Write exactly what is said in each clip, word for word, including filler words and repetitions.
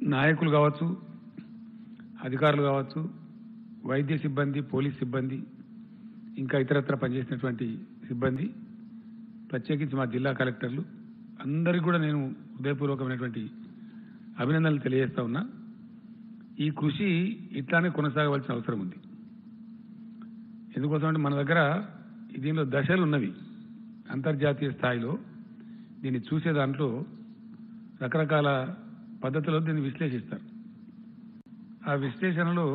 నాయకులు కావచ్చు, అధికారులు కావచ్చు, వైద్య సిబ్బంది, పోలీస్ సిబ్బంది, ఇంకా ఇతరత్ర పనిచేసినటువంటి సిబ్బంది, ప్రత్యేకించి మా జిల్లా కలెక్టర్లు అందరికీ కూడా నేను హృదయపూర్వకమైనటువంటి అభినందనలు తెలియజేస్తా ఉన్నా. ఈ కృషి ఇట్లానే కొనసాగవలసిన అవసరం ఉంది. ఎందుకోసం అంటే మన దగ్గర దీనిలో దశలు ఉన్నవి. అంతర్జాతీయ స్థాయిలో దీన్ని చూసే దాంట్లో రకరకాల పద్ధతిలో దీన్ని విశ్లేషిస్తారు. ఆ విశ్లేషణలో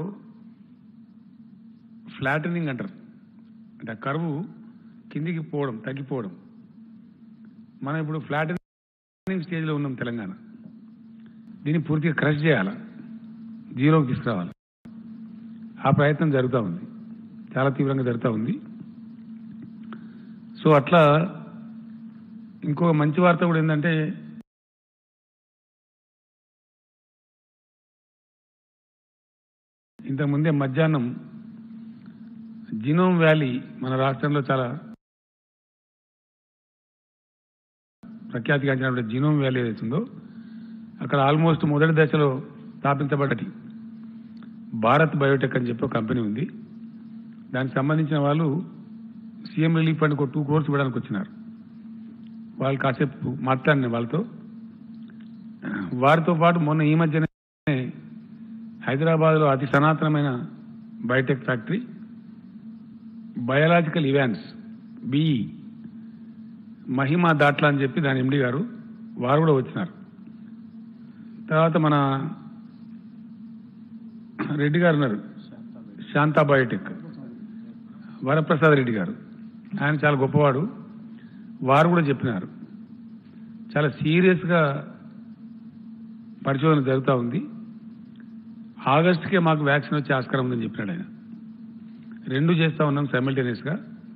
ఫ్లాటనింగ్ అంటారు, అంటే ఆ కర్వ్ కిందికి పోవడం, తగ్గిపోవడం. మనం ఇప్పుడు ఫ్లాటనింగ్ స్టేజ్లో ఉన్నాం తెలంగాణ. దీన్ని పూర్తిగా క్రష్ చేయాలి, జీరోకి తీసుకురావాలి. ఆ ప్రయత్నం జరుగుతూ ఉంది, చాలా తీవ్రంగా జరుగుతూ ఉంది. సో అట్లా ఇంకో మంచి వార్త కూడా ఏంటంటే ఇంతకుముందే మధ్యాహ్నం జినోమ్ వ్యాలీ మన రాష్ట్రంలో చాలా ప్రఖ్యాతిగాంచినటువంటి జినోమ్ వ్యాలీ ఏదైతుందో అక్కడ ఆల్మోస్ట్ మొదటి దశలో స్థాపించబడ్డది భారత్ బయోటెక్ అని చెప్పి ఒక కంపెనీ ఉంది. దానికి సంబంధించిన వాళ్ళు సీఎం రిలీఫ్ ఫండ్ ఒక టూ క్రోర్స్ ఇవ్వడానికి వచ్చినారు. వాళ్ళు కాసేపు మాట్లాడిన వాళ్ళతో వారితో పాటు మొన్న ఈ మధ్యనే హైదరాబాద్లో అతి సనాతనమైన బయోటెక్ ఫ్యాక్టరీ బయాలజికల్ ఇవాన్స్ బిఈ మహిమా దాట్లా అని చెప్పి దాని ఎండి గారు వారు కూడా వచ్చినారు. తర్వాత మన రెడ్డి గారు ఉన్నారు, శాంతా బయోటెక్ వరప్రసాద్ రెడ్డి గారు, ఆయన చాలా గొప్పవాడు. వారు కూడా చెప్పినారు చాలా సీరియస్గా పరిశోధన జరుగుతూ ఉంది. ఆగస్టుకే మాకు వ్యాక్సిన్ వచ్చే ఆస్కారం ఉందని చెప్పినాడు ఆయన. రెండు చేస్తూ ఉన్నాం సైమల్టేనియస్గా,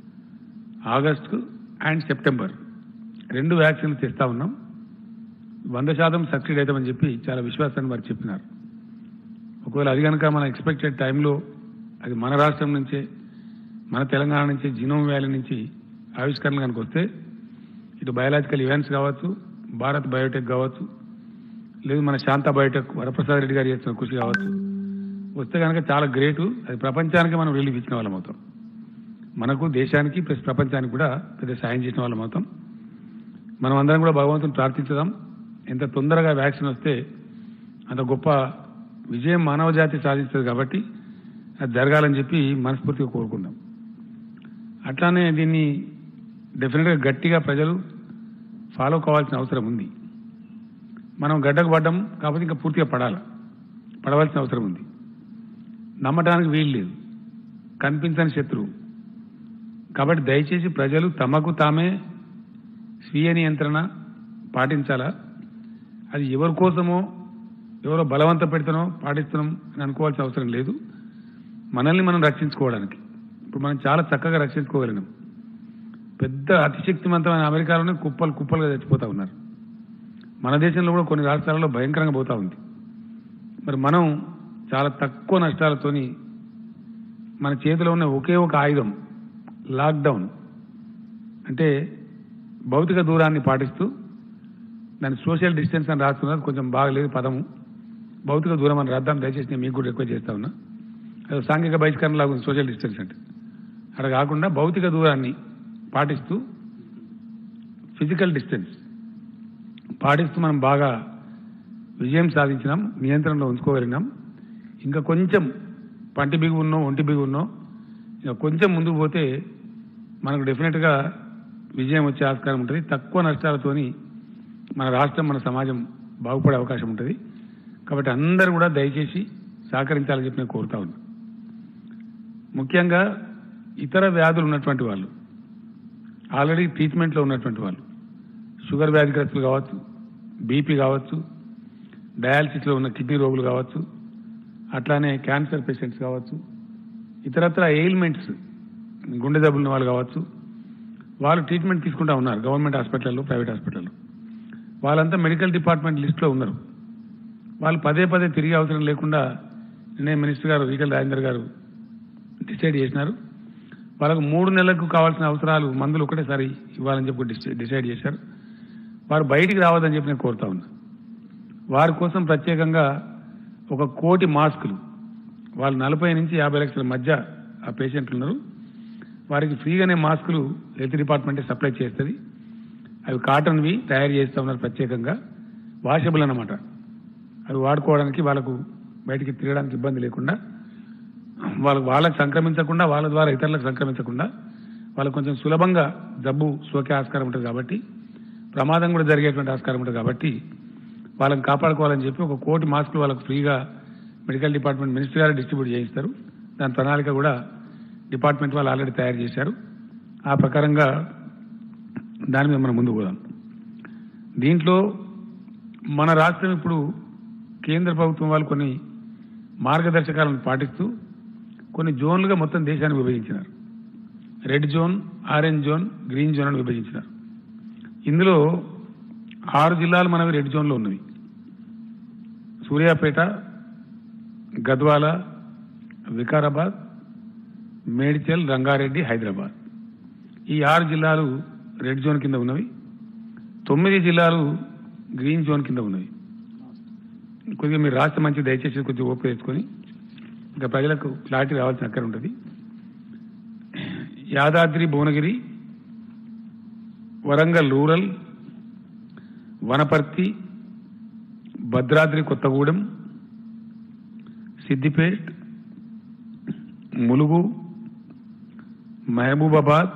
ఆగస్టు అండ్ సెప్టెంబర్ రెండు వ్యాక్సిన్లు తెస్తా ఉన్నాం. వంద శాతం సక్సీడ్ అవుతామని చెప్పి చాలా విశ్వాసాన్ని వారు చెప్పినారు. ఒకవేళ అది కనుక మన ఎక్స్పెక్టెడ్ టైంలో అది మన రాష్ట్రం నుంచే, మన తెలంగాణ నుంచి, జినోమ్ వ్యాలీ నుంచి ఆవిష్కరణ కనుక వస్తే ఇటు బయాలజికల్ ఈవెంట్స్ కావచ్చు, భారత్ బయోటెక్ కావచ్చు, లేదు మన శాంతా బయోటెక్ వరప్రసాద్ రెడ్డి గారు చేస్తున్న కృషి కావచ్చు, వస్తే కనుక చాలా గ్రేటు. అది ప్రపంచానికి మనం రిలీఫ్ ఇచ్చిన వాళ్ళం అవుతాం. మనకు, దేశానికి ప్లస్ ప్రపంచానికి కూడా పెద్ద సాయం చేసిన వాళ్ళం అవుతాం. మనం అందరం కూడా భగవంతుని ప్రార్థించుదాం. ఎంత తొందరగా వ్యాక్సిన్ వస్తే అంత గొప్ప విజయం మానవ జాతి సాధిస్తుంది. కాబట్టి అది జరగాలని చెప్పి మనస్ఫూర్తిగా కోరుకుందాం. అట్లానే దీన్ని డెఫినెట్గా గట్టిగా ప్రజలు ఫాలో కావాల్సిన అవసరం ఉంది. మనం గడ్డకు పడ్డం కాకపోతే ఇంకా పూర్తిగా పడాలి, పడవలసిన అవసరం ఉంది. నమ్మటానికి వీలు లేదు, కనిపించని శత్రువు. కాబట్టి దయచేసి ప్రజలు తమకు తామే స్వీయ నియంత్రణ పాటించాలా. అది ఎవరి కోసమో ఎవరో బలవంత పెడుతున్నాం పాటిస్తున్నాం అని అనుకోవాల్సిన అవసరం లేదు. మనల్ని మనం రక్షించుకోవడానికి ఇప్పుడు మనం చాలా చక్కగా రక్షించుకోగలిగినాం. పెద్ద అతిశక్తివంతమైన అమెరికాలోనే కుప్పలు కుప్పలుగా చచ్చిపోతూ ఉన్నారు. మన దేశంలో కూడా కొన్ని రాష్ట్రాలలో భయంకరంగా పోతూ ఉంది. మరి మనం చాలా తక్కువ నష్టాలతోని మన చేతిలో ఉన్న ఒకే ఒక ఆయుధం లాక్డౌన్, అంటే భౌతిక దూరాన్ని పాటిస్తూ, దాన్ని సోషల్ డిస్టెన్స్ అని రాస్తున్నారు, కొంచెం బాగలేదు పదము, భౌతిక దూరం అని రాద్దాం దయచేసి. నేను మీకు కూడా రిక్వెస్ట్ చేస్తా ఉన్నా. అది సాంఘిక బహిష్కరణ లాగా ఉంది సోషల్ డిస్టెన్స్ అంటే. అక్కడ కాకుండా భౌతిక దూరాన్ని పాటిస్తూ, ఫిజికల్ డిస్టెన్స్ పాటిస్తూ మనం బాగా విజయం సాధించినాం, నియంత్రణలో ఉంచుకోగలిగినాం. ఇంకా కొంచెం పంటి బిగు ఉన్నో ఒంటి బిగు ఉన్నో ఇంకా కొంచెం ముందుకు పోతే మనకు డెఫినెట్గా విజయం వచ్చే ఆస్కారం ఉంటుంది. తక్కువ నష్టాలతోని మన రాష్ట్రం, మన సమాజం బాగుపడే అవకాశం ఉంటుంది. కాబట్టి అందరూ కూడా దయచేసి సహకరించాలని చెప్పి నేను కోరుతా ఉన్నా. ముఖ్యంగా ఇతర వ్యాధులు ఉన్నటువంటి వాళ్ళు, ఆల్రెడీ ట్రీట్మెంట్లో ఉన్నటువంటి వాళ్ళు, షుగర్ వ్యాధిగ్రస్తులు కావచ్చు, బీపీ కావచ్చు, డయాలసిస్లో ఉన్న కిడ్నీ రోగులు కావచ్చు, అట్లానే క్యాన్సర్ పేషెంట్స్ కావచ్చు, ఇతరత్ర ఎయిల్మెంట్స్, గుండె జబ్బులున్న వాళ్ళు కావచ్చు, వాళ్ళు ట్రీట్మెంట్ తీసుకుంటా ఉన్నారు గవర్నమెంట్ హాస్పిటల్లో, ప్రైవేట్ హాస్పిటల్లో. వాళ్ళంతా మెడికల్ డిపార్ట్మెంట్ లిస్టులో ఉన్నారు. వాళ్ళు పదే పదే తిరిగే అవసరం లేకుండా నిన్నే మినిస్టర్ గారు ఈటెల రాజేందర్ గారు డిసైడ్ చేసినారు. వాళ్ళకు మూడు నెలలకు కావాల్సిన అవసరాలు మందులు ఒకటేసారి ఇవ్వాలని చెప్పి డిసైడ్ చేశారు. వారు బయటికి రావద్దని చెప్పి నేను కోరుతా ఉన్నా. వారి కోసం ప్రత్యేకంగా ఒక కోటి మాస్కులు, వాళ్ళు నలభై నుంచి యాభై లక్షల మధ్య ఆ పేషెంట్లు ఉన్నారు, వారికి ఫ్రీగానే మాస్కులు హెల్త్ డిపార్ట్మెంటే సప్లై చేస్తుంది. అవి కాటన్వి తయారు చేస్తూ ఉన్నారు ప్రత్యేకంగా, వాషబుల్ అన్నమాట. అవి వాడుకోవడానికి వాళ్ళకు బయటికి తిరగడానికి ఇబ్బంది లేకుండా, వాళ్ళకు వాళ్ళకు సంక్రమించకుండా, వాళ్ళ ద్వారా ఇతరులకు సంక్రమించకుండా వాళ్ళకు కొంచెం సులభంగా జబ్బు సోకే ఆస్కారం ఉంటుంది కాబట్టి, ప్రమాదం కూడా జరిగేటువంటి ఆస్కారం ఉంటుంది కాబట్టి వాళ్ళని కాపాడుకోవాలని చెప్పి ఒక కోటి మాస్కులు వాళ్ళకు ఫ్రీగా మెడికల్ డిపార్ట్మెంట్ మినిస్టర్ గారు డిస్ట్రిబ్యూట్ చేయిస్తారు. దాని ప్రణాళిక కూడా డిపార్ట్మెంట్ వాళ్ళు ఆల్రెడీ తయారు చేశారు. ఆ ప్రకారంగా దాని మీద మనం ముందుకు పోదాం. దీంట్లో మన రాష్ట్రం ఇప్పుడు కేంద్ర ప్రభుత్వం వాళ్ళు కొన్ని మార్గదర్శకాలను పాటిస్తూ కొన్ని జోన్లుగా మొత్తం దేశాన్ని విభజించినారు. Red zone, orange zone, green zone అని విభజించినారు. ఇందులో ఆరు జిల్లాలు మనవి రెడ్ జోన్లో ఉన్నవి. సూర్యాపేట, గద్వాల, వికారాబాద్, మేడ్చల్, రంగారెడ్డి, హైదరాబాద్. ఈ ఆరు జిల్లాలు రెడ్ జోన్ కింద ఉన్నవి. తొమ్మిది జిల్లాలు గ్రీన్ జోన్ కింద ఉన్నవి. కొద్దిగా మీరు రాష్ట్ర మంచి దయచేసి కొద్దిగా ఓపిక తెచ్చుకొని ఇంకా ప్రజలకు క్లారిటీ రావాల్సిన అక్కర ఉంటుంది. యాదాద్రి భువనగిరి, వరంగల్ రూరల్, వనపర్తి, భద్రాద్రి కొత్తగూడెం, సిద్దిపేట్, ములుగు, మహబూబాబాద్,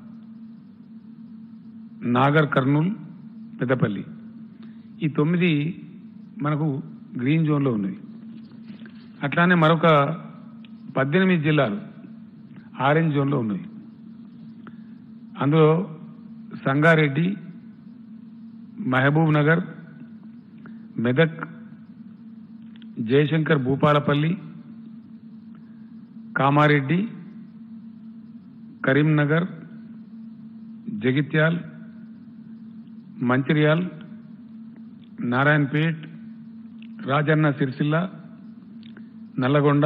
నాగర్ కర్నూల్, పెద్దపల్లి. ఈ తొమ్మిది మనకు గ్రీన్ జోన్లో ఉన్నది. అట్లానే మరొక పద్దెనిమిది జిల్లాలు ఆరెంజ్ జోన్లో ఉన్నాయి. అందులో సంగారెడ్డి, మహబూబ్ నగర్, మెదక్, జయశంకర్ భూపాలపల్లి, కామారెడ్డి, కరీంనగర్, జగిత్యాల్, మంచిర్యాల్, నారాయణపేట్, రాజన్న సిరిసిల్ల, నల్లగొండ,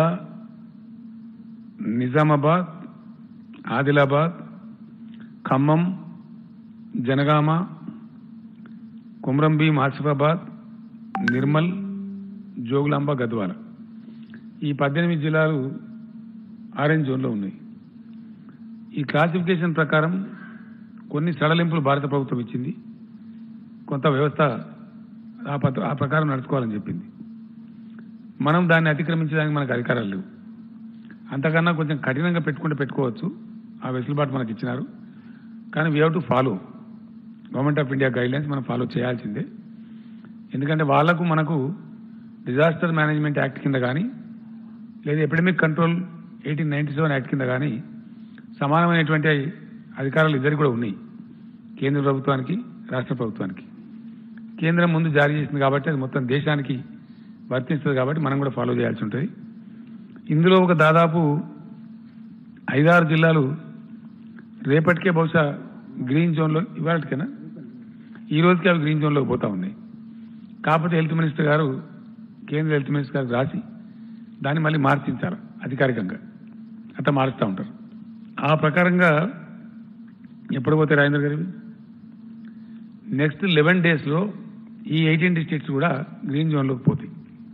నిజామాబాద్, ఆదిలాబాద్, ఖమ్మం, జనగామ, కుమ్రంభీం, ఆసిఫాబాద్, నిర్మల్, జోగులాంబ, గద్వాల. ఈ పద్దెనిమిది జిల్లాలు ఆరెంజ్ జోన్లో ఉన్నాయి. ఈ క్లాసిఫికేషన్ ప్రకారం కొన్ని సడలింపులు భారత ప్రభుత్వం ఇచ్చింది, కొంత వ్యవస్థ ఆ పత్ర ఆ ప్రకారం నడుచుకోవాలని చెప్పింది. మనం దాన్ని అతిక్రమించడానికి మనకు అధికారాలు లేవు. అంతకన్నా కొంచెం కఠినంగా పెట్టుకుంటే పెట్టుకోవచ్చు, ఆ వెసులుబాటు మనకి ఇచ్చినారు. కానీ we have to follow government of India guidelines, మనం ఫాలో చేయాల్సిందే. ఎందుకంటే వాళ్లకు మనకు డిజాస్టర్ మేనేజ్మెంట్ యాక్ట్ కింద కానీ లేదా epidemic control eighteen ninety seven act కింద కానీ సమానమైనటువంటి అధికారాలు ఇద్దరికి కూడా ఉన్నాయి, కేంద్ర ప్రభుత్వానికి, రాష్ట్ర ప్రభుత్వానికి. కేంద్రం ముందు జారీ చేసింది కాబట్టి అది మొత్తం దేశానికి వర్తిస్తుంది కాబట్టి మనం కూడా ఫాలో చేయాల్సి ఉంటుంది. ఇందులో ఒక దాదాపు ఐదారు జిల్లాలు రేపటికే బహుశా గ్రీన్ జోన్లో, ఇవాళకైనా ఈ రోజుకి అవి గ్రీన్ జోన్లోకి పోతా ఉన్నాయి. కాకపోతే హెల్త్ మినిస్టర్ గారు, కేంద్ర హెల్త్ మినిస్టర్ గారికి రాసి దాన్ని మళ్ళీ మార్చించారు అధికారికంగా, అట్లా మారుస్తూ ఉంటారు. ఆ ప్రకారంగా ఎప్పుడు పోతే రాజేంద్ర గారివి నెక్స్ట్ లెవెన్ డేస్లో ఈ ఎయిటీన్ డిస్ట్రిక్ట్స్ కూడా గ్రీన్ జోన్లోకి పోతాయి.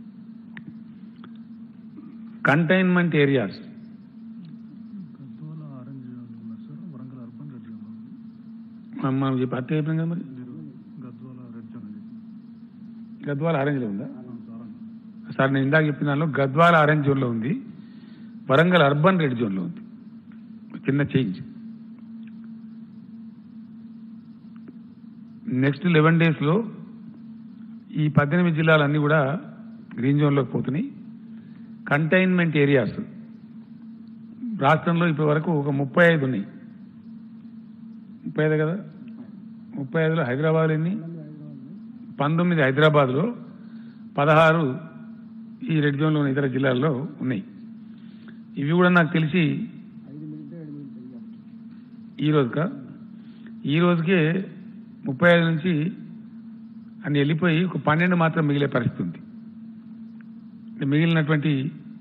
కంటైన్మెంట్ ఏరియాస్ మనం చెప్పి అట్లా చెప్పినాం కదా. మరి గద్వాల ఆరెంజ్లో ఉందా సార్? నేను ఇందాక చెప్పిన దానిలో గద్వాల ఆరెంజ్ జోన్లో ఉంది, వరంగల్ అర్బన్ రెడ్ జోన్లో ఉంది. చిన్న చేంజ్. నెక్స్ట్ లెవెన్ డేస్లో ఈ పద్దెనిమిది జిల్లాలన్నీ కూడా గ్రీన్ జోన్లోకి పోతున్నాయి. కంటైన్మెంట్ ఏరియాస్ రాష్ట్రంలో ఇప్పటి వరకు ఒక ముప్పై ఐదు ఉన్నాయి. ముప్పై ఐదు కదా, ముప్పై ఐదులో హైదరాబాద్ ఎన్ని? పంతొమ్మిది హైదరాబాద్లో, పదహారు ఈ రెడ్ జోన్లో ఉన్న ఇతర జిల్లాల్లో ఉన్నాయి. ఇవి కూడా నాకు తెలిసి ఈ రోజుకా ఈ రోజుకే ముప్పై ఐదు నుంచి అన్ని వెళ్ళిపోయి ఒక పన్నెండు మాత్రం మిగిలే పరిస్థితి ఉంది. మిగిలినటువంటి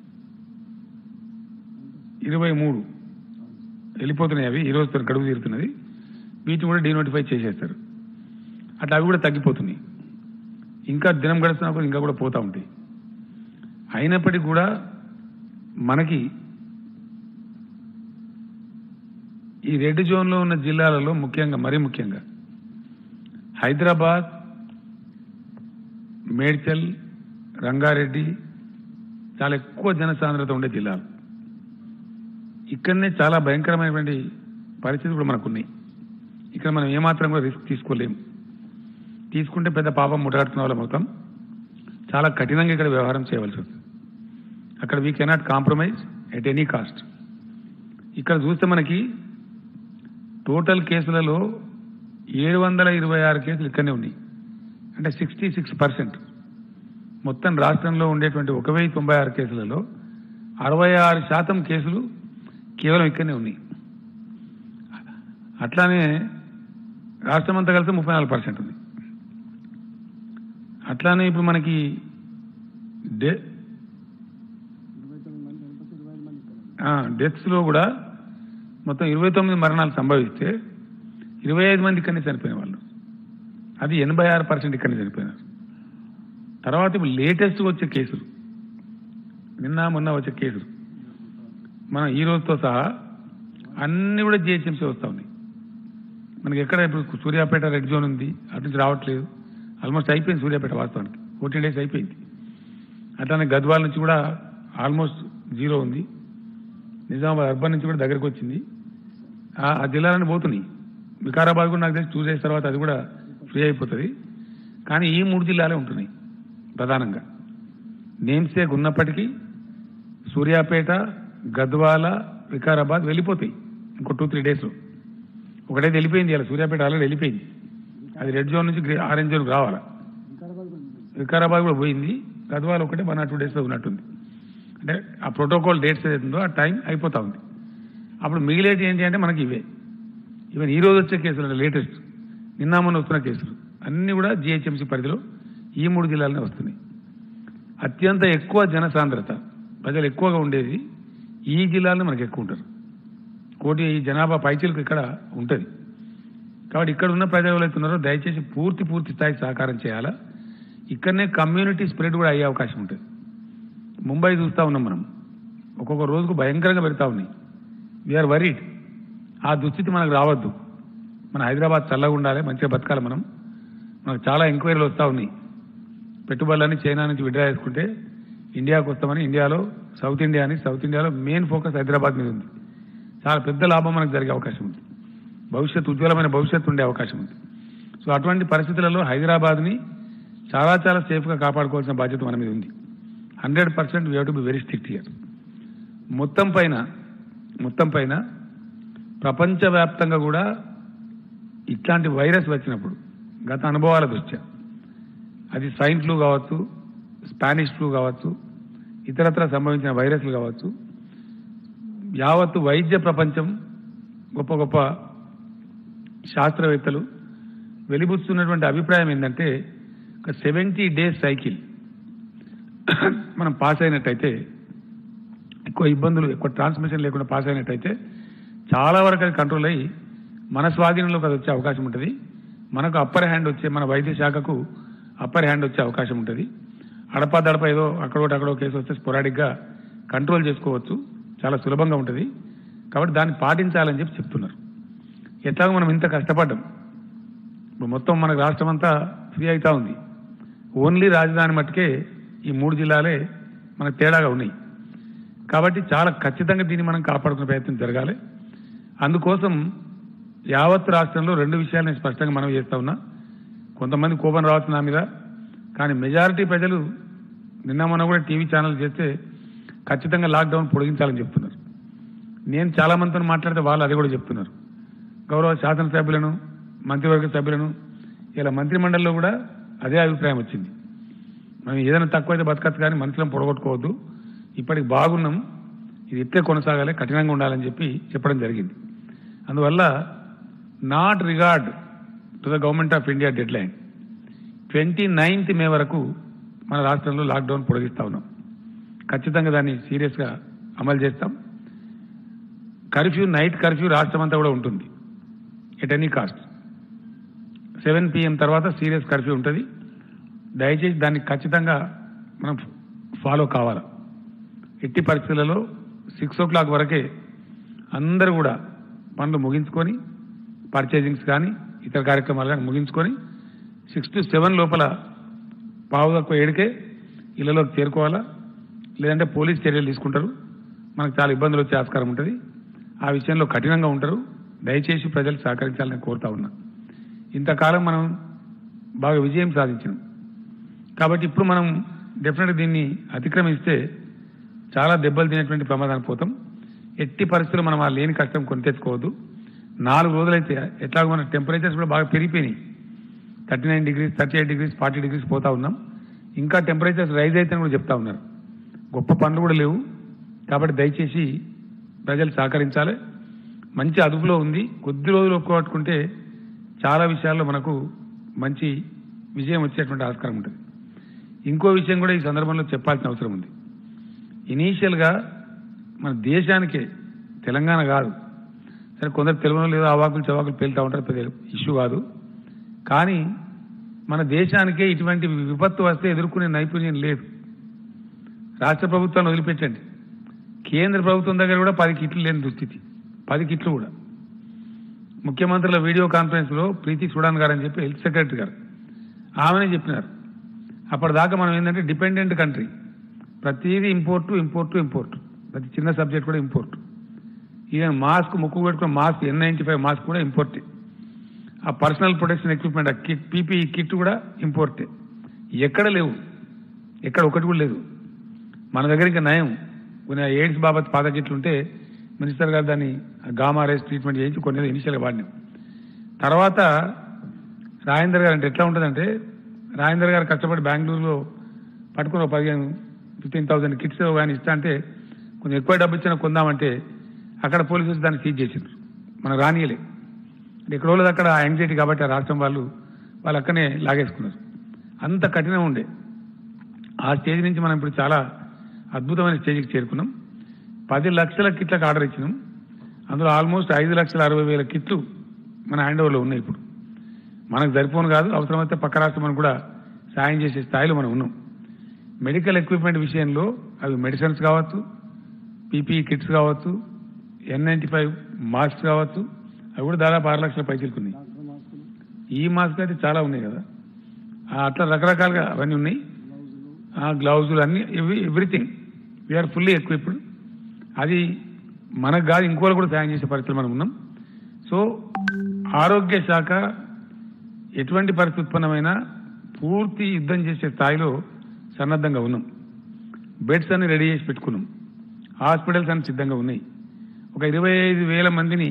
ఇరవై మూడు వెళ్ళిపోతున్నాయి. అవి ఈ రోజుతో గడువు తీరుతున్నది. వీటిని కూడా డీనోటిఫై చేసేస్తారు. అట్లా అవి కూడా తగ్గిపోతున్నాయి. ఇంకా దినం గడుస్తున్నప్పుడు ఇంకా కూడా పోతూ ఉంటాయి. అయినప్పటికీ కూడా మనకి ఈ రెడ్ జోన్లో ఉన్న జిల్లాలలో ముఖ్యంగా మరీ ముఖ్యంగా హైదరాబాద్, మేడ్చల్, రంగారెడ్డి చాలా ఎక్కువ జనసాంద్రత ఉండే జిల్లాలు. ఇక్కడనే చాలా భయంకరమైనటువంటి పరిస్థితులు కూడా మనకున్నాయి. ఇక్కడ మనం ఏమాత్రం కూడా రిస్క్ తీసుకోలేము. తీసుకుంటే పెద్ద పాపం ముటాడుతున్న వాళ్ళం అవుతాం. చాలా కఠినంగా ఇక్కడ వ్యవహారం చేయవలసి వస్తుంది. అక్కడ we cannot compromise at any cost. ఇక్కడ చూస్తే మనకి టోటల్ కేసులలో ఏడు వందల ఇరవై ఆరు కేసులు ఇక్కడనే ఉన్నాయి. అంటే సిక్స్టీ సిక్స్ పర్సెంట్ మొత్తం రాష్ట్రంలో ఉండేటువంటి ఒక వెయ్యి తొంభై ఆరు కేసులలో అరవై ఆరు శాతం కేసులు కేవలం ఇక్కడనే ఉన్నాయి. అట్లానే రాష్ట్రం అంతా కలిసి ముప్పై నాలుగు పర్సెంట్ ఉంది. అట్లానే ఇప్పుడు మనకి డే డెత్స్లో కూడా మొత్తం ఇరవై తొమ్మిది మరణాలు సంభవిస్తే ఇరవై ఐదు మంది ఇక్కడనే చనిపోయిన వాళ్ళు, అది ఎనభై ఆరు పర్సెంట్ ఇక్కడనే చనిపోయినారు. తర్వాత ఇప్పుడు లేటెస్ట్ వచ్చే కేసులు, నిన్న మొన్న వచ్చే కేసులు మనం ఈ రోజుతో సహా అన్ని కూడా జిహెచ్ఎంసీ వస్తూ ఉన్నాయి. మనకి ఎక్కడ ఇప్పుడు సూర్యాపేట రెడ్ జోన్ ఉంది, అటు నుంచి రావట్లేదు. ఆల్మోస్ట్ అయిపోయింది సూర్యాపేట, వాస్తవానికి ఫోర్టీన్ డేస్ అయిపోయింది. అట్లానే గద్వాల నుంచి కూడా ఆల్మోస్ట్ జీరో ఉంది. నిజామాబాద్ అర్బన్ నుంచి కూడా దగ్గరకు వచ్చింది. ఆ జిల్లాలన్నీ పోతున్నాయి. వికారాబాద్ కూడా నాకు తెలిసి టూ డేస్ తర్వాత అది కూడా ఫ్రీ అయిపోతుంది. కానీ ఈ మూడు జిల్లాలే ఉంటున్నాయి ప్రధానంగా. నేమ్సేక్ ఉన్నప్పటికీ సూర్యాపేట, గద్వాల, వికారాబాద్ వెళ్ళిపోతాయి ఇంకో టూ త్రీ డేస్లో. ఒకటైతే వెళ్ళిపోయింది, ఇలా సూర్యాపేట ఆల్రెడీ వెళ్ళిపోయింది. అది రెడ్ జోన్ నుంచి ఆరెంజ్ జోన్కి రావాలా. వికారాబాద్ కూడా పోయింది. గద్వాల ఒకటే వన్ ఆర్ టూ డేస్లో ఉన్నట్టుంది. అంటే ఆ ప్రోటోకాల్ డేట్స్ ఏదైతుందో ఆ టైం అయిపోతూ ఉంది. అప్పుడు మిగిలేటి ఏంటి అంటే మనకి ఇవే. ఈవెన్ ఈ రోజు వచ్చే కేసులు అంటే లేటెస్ట్ నిన్న మొన్న వస్తున్న కేసులు అన్నీ కూడా జిహెచ్ఎంసీ పరిధిలో ఈ మూడు జిల్లాలనే వస్తున్నాయి. అత్యంత ఎక్కువ జనసాంద్రత, ప్రజలు ఎక్కువగా ఉండేది ఈ జిల్లాలో మనకు ఎక్కువ ఉంటారు. కోటి జనాభా పైచీలకు ఇక్కడ ఉంటుంది. కాబట్టి ఇక్కడ ఉన్న ప్రజలు ఎవరైతే ఉన్నారో దయచేసి పూర్తి పూర్తి స్థాయి సహకారం చేయాలా. ఇక్కడనే కమ్యూనిటీ స్ప్రెడ్ కూడా అయ్యే అవకాశం ఉంటుంది. ముంబై చూస్తూ ఉన్నాం మనం, ఒక్కొక్క రోజుకు భయంకరంగా పెడతా ఉన్నాయి. We're worried. ఆ దుస్థితి మనకు రావద్దు. మన హైదరాబాద్ చల్లగా ఉండాలి, మంచిగా బతకాలి. మనం మనకు చాలా ఎంక్వైరీలు వస్తూ ఉన్నాయి. పెట్టుబడులన్నీ చైనా నుంచి విడ్రా చేసుకుంటే ఇండియాకు వస్తామని, ఇండియాలో సౌత్ ఇండియా అని, సౌత్ ఇండియాలో మెయిన్ ఫోకస్ హైదరాబాద్ మీద ఉంది. చాలా పెద్ద లాభం మనకు జరిగే అవకాశం ఉంది. భవిష్యత్తు, ఉజ్వలమైన భవిష్యత్తు ఉండే అవకాశం ఉంది. సో అటువంటి పరిస్థితులలో హైదరాబాద్ని చాలా చాలా సేఫ్గా కాపాడుకోవాల్సిన బాధ్యత మన మీద ఉంది. Hundred percent we have to be very strict here. మొత్తం పైన మొత్తం పైన ప్రపంచవ్యాప్తంగా కూడా ఇట్లాంటి వైరస్ వచ్చినప్పుడు గత అనుభవాల దృష్ట్యా, అది స్వైన్ ఫ్లూ కావచ్చు, స్పానిష్ ఫ్లూ కావచ్చు, ఇతరత్ర సంభవించిన వైరస్లు కావచ్చు, యావత్తు వైద్య ప్రపంచం, గొప్ప గొప్ప శాస్త్రవేత్తలు వెలిబుచ్చుతున్నటువంటి అభిప్రాయం ఏంటంటే ఒక సెవెంటీ డేస్ సైకిల్ మనం పాస్ అయినట్టయితే, ఎక్కువ ఇబ్బందులు, ఎక్కువ ట్రాన్స్మిషన్ లేకుండా పాస్ అయినట్టయితే చాలా వరకు అది కంట్రోల్ అయ్యి మన స్వాధీనంలోకి అది వచ్చే అవకాశం ఉంటుంది. మనకు అప్పర్ హ్యాండ్ వచ్చే, మన వైద్య శాఖకు అప్పర్ హ్యాండ్ వచ్చే అవకాశం ఉంటుంది. అడపా దడప ఏదో అక్కడోటి అక్కడో కేసు వస్తే స్పొరాడిక్గా కంట్రోల్ చేసుకోవచ్చు, చాలా సులభంగా ఉంటుంది. కాబట్టి దాన్ని పాటించాలని చెప్పి చెప్తున్నారు. ఎట్లాగో మనం ఇంత కష్టపడ్డాం, ఇప్పుడు మొత్తం మనకు రాష్ట్రం అంతా ఫ్రీ అవుతా ఉంది. ఓన్లీ రాజధాని మట్టుకే ఈ మూడు జిల్లాలే మనకు తేడాగా ఉన్నాయి. కాబట్టి చాలా ఖచ్చితంగా దీన్ని మనం కాపాడుకునే ప్రయత్నం జరగాలి. అందుకోసం యావత్ రాష్ట్రంలో రెండు విషయాలు నేను స్పష్టంగా మనం చేస్తా ఉన్నా. కొంతమంది కోపం రావచ్చు నా మీద, కానీ మెజారిటీ ప్రజలు నిన్న మొన్న కూడా టీవీ ఛానల్ చేస్తే ఖచ్చితంగా లాక్డౌన్ పొడిగించాలని చెప్తున్నారు. నేను చాలా మందితో మాట్లాడితే వాళ్ళు అది కూడా చెప్తున్నారు. గౌరవ శాసనసభ్యులను, మంత్రివర్గ సభ్యులను, ఇలా మంత్రిమండలిలో కూడా అదే అభిప్రాయం వచ్చింది. మనం ఏదైనా తక్కువైతే బతకచ్చు, కానీ మనుషులను పొడగొట్టుకోవద్దు, ఇప్పటికి బాగున్నాం, ఇది ఇట్లే కొనసాగాలి, కఠినంగా ఉండాలని చెప్పి చెప్పడం జరిగింది. అందువల్ల not regard to the government of India deadline, twenty ninth May వరకు మన రాష్ట్రంలో లాక్డౌన్ పొడిగిస్తా ఉన్నాం. ఖచ్చితంగా దాన్ని సీరియస్గా అమలు చేస్తాం. కర్ఫ్యూ, నైట్ కర్ఫ్యూ రాష్ట్రం అంతా కూడా ఉంటుంది at any cost. Seven PM తర్వాత సీరియస్ కర్ఫ్యూ ఉంటుంది. దయచేసి దాన్ని ఖచ్చితంగా మనం ఫాలో కావాలి. ఎట్టి పరిస్థితులలో సిక్స్ ఓ క్లాక్ వరకే అందరూ కూడా పనులు ముగించుకొని పర్చేజింగ్స్ కానీ ఇతర కార్యక్రమాలు కానీ ముగించుకొని సిక్స్ టు సెవెన్ లోపల పావు తక్కువ ఏడుకే ఇళ్లలోకి చేరుకోవాలా, లేదంటే పోలీస్ చర్యలు తీసుకుంటారు. మనకు చాలా ఇబ్బందులు వచ్చే ఆస్కారం ఉంటుంది. ఆ విషయంలో కఠినంగా ఉంటారు. దయచేసి ప్రజలు సహకరించాలని కోరుతా ఉన్నా. ఇంతకాలం మనం బాగా విజయం సాధించాం కాబట్టి ఇప్పుడు మనం డెఫినెట్గా దీన్ని అతిక్రమిస్తే చాలా దెబ్బలు తినేటువంటి ప్రమాదానికి పోతాం. ఎట్టి పరిస్థితుల్లో మనం ఆ లేని కష్టం కొని తెచ్చుకోవద్దు. నాలుగు రోజులైతే ఎట్లాగో మన టెంపరేచర్స్ కూడా బాగా పెరిగిపోయినాయి. Thirty nine degrees thirty eight degrees forty degrees పోతా ఉన్నాం. ఇంకా టెంపరేచర్స్ రైజ్ అవుతాయని కూడా చెప్తా ఉన్నారు. గొప్ప పనులు కూడా లేవు. కాబట్టి దయచేసి ప్రజలు సహకరించాలి. మంచి అదుపులో ఉంది. కొద్ది రోజులు ఒప్పుకోట్టుకుంటే చాలా విషయాల్లో మనకు మంచి విజయం వచ్చేటువంటి ఆస్కారం ఉంటుంది. ఇంకో విషయం కూడా ఈ సందర్భంలో చెప్పాల్సిన అవసరం ఉంది. ఇనీషియల్గా మన దేశానికే, తెలంగాణ కాదు, సరే కొందరు తెలుగులో లేదో అవాకులు చవాకులు పేలుతూ ఉంటారు, పెద్ద ఇష్యూ కాదు. కానీ మన దేశానికే ఇటువంటి విపత్తు వస్తే ఎదుర్కొనే నైపుణ్యం లేదు. రాష్ట్ర ప్రభుత్వాన్ని వదిలిపెట్టండి, కేంద్ర ప్రభుత్వం దగ్గర కూడా పది కిట్లు లేని దుస్థితి. పది కిట్లు కూడా ముఖ్యమంత్రుల వీడియో కాన్ఫరెన్స్లో ప్రీతి సుడాన్ గారు అని చెప్పి హెల్త్ సెక్రటరీ గారు ఆమెనే చెప్పినారు. అప్పటిదాకా మనం ఏంటంటే డిపెండెంట్ కంట్రీ, ప్రతిదీ ఇంపోర్టు ఇంపోర్టు ఇంపోర్టు, ప్రతి చిన్న సబ్జెక్ట్ కూడా ఇంపోర్టు. ఈవెన్ మాస్క్, ముక్కు పెట్టుకున్న mask N ninety five mask కూడా ఇంపోర్టే. ఆ పర్సనల్ ప్రొటెక్షన్ ఎక్విప్మెంట్, ఆ కిట్ పీపీఈ కిట్ కూడా ఇంపోర్టే. ఎక్కడ లేవు, ఎక్కడ ఒకటి కూడా లేదు. మన దగ్గర ఇంకా నయం, కొన్ని ఎయిడ్స్ బాబత్ పాత కిట్లు ఉంటే మినిస్టర్ గారు దాన్ని గామా రేస్ ట్రీట్మెంట్ చేయించి కొన్ని ఇనిషియల్గా వాడినాం. తర్వాత రాజేందర్ గారు అంటే ఎట్లా ఉంటుందంటే, రాజేందర్ గారు కష్టపడి బెంగళూరులో పట్టుకున్న పదిహేను ఫిఫ్టీన్ థౌసండ్ కిట్స్ కానీ ఇస్తా అంటే కొంచెం ఎక్కువ డబ్బు ఇచ్చినా కొందామంటే అక్కడ పోలీసులు దాన్ని సీజ్ చేసిండ్రు. మనం రానియలే. ఎక్కడ వాళ్ళది అక్కడ యాంగ్జైటీ కాబట్టి ఆ రాష్ట్రం వాళ్ళు వాళ్ళు అక్కడనే లాగేసుకున్నారు. అంత కఠినం ఉండే. ఆ స్టేజ్ నుంచి మనం ఇప్పుడు చాలా అద్భుతమైన స్టేజ్కి చేరుకున్నాం. పది లక్షల కిట్లకు ఆర్డర్ ఇచ్చినాం. అందులో ఆల్మోస్ట్ ఐదు లక్షల అరవై వేల కిట్లు మన హ్యాండ్ ఓవర్లో ఉన్నాయి. ఇప్పుడు మనకు సరిపోను కాదు, అవసరమైతే పక్క రాష్ట్రం కూడా సాయం చేసే స్థాయిలో మనం ఉన్నాం. మెడికల్ ఎక్విప్మెంట్ విషయంలో అవి మెడిసిన్స్ కావచ్చు, పీపీఈ కిట్స్ కావచ్చు, ఎన్ నైంటీ ఫైవ్ మాస్క్ కావచ్చు, అవి కూడా దాదాపు ఆరు లక్షల పైసలుకున్నాయి. ఈ మాస్క్ అయితే చాలా ఉన్నాయి కదా, అట్లా రకరకాలుగా అవన్నీ ఉన్నాయి. గ్లౌజులు అన్ని ఎవ్రీథింగ్ వీఆర్ ఫుల్లీ ఎక్విప్డ్. అది మనకు కాదు, ఇంకోళ్ళు కూడా సాయం చేసే పరిస్థితులు మనం ఉన్నాం. సో ఆరోగ్య శాఖ ఎటువంటి పరిస్థితి ఉత్పన్నమైనా పూర్తి యుద్ధం చేసే స్థాయిలో సన్నద్ధంగా ఉన్నాం. బెడ్స్ అన్ని రెడీ చేసి పెట్టుకున్నాం. హాస్పిటల్స్ అన్ని సిద్ధంగా ఉన్నాయి. ఒక ఇరవై ఐదు వేల మందిని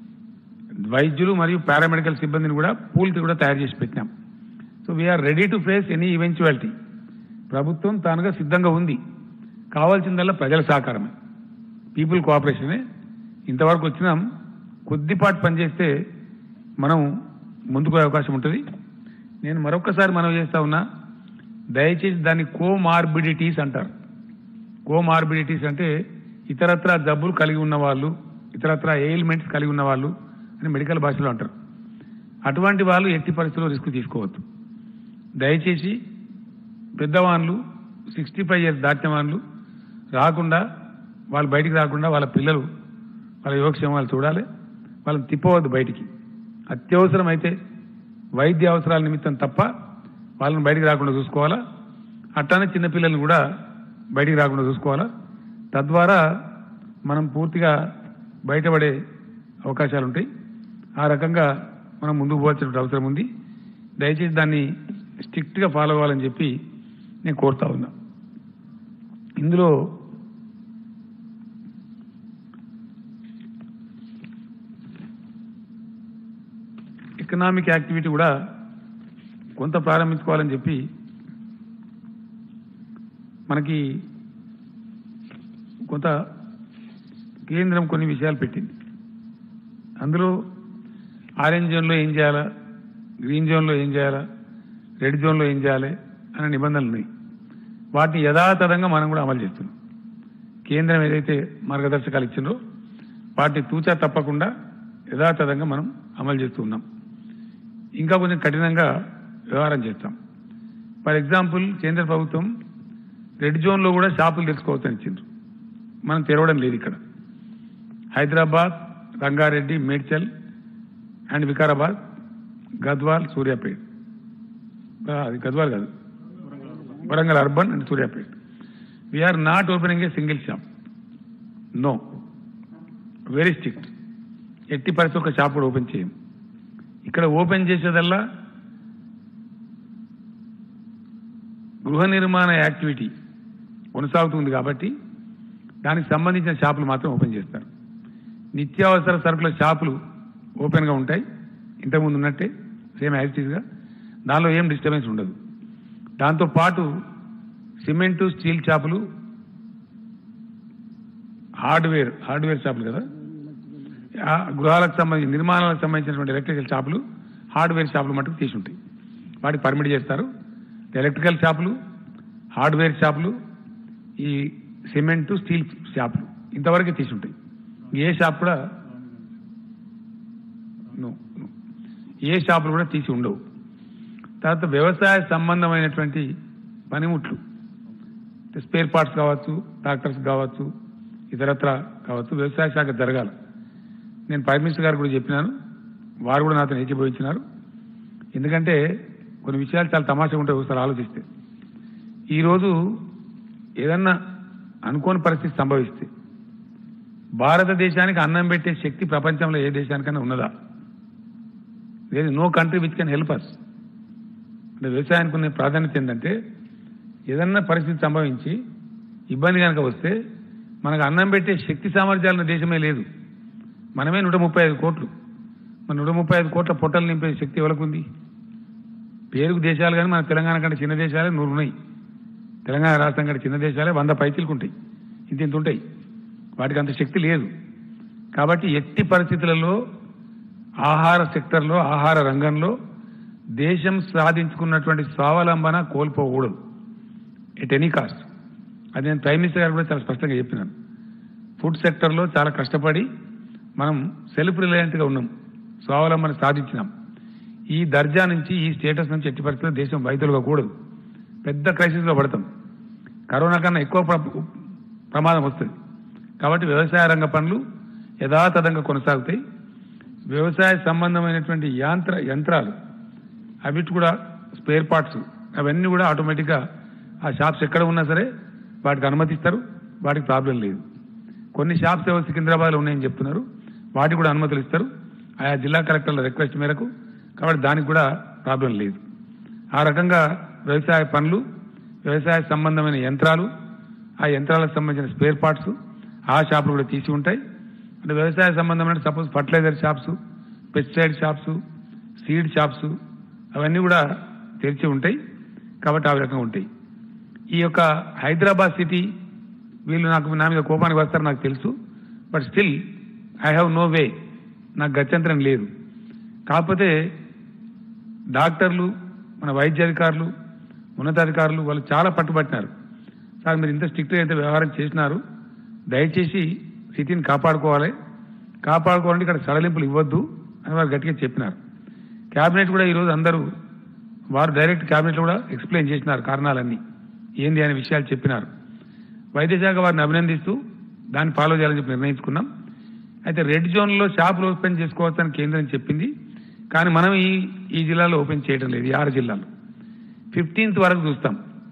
వైద్యులు మరియు పారామెడికల్ సిబ్బందిని కూడా పూల్కి కూడా తయారు చేసి పెట్టినాం. So we're ready to face any eventuality. ప్రభుత్వం తానుగా సిద్ధంగా ఉంది. కావాల్సిందల్లా ప్రజల సహకారమే, పీపుల్ కోఆపరేషనే. ఇంతవరకు వచ్చినాం. కొద్దిపాటు పనిచేస్తే మనం ముందుకు అవకాశం ఉంటుంది. నేను మరొకసారి మనవి చేస్తా ఉన్నా, దయచేసి దాన్ని కోమార్బిడిటీస్ అంటారు. కోమార్బిడిటీస్ అంటే ఇతరత్ర జబ్బులు కలిగి ఉన్న వాళ్ళు, ఇతరత్ర ఎయిల్మెంట్స్ కలిగి ఉన్న వాళ్ళు అని మెడికల్ భాషలో అంటారు. అటువంటి వాళ్ళు ఎట్టి పరిస్థితుల్లో రిస్క్ తీసుకోవద్దు. దయచేసి పెద్దవాళ్ళు, సిక్స్టీ ఫైవ్ ఇయర్స్ దాటిన వాళ్ళు రాకుండా, వాళ్ళు బయటికి రాకుండా వాళ్ళ పిల్లలు వాళ్ళ యోగక్షేమాలు చూడాలి. వాళ్ళని తిప్పవద్దు బయటికి. అత్యవసరం అయితే వైద్య అవసరాల నిమిత్తం తప్ప వాళ్ళని బయటికి రాకుండా చూసుకోవాలా. అట్లానే చిన్నపిల్లల్ని కూడా బయటికి రాకుండా చూసుకోవాలా. తద్వారా మనం పూర్తిగా బయటపడే అవకాశాలు ఉంటాయి. ఆ రకంగా మనం ముందుకు పోవాల్సిన అవసరం ఉంది. దయచేసి దాన్ని స్ట్రిక్ట్గా ఫాలో అవ్వాలని చెప్పి నేను కోరుతా ఉన్నా. ఇందులో ఎకనామిక్ యాక్టివిటీ కూడా కొంత ప్రారంభించుకోవాలని చెప్పి మనకి కొంత కేంద్రం కొన్ని విషయాలు పెట్టింది. అందులో ఆరెంజ్ జోన్లో ఏం చేయాలా, గ్రీన్ జోన్లో ఏం చేయాలా, రెడ్ జోన్లో ఏం చేయాలి అనే నిబంధనలు ఉన్నాయి. వాటిని యథాతథంగా మనం కూడా అమలు చేస్తున్నాం. కేంద్రం ఏదైతే మార్గదర్శకాలు ఇచ్చిందో వాటిని తూచా తప్పకుండా యథాతథంగా మనం అమలు చేస్తూ ఉన్నాం. ఇంకా కొంచెం కఠినంగా వ్యవహారం చేస్తాం. ఫర్ ఎగ్జాంపుల్ కేంద్ర ప్రభుత్వం రెడ్ జోన్లో కూడా షాపులు తెచ్చుకోవచ్చని ఇచ్చిండ్రు. మనం తెరవడం లేదు ఇక్కడ. హైదరాబాద్, రంగారెడ్డి, మేడ్చల్ అండ్ వికారాబాద్, గద్వాల్, సూర్యాపేట్, అది గద్వాల్ కాదు, Warangal urban and Suryapet. We're not opening a single shop. No, very strict. ఎట్టి పరిస్థితి ఒక షాప్ కూడా ఓపెన్ చేయం. ఇక్కడ ఓపెన్ చేసేదల్లా గృహ నిర్మాణ యాక్టివిటీ కొనసాగుతుంది కాబట్టి దానికి సంబంధించిన షాపులు మాత్రం ఓపెన్ చేస్తారు. నిత్యావసర సరుకుల షాపులు ఓపెన్గా ఉంటాయి, ఇంతకుముందు ఉన్నట్టే సేమ్ యాక్టివిటీస్గా. దానిలో ఏం డిస్టర్బెన్స్ ఉండదు. దాంతోపాటు సిమెంటు, స్టీల్ షాపులు, హార్డ్వేర్ హార్డ్వేర్ షాపులు కదా, గృహాలకు సంబంధించి నిర్మాణాలకు సంబంధించినటువంటి ఎలక్ట్రికల్ షాపులు, హార్డ్వేర్ షాపులు మటుకు తీసి ఉంటాయి. వాటికి పర్మిట్ చేస్తారు. ఎలక్ట్రికల్ షాపులు, హార్డ్వేర్ షాపులు, ఈ సిమెంటు, స్టీల్ షాపులు ఇంతవరకు తీసి ఉంటాయి. ఏ షాప్ కూడా ఏ షాపులు కూడా తీసి ఉండవు. తర్వాత వ్యవసాయ సంబంధమైనటువంటి పనిముట్లు, స్పేర్ పార్ట్స్ కావచ్చు, ట్రాక్టర్స్ కావచ్చు, ఇతరత్ర కావచ్చు, వ్యవసాయ శాఖ జరగాలి. నేను ప్రైమ్ మినిస్టర్ గారు కూడా చెప్పినాను, వారు కూడా నాతో ఏకీభవించినారు. ఎందుకంటే కొన్ని విషయాలు చాలా తమాషగా ఉంటాయి ఒకసారి ఆలోచిస్తే. ఈరోజు ఏదన్నా అనుకోని పరిస్థితి సంభవిస్తే భారతదేశానికి అన్నం పెట్టే శక్తి ప్రపంచంలో ఏ దేశానికైనా ఉన్నదా? లేదు. No country which can help us. అంటే వ్యవసాయానికి ఉన్న ప్రాధాన్యత ఏంటంటే ఏదన్నా పరిస్థితి సంభవించి ఇబ్బంది కనుక వస్తే మనకు అన్నం పెట్టే శక్తి సామర్థ్యాలున్న దేశమే లేదు. మనమే నూట ముప్పై ఐదు కోట్లు మన నూట ముప్పై ఐదు కోట్ల పొట్టలు నింపే శక్తి ఎవరికి ఉంది? పేరుకు దేశాలు కానీ మన తెలంగాణ కంటే చిన్న దేశాలే నూరు ఉన్నాయి. తెలంగాణ రాష్ట్రం కంటే చిన్న దేశాలే వంద పైచీలకు ఉంటాయి, ఇంత ఇంత ఉంటాయి. వాటికి అంత శక్తి లేదు. కాబట్టి ఎట్టి పరిస్థితులలో ఆహార సెక్టర్లో, ఆహార రంగంలో దేశం సాధించుకున్నటువంటి స్వావలంబన కోల్పోకూడదు ఎట్ ఎనీ కాస్ట్. అది నేను ప్రైమ్ మినిస్టర్ గారు కూడా చాలా స్పష్టంగా చెప్పినాను. ఫుడ్ సెక్టర్లో చాలా కష్టపడి మనం సెల్ఫ్ రిలయంట్గా ఉన్నాం, స్వావలంబన సాధించినాం. ఈ దర్జా నుంచి, ఈ స్టేటస్ నుంచి ఎట్టి పరిస్థితుల్లో దేశం వైద్యులుగా కూడదు. పెద్ద క్రైసిస్లో పడతాం. కరోనా కన్నా ఎక్కువ ప్రమాదం వస్తుంది. కాబట్టి వ్యవసాయ రంగ పనులు యథాతథంగా కొనసాగుతాయి. వ్యవసాయ సంబంధమైనటువంటి యాంత్ర యంత్రాలు అవిటి కూడా స్పేర్ పార్ట్స్ అవన్నీ కూడా ఆటోమేటిక్గా ఆ షాప్స్ ఎక్కడ ఉన్నా సరే వాటికి అనుమతిస్తారు. వాటికి ప్రాబ్లం లేదు. కొన్ని షాప్స్ ఏవో సికింద్రాబాద్లో ఉన్నాయని చెప్తున్నారు, వాటికి కూడా అనుమతులు ఇస్తారు ఆయా జిల్లా కలెక్టర్ల రిక్వెస్ట్ మేరకు. కాబట్టి దానికి కూడా ప్రాబ్లం లేదు. ఆ రకంగా వ్యవసాయ పనులు, వ్యవసాయ సంబంధమైన యంత్రాలు, ఆ యంత్రాలకు సంబంధించిన స్పేర్ పార్ట్స్ ఆ షాపులు కూడా తీసి ఉంటాయి. అంటే వ్యవసాయ సంబంధమైన suppose fertiliser shops, pesticide shops, seed shops అవన్నీ కూడా తెరిచి ఉంటాయి. కాబట్టి ఆ రకంగా ఉంటాయి. ఈ యొక్క హైదరాబాద్ సిటీ వీళ్ళు నాకు నా మీద కోపానికి వస్తారు నాకు తెలుసు. But still I have no way, నాకు గత్యంతరం లేదు. కాకపోతే డాక్టర్లు, మన వైద్యాధికారులు, ఉన్నతాధికారులు వాళ్ళు చాలా పట్టుబట్టినారు. సార్ మీరు ఇంత స్ట్రిక్ట్గా అయితే వ్యవహారం చేసినారు, దయచేసి సిటీని కాపాడుకోవాలి, కాపాడుకోవాలంటే ఇక్కడ సడలింపులు ఇవ్వద్దు అని వారు గట్టిగా చెప్పినారు. క్యాబినెట్ కూడా ఈరోజు అందరూ వారు డైరెక్ట్ క్యాబినెట్లో కూడా ఎక్స్ప్లెయిన్ చేసినారు కారణాలన్నీ ఏంది అనే విషయాలు చెప్పినారు. వైద్యశాఖ వారిని అభినందిస్తూ దాన్ని ఫాలో చేయాలని చెప్పి నిర్ణయించుకున్నాం. అయితే రెడ్ జోన్లో షాపులు ఓపెన్ చేసుకోవచ్చని కేంద్రం చెప్పింది, కానీ మనం ఈ ఈ జిల్లాలో ఓపెన్ చేయడం లేదు. ఈ ఆరు జిల్లాలో ఫిఫ్టీన్త్ వరకు చూస్తాం.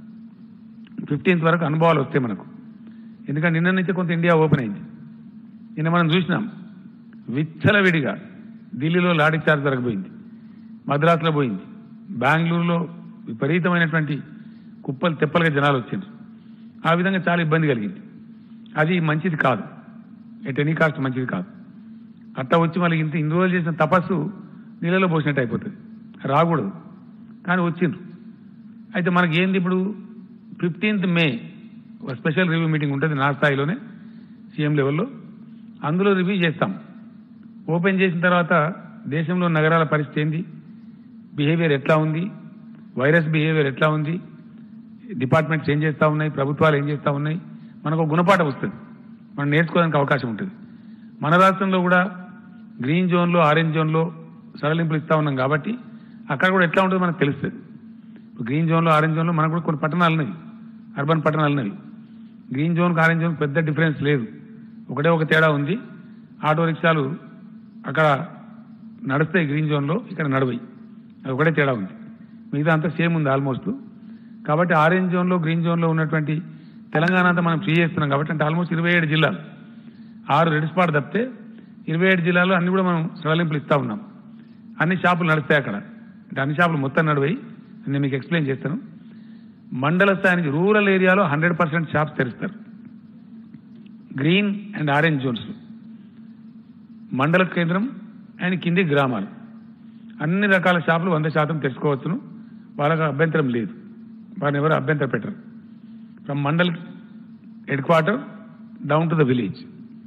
ఫిఫ్టీన్త్ వరకు అనుభవాలు వస్తాయి మనకు. ఎందుకంటే నిన్న నుంచి కొంత ఇండియా ఓపెన్ అయింది. నిన్న మనం చూసినాం విచ్చలవిడిగా ఢిల్లీలో లాఠీ చార్జ్ జరగబోయింది, మద్రాసులో పోయింది, బెంగళూరులో విపరీతమైనటువంటి కుప్పలు తెప్పలుగా జనాలు వచ్చిండ్రు. ఆ విధంగా చాలా ఇబ్బంది కలిగింది. అది మంచిది కాదు, ఎట్ ఎనీ కాస్ట్ మంచిది కాదు. అట్లా వచ్చి మళ్ళీ ఇంత ఇన్ని రోజులు చేసిన తపస్సు నీళ్ళలో పోసినట్టు అయిపోతుంది, రాకూడదు. కానీ వచ్చిండ్రు. అయితే మనకి ఏంది ఇప్పుడు ఫిఫ్టీన్త్ మే ఒక స్పెషల్ రివ్యూ మీటింగ్ ఉంటుంది నా స్థాయిలోనే, సీఎం లెవెల్లో. అందులో రివ్యూ చేస్తాం. ఓపెన్ చేసిన తర్వాత దేశంలో నగరాల పరిస్థితి ఏంది, బిహేవియర్ ఎట్లా ఉంది, వైరస్ బిహేవియర్ ఎట్లా ఉంది, డిపార్ట్మెంట్స్ ఏం చేస్తూ ఉన్నాయి, ప్రభుత్వాలు ఏం చేస్తూ ఉన్నాయి, మనకు ఒక గుణపాఠం వస్తుంది, మనం నేర్చుకోవడానికి అవకాశం ఉంటుంది. మన రాష్ట్రంలో కూడా గ్రీన్ జోన్లో, ఆరెంజ్ జోన్లో సడలింపులు ఇస్తూ ఉన్నాం కాబట్టి అక్కడ కూడా ఎట్లా ఉంటుందో మనకు తెలుస్తుంది. గ్రీన్ జోన్లో ఆరెంజ్ జోన్లో మనకు కూడా కొన్ని పట్టణాలు ఉన్నాయి, అర్బన్ పట్టణాలు ఉన్నాయి. గ్రీన్ జోన్కి ఆరెంజ్ జోన్ పెద్ద డిఫరెన్స్ లేదు, ఒకటే ఒక తేడా ఉంది. ఆటో రిక్షాలు అక్కడ నడుస్తాయి గ్రీన్ జోన్లో, ఇక్కడ నడవయి, అది ఒకటే తేడా ఉంది. మిగతా అంతా సేమ్ ఉంది ఆల్మోస్ట్. కాబట్టి ఆరెంజ్ జోన్లో గ్రీన్ జోన్లో ఉన్నటువంటి తెలంగాణ అంతా మనం ఫ్రీ చేస్తున్నాం కాబట్టి, అంటే ఆల్మోస్ట్ ఇరవై ఏడు జిల్లాలు, ఆరు రెడ్ స్పాట్ తప్పితే ఇరవై ఏడు జిల్లాల్లో అన్ని కూడా మనం సడలింపులు ఇస్తూ ఉన్నాం. అన్ని షాపులు నడుస్తాయి అక్కడ, అంటే అన్ని షాపులు మొత్తం నడివాయి. నేను మీకు ఎక్స్ప్లెయిన్ చేస్తాను. మండల స్థాయి నుంచి రూరల్ ఏరియాలో హండ్రెడ్ పర్సెంట్ షాప్స్ తెరుస్తారు, గ్రీన్ అండ్ ఆరెంజ్ జోన్స్. మండల కేంద్రం అండ్ కింది గ్రామాలు అన్ని రకాల షాపులు వంద శాతం తెరుచుకోవచ్చును, వాళ్ళకి అభ్యంతరం లేదు, వాళ్ళని ఎవరు అభ్యంతరం పెట్టరు. From mandal headquarter down to the village.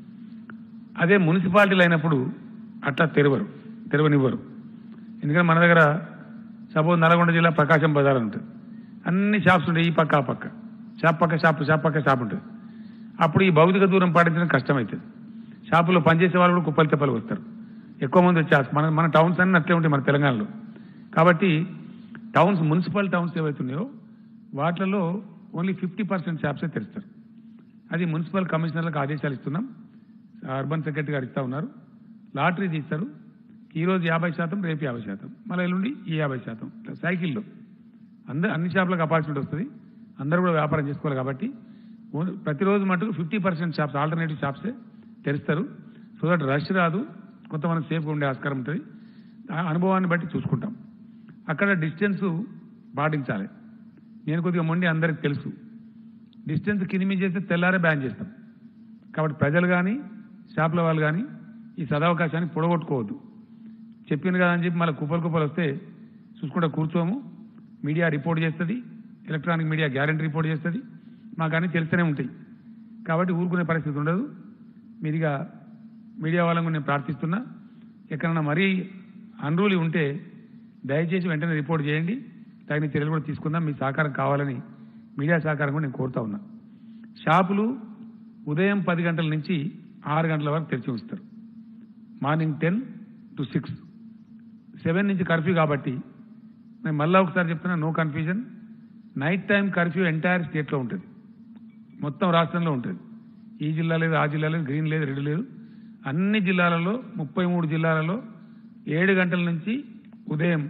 అదే మున్సిపాలిటీలు అయినప్పుడు అట్లా తెరవరు, తెరవనివ్వరు. ఎందుకంటే మన దగ్గర సపోజ్ నల్గొండ జిల్లా ప్రకాశం బజార్ ఉంటుంది, అన్ని షాప్స్ ఉంటాయి, ఈ పక్క ఆ పక్క, షాప్ పక్క షాప్ షాప్ పక్క షాప్ ఉంటుంది. అప్పుడు ఈ భౌతిక దూరం పాటించడం కష్టమవుతుంది. షాపులో పనిచేసే వాళ్ళు కూడా కుప్పలు తెప్పలు వస్తారు, ఎక్కువ మంది వచ్చేస్తారు. మన మన టౌన్స్ అన్నీ అట్లే ఉంటాయి మన తెలంగాణలో. కాబట్టి టౌన్స్, మున్సిపల్ టౌన్స్ ఏవైతున్నాయో వాటిలలో ఓన్లీ ఫిఫ్టీ పర్సెంట్ షాప్సే తెరుస్తారు. అది మున్సిపల్ కమిషనర్లకు ఆదేశాలు ఇస్తున్నాం, అర్బన్ సెక్రటరీ గారు ఇస్తా ఉన్నారు. లాటరీ తీస్తారు, ఈరోజు యాభై శాతం, రేపు యాభై శాతం, మళ్ళీ ఎల్లుండి ఈ యాభై శాతం, సైకిల్లో అందరు అన్ని షాపులకు అపార్చునిటీ వస్తుంది, అందరూ కూడా వ్యాపారం చేసుకోవాలి. కాబట్టి ప్రతిరోజు మటుకు ఫిఫ్టీ పర్సెంట్ షాప్స్, ఆల్టర్నేటివ్ షాప్సే తెరుస్తారు. సో దట్ రష్ రాదు, కొంతమంది సేఫ్గా ఉండే ఆస్కారం ఉంటుంది. అనుభవాన్ని బట్టి చూసుకుంటాం. అక్కడ డిస్టెన్స్ పాటించాలి. నేను కొద్దిగా మొండి, అందరికి తెలుసు, డిస్టెన్స్ కింది చేస్తే తెల్లారే బ్యాన్ చేస్తాం. కాబట్టి ప్రజలు కానీ షాపుల వాళ్ళు కానీ ఈ సదవకాశాన్ని పొడగొట్టుకోవద్దు. చెప్పింది కదా అని చెప్పి మళ్ళీ కుప్పలు కుప్పలు వస్తే చూసుకుంటూ కూర్చోము. మీడియా రిపోర్ట్ చేస్తుంది, ఎలక్ట్రానిక్ మీడియా గ్యారంటీ రిపోర్ట్ చేస్తుంది, మాకు అన్నీ తెలుస్తూనే ఉంటాయి. కాబట్టి ఊరుకునే పరిస్థితి ఉండదు. మీరుగా మీడియా వాళ్ళని నేను ప్రార్థిస్తున్నా, ఎక్కడన్నా మరీ అన్రూలీ ఉంటే దయచేసి వెంటనే రిపోర్ట్ చేయండి, తగిన చర్యలు కూడా తీసుకుందాం. మీ సహకారం కావాలని, మీడియా సహకారం కూడా నేను కోరుతా ఉన్నా. షాపులు ఉదయం పది గంటల నుంచి ఆరు గంటల వరకు తెరిచి ఉంచుతారు. Morning ten to six, seven నుంచి కర్ఫ్యూ. కాబట్టి నేను మళ్ళీ ఒకసారి చెప్తున్నా, no confusion. Night time curfew entire స్టేట్లో ఉంటుంది, మొత్తం రాష్ట్రంలో ఉంటుంది. ఈ జిల్లా లేదు, ఆ జిల్లా లేదు, గ్రీన్ లేదు, రెడ్ లేదు, అన్ని జిల్లాలలో ముప్పై మూడు జిల్లాలలో ఏడు గంటల నుంచి ఉదయం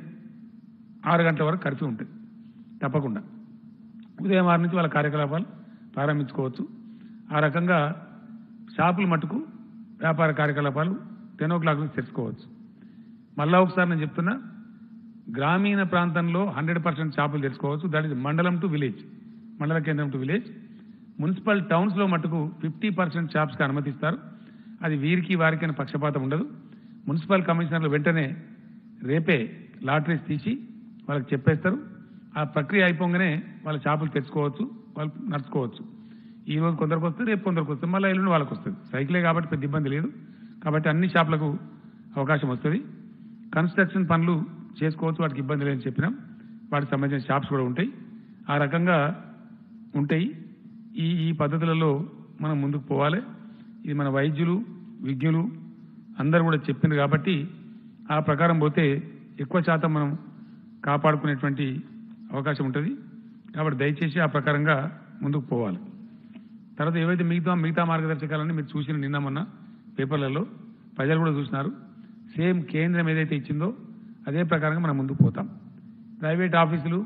ఆరు గంటల వరకు కర్ఫ్యూ ఉంటుంది తప్పకుండా. ఉదయం ఆరు నుంచి వాళ్ళ కార్యకలాపాలు ప్రారంభించుకోవచ్చు. ఆ రకంగా షాపులు మట్టుకు వ్యాపార కార్యకలాపాలు టెన్ ఓ క్లాక్ నుంచి తెచ్చుకోవచ్చు. మళ్ళా ఒకసారి నేను చెప్తున్నా, గ్రామీణ ప్రాంతంలో హండ్రెడ్ పర్సెంట్ షాపులు తెచ్చుకోవచ్చు. దట్ ఈస్ మండలం టు విలేజ్, మండల కేంద్రం టు విలేజ్. మున్సిపల్ టౌన్స్లో మట్టుకు ఫిఫ్టీ పర్సెంట్ షాప్స్కి అనుమతిస్తారు. అది వీరికి వారికి అని పక్షపాతం ఉండదు. మున్సిపల్ కమిషనర్లు వెంటనే రేపే లాటరీస్ తీసి వాళ్ళకి చెప్పేస్తారు. ఆ ప్రక్రియ అయిపోగానే వాళ్ళ షాపులు తెచ్చుకోవచ్చు, వాళ్ళు నడుచుకోవచ్చు. ఈ రోజు కొందరికి వస్తే రేపు కొందరికి వస్తుంది, మళ్ళీ ఎల్లుండి వాళ్ళకి వస్తుంది. సైకిలే కాబట్టి పెద్ద ఇబ్బంది లేదు. కాబట్టి అన్ని షాపులకు అవకాశం వస్తుంది. కన్స్ట్రక్షన్ పనులు చేసుకోవచ్చు, వాటికి ఇబ్బంది లేదని చెప్పినాం. వాటికి సంబంధించిన షాప్స్ కూడా ఉంటాయి. ఆ రకంగా ఉంటాయి. ఈ ఈ పద్ధతులలో మనం ముందుకు పోవాలి. ఇది మన వైద్యులు, విజ్ఞులు అందరూ కూడా చెప్పింది కాబట్టి ఆ ప్రకారం పోతే ఎక్కువ శాతం మనం కాపాడుకునేటువంటి అవకాశం ఉంటుంది. కాబట్టి దయచేసి ఆ ప్రకారంగా ముందుకు పోవాలి. తర్వాత ఏవైతే మిగతా మిగతా మార్గదర్శకాలన్నీ మీరు చూసిన నిన్న మొన్న పేపర్లలో ప్రజలు కూడా చూసినారు. సేమ్ కేంద్రం ఏదైతే ఇచ్చిందో అదే ప్రకారంగా మనం ముందుకు పోతాం. ప్రైవేట్ ఆఫీసులు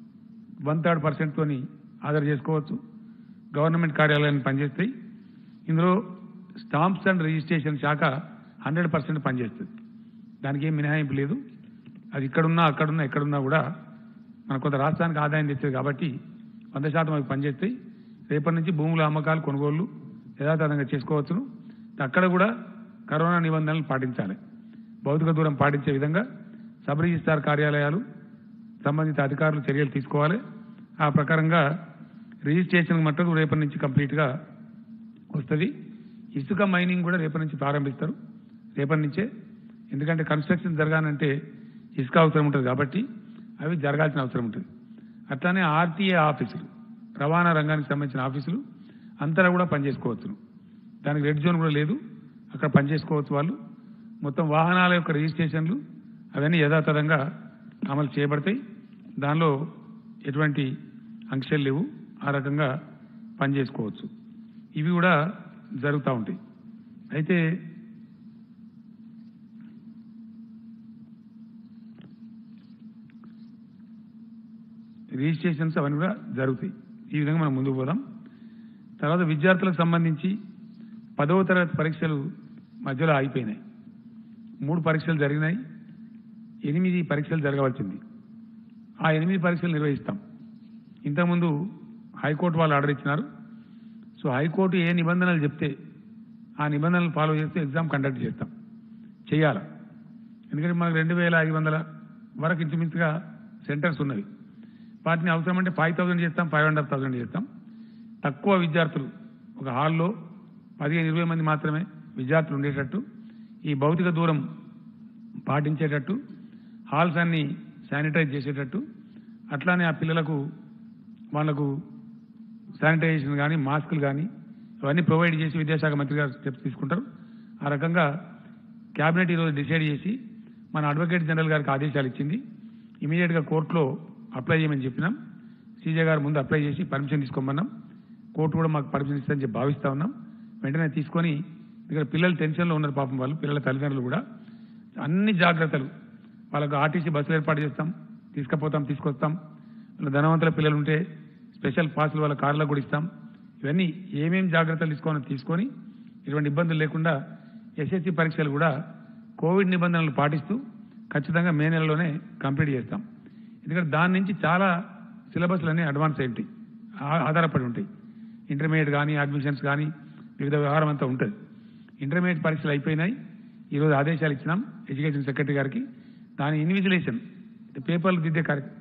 వన్ థర్డ్ పర్సెంట్తోని ఆధార్ చేసుకోవచ్చు. గవర్నమెంట్ కార్యాలయాన్ని పనిచేస్తాయి. ఇందులో స్టాంప్స్ అండ్ రిజిస్ట్రేషన్ శాఖ హండ్రెడ్ పర్సెంట్ పనిచేస్తుంది. దానికి ఏం మినహాయింపు లేదు. అది ఇక్కడున్నా అక్కడున్నా ఎక్కడున్నా కూడా మన కొంత రాష్ట్రానికి ఆదాయం తెచ్చేది కాబట్టి వంద శాతం అవి పనిచేస్తాయి. రేపటి నుంచి భూముల అమ్మకాలు, కొనుగోళ్లు యథాతథంగా చేసుకోవచ్చును. అక్కడ కూడా కరోనా నిబంధనలు పాటించాలి. భౌతిక దూరం పాటించే విధంగా సబ్ రిజిస్ట్రార్ కార్యాలయాలు, సంబంధిత అధికారులు చర్యలు తీసుకోవాలి. ఆ ప్రకారంగా రిజిస్ట్రేషన్ మట్టుకు రేపటి నుంచి కంప్లీట్గా వస్తుంది. ఇసుక మైనింగ్ కూడా రేపటి నుంచి ప్రారంభిస్తారు, రేపటి నుంచే. ఎందుకంటే కన్స్ట్రక్షన్ జరగాలంటే ఇసుక అవసరం ఉంటుంది కాబట్టి అవి జరగాల్సిన అవసరం ఉంటుంది. అట్లానే ఆర్టీఏ ఆఫీసులు, రవాణా రంగానికి సంబంధించిన ఆఫీసులు అంతా కూడా పనిచేసుకోవచ్చు. దానికి రెడ్ జోన్ కూడా లేదు, అక్కడ పనిచేసుకోవచ్చు వాళ్ళు. మొత్తం వాహనాల యొక్క రిజిస్ట్రేషన్లు అవన్నీ యథాతథంగా అమలు చేయబడతాయి. దానిలో ఎటువంటి ఆంక్షలు లేవు, ఆ రకంగా పనిచేసుకోవచ్చు. ఇవి కూడా జరుగుతూ ఉంటాయి. అయితే రిజిస్ట్రేషన్స్ అవన్నీ కూడా జరుగుతాయి. ఈ విధంగా మనం ముందుకు పోదాం. తర్వాత విద్యార్థులకు సంబంధించి పదవ తరగతి పరీక్షలు మధ్యలో ఆగిపోయినాయి. మూడు పరీక్షలు జరిగినాయి, ఎనిమిది పరీక్షలు జరగవలసింది. ఆ ఎనిమిది పరీక్షలు నిర్వహిస్తాం. ఇంతకుముందు హైకోర్టు వాళ్ళు ఆర్డర్ ఇచ్చినారు. సో హైకోర్టు ఏ నిబంధనలు చెప్తే ఆ నిబంధనలు ఫాలో చేస్తే ఎగ్జామ్ కండక్ట్ చేస్తాం, చేయాలి. ఎందుకంటే మనకు రెండు వేల ఐదు వందల వరకు ఇంచుమించుగా సెంటర్స్ ఉన్నవి. వాటిని అవసరమంటే ఫైవ్ థౌసండ్ చేస్తాం, ఫైవ్ అండ్ హాఫ్ థౌసండ్ చేస్తాం. తక్కువ విద్యార్థులు, ఒక హాల్లో పదిహేను ఇరవై మంది మాత్రమే విద్యార్థులు ఉండేటట్టు, ఈ భౌతిక దూరం పాటించేటట్టు, హాల్స్ అన్ని శానిటైజ్ చేసేటట్టు, అట్లానే ఆ పిల్లలకు వాళ్లకు శానిటైజేషన్ కానీ మాస్కులు కానీ ఇవన్నీ ప్రొవైడ్ చేసి విద్యాశాఖ మంత్రి గారు స్టెప్స్ తీసుకుంటారు. ఆ రకంగా క్యాబినెట్ ఈరోజు డిసైడ్ చేసి మన అడ్వకేట్ జనరల్ గారికి ఆదేశాలు ఇచ్చింది. ఇమీడియట్గా కోర్టులో అప్లై చేయమని చెప్పినాం. సీజే గారు ముందు అప్లై చేసి పర్మిషన్ తీసుకోమన్నాం. కోర్టు కూడా మాకు పర్మిషన్ ఇస్తుందని చెప్పి భావిస్తూ ఉన్నాం. వెంటనే తీసుకొని, ఇక్కడ పిల్లలు టెన్షన్లో ఉన్నారు పాపం, వాళ్ళు పిల్లల తల్లిదండ్రులు కూడా అన్ని జాగ్రత్తలు, వాళ్ళకు ఆర్టీసీ బస్సులు ఏర్పాటు చేస్తాం, తీసుకుపోతాం, తీసుకొస్తాం. ధనవంతుల పిల్లలు ఉంటే స్పెషల్ పాసులు వాళ్ళ కార్లో కూడా ఇస్తాం. ఇవన్నీ ఏమేమి జాగ్రత్తలు తీసుకోవాలని తీసుకొని ఇటువంటి ఇబ్బందులు లేకుండా ఎస్ఎస్సీ పరీక్షలు కూడా కోవిడ్ నిబంధనలు పాటిస్తూ ఖచ్చితంగా మే నెలలోనే కంప్లీట్ చేస్తాం. ఎందుకంటే దాని నుంచి చాలా సిలబస్లు అన్నీ అడ్వాన్స్ అయి ఉంటాయి, ఆధారపడి ఉంటాయి. ఇంటర్మీడియట్ కానీ అడ్మిషన్స్ కానీ వివిధ వ్యవహారం అంతా ఉంటుంది. ఇంటర్మీడియట్ పరీక్షలు అయిపోయినాయి. ఈరోజు ఆదేశాలు ఇచ్చినాం ఎడ్యుకేషన్ సెక్రటరీ గారికి. దాని ఇన్విజిలేషన్, పేపర్లు దిద్దే కార్యక్రమం,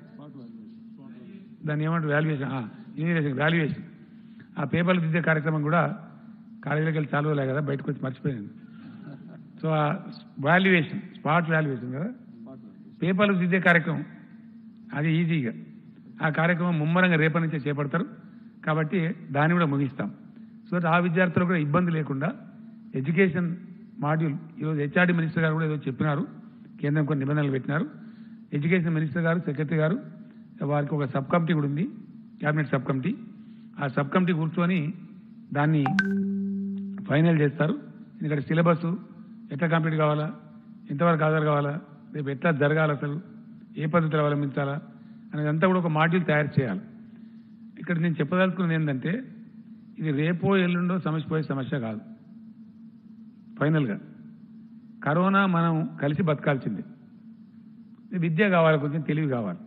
దాన్ని ఏమంటారు వాల్యుయేషన్, ఇన్విజిలేషన్ వాల్యుయేషన్, ఆ పేపర్లు దిద్దే కార్యక్రమం కూడా కాలేజీలోకి వెళ్ళి చాలు లే కదా, బయటకు వచ్చి మర్చిపోయాను. సో ఆ వాల్యుయేషన్, స్పాట్ వాల్యుయేషన్ కదా, పేపర్లు దిద్దే కార్యక్రమం, అది ఈజీగా ఆ కార్యక్రమం ముమ్మరంగా రేపటి నుంచే చేపడతారు. కాబట్టి దాన్ని కూడా ముగిస్తాం. సో ఆ విద్యార్థులకు కూడా ఇబ్బంది లేకుండా ఎడ్యుకేషన్ మాడ్యూల్ ఈరోజు హెచ్ఆర్డీ మినిస్టర్ గారు కూడా ఏదో చెప్పినారు, కేంద్రం కొన్ని నిబంధనలు పెట్టినారు. ఎడ్యుకేషన్ మినిస్టర్ గారు, సెక్రటరీ గారు, వారికి ఒక సబ్ కమిటీ కూడా ఉంది, క్యాబినెట్ సబ్ కమిటీ. ఆ సబ్ కమిటీ కూర్చొని దాన్ని ఫైనల్ చేస్తారు. ఎందుకంటే సిలబస్ ఎట్లా కంప్లీట్ కావాలా, ఎంతవరకు హాజరు కావాలా, రేపు ఎట్లా జరగాలి, అసలు ఏ పద్ధతులు అవలంబించాలా అనేదంతా కూడా ఒక మాడ్యూల్ తయారు చేయాలి. ఇక్కడ నేను చెప్పదలుచుకున్నది ఏంటంటే, ఇది రేపో ఎల్లుండో సమస్య పోయే సమస్య కాదు. ఫైనల్గా కరోనా మనం కలిసి బతకాల్సిందే. విద్య కావాలి, కొంచెం తెలివి కావాలి.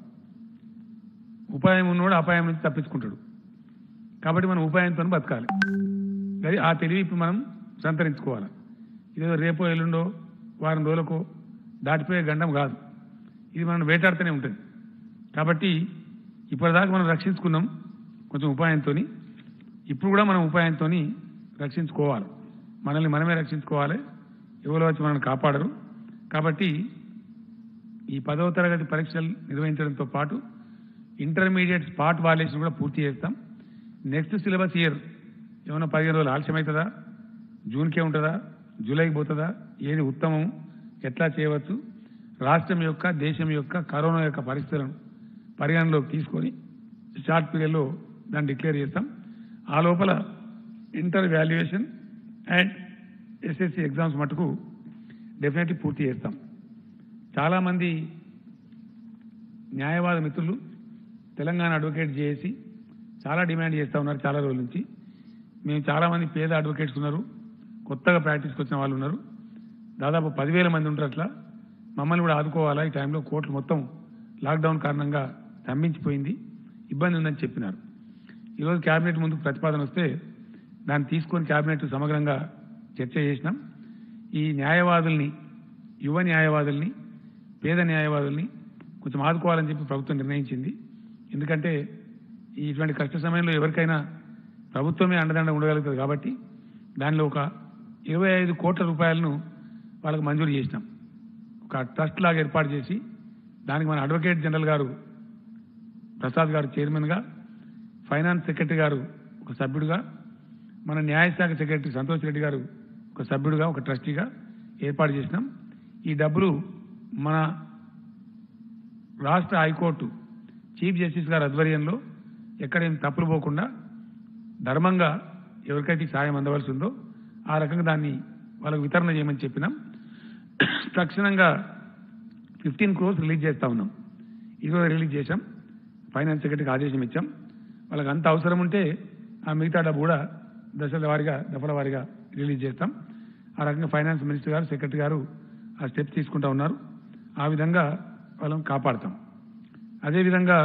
ఉపాయం ఉన్నవాడు అపాయం నుంచి తప్పించుకుంటాడు. కాబట్టి మనం ఉపాయంతో బతకాలి. అది ఆ తెలివి ఇప్పుడు మనం సంతరించుకోవాలి. ఇదేదో రేపో ఎల్లుండో వారం రోజులకో దాటిపోయే గండం కాదు. ఇది మనం వేటాడుతూనే ఉంటుంది. కాబట్టి ఇప్పటిదాకా మనం రక్షించుకున్నాం కొంచెం ఉపాయంతో. ఇప్పుడు కూడా మనం ఉపాయంతో రక్షించుకోవాలి. మనల్ని మనమే రక్షించుకోవాలి, ఎవరో వచ్చి మనల్ని కాపాడరు. కాబట్టి ఈ పదవ తరగతి పరీక్షలు నిర్వహించడంతో పాటు ఇంటర్మీడియట్ స్పాట్ వాల్యుయేషన్ కూడా పూర్తి చేస్తాం. నెక్స్ట్ సిలబస్ ఇయర్ ఏమైనా పదిహేను రోజులు ఆలస్యం అవుతుందా, జూన్కే ఉంటుందా, జూలైకి పోతుందా, ఏది ఉత్తమం, ఎట్లా చేయవచ్చు, రాష్ట్రం యొక్క దేశం యొక్క కరోనా యొక్క పరిస్థితులను పరిగణలోకి తీసుకొని షార్ట్ పీరియడ్లో దాన్ని డిక్లేర్ చేస్తాం. ఆ లోపల inter valuation and SSC exams మటుకు డెఫినెట్లీ పూర్తి చేస్తాం. చాలామంది న్యాయవాద మిత్రులు తెలంగాణ అడ్వకేట్ చేసి చాలా డిమాండ్ చేస్తూ ఉన్నారు చాలా రోజుల నుంచి. మేము చాలామంది పేద అడ్వకేట్స్ ఉన్నారు, కొత్తగా ప్రాక్టీస్కి వచ్చిన వాళ్ళు ఉన్నారు, దాదాపు పదివేల మంది ఉంటారు. అట్లా మమ్మల్ని కూడా ఆదుకోవాలా, ఈ టైంలో కోర్టులు మొత్తం లాక్డౌన్ కారణంగా స్తంభించిపోయింది, ఇబ్బంది ఉందని చెప్పినారు. ఈరోజు క్యాబినెట్ ముందుకు ప్రతిపాదన వస్తే దాన్ని తీసుకొని క్యాబినెట్ సమగ్రంగా చర్చ చేసినాం. ఈ న్యాయవాదుల్ని, యువ న్యాయవాదుల్ని, పేద న్యాయవాదుల్ని కొంచెం ఆదుకోవాలని చెప్పి ప్రభుత్వం నిర్ణయించింది. ఎందుకంటే ఇటువంటి కష్ట సమయంలో ఎవరికైనా ప్రభుత్వమే అండదండ ఉండగలుగుతుంది. కాబట్టి దానిలో ఒక ఇరవై ఐదు కోట్ల రూపాయలను వాళ్ళకు మంజూరు చేసినాం. ఒక ట్రస్ట్ లాగా ఏర్పాటు చేసి దానికి మన అడ్వకేట్ జనరల్ గారు ప్రసాద్ గారు చైర్మన్గా, ఫైనాన్స్ సెక్రటరీ గారు ఒక సభ్యుడిగా, మన న్యాయశాఖ సెక్రటరీ సంతోష్ రెడ్డి గారు ఒక సభ్యుడిగా, ఒక ట్రస్టీగా ఏర్పాటు చేసినాం. ఈ డబ్బులు మన రాష్ట్ర హైకోర్టు చీఫ్ జస్టిస్ గారి ఆధ్వర్యంలో ఎక్కడేం తప్పులు పోకుండా ధర్మంగా ఎవరికైతే సాయం అందవలసి ఉందో ఆ రకంగా దాన్ని వాళ్ళకు వితరణ చేయమని చెప్పినాం. తక్షణంగా ఫిఫ్టీన్ క్రోర్స్ రిలీజ్ చేస్తా ఉన్నాం. ఈరోజు రిలీజ్ చేశాం. ఫైనాన్స్ సెక్రటరీకి ఆదేశం ఇచ్చాం. వాళ్ళకి అంత అవసరం ఉంటే ఆ మిగతా డబ్బు కూడా దశల వారీగా దఫల వారీగా రిలీజ్ చేస్తాం. ఆ రకంగా ఫైనాన్స్ మినిస్టర్ గారు సెక్రటరీ గారు ఆ స్టెప్స్ తీసుకుంటా ఉన్నారు. ఆ విధంగా వాళ్ళని కాపాడతాం. అదేవిధంగా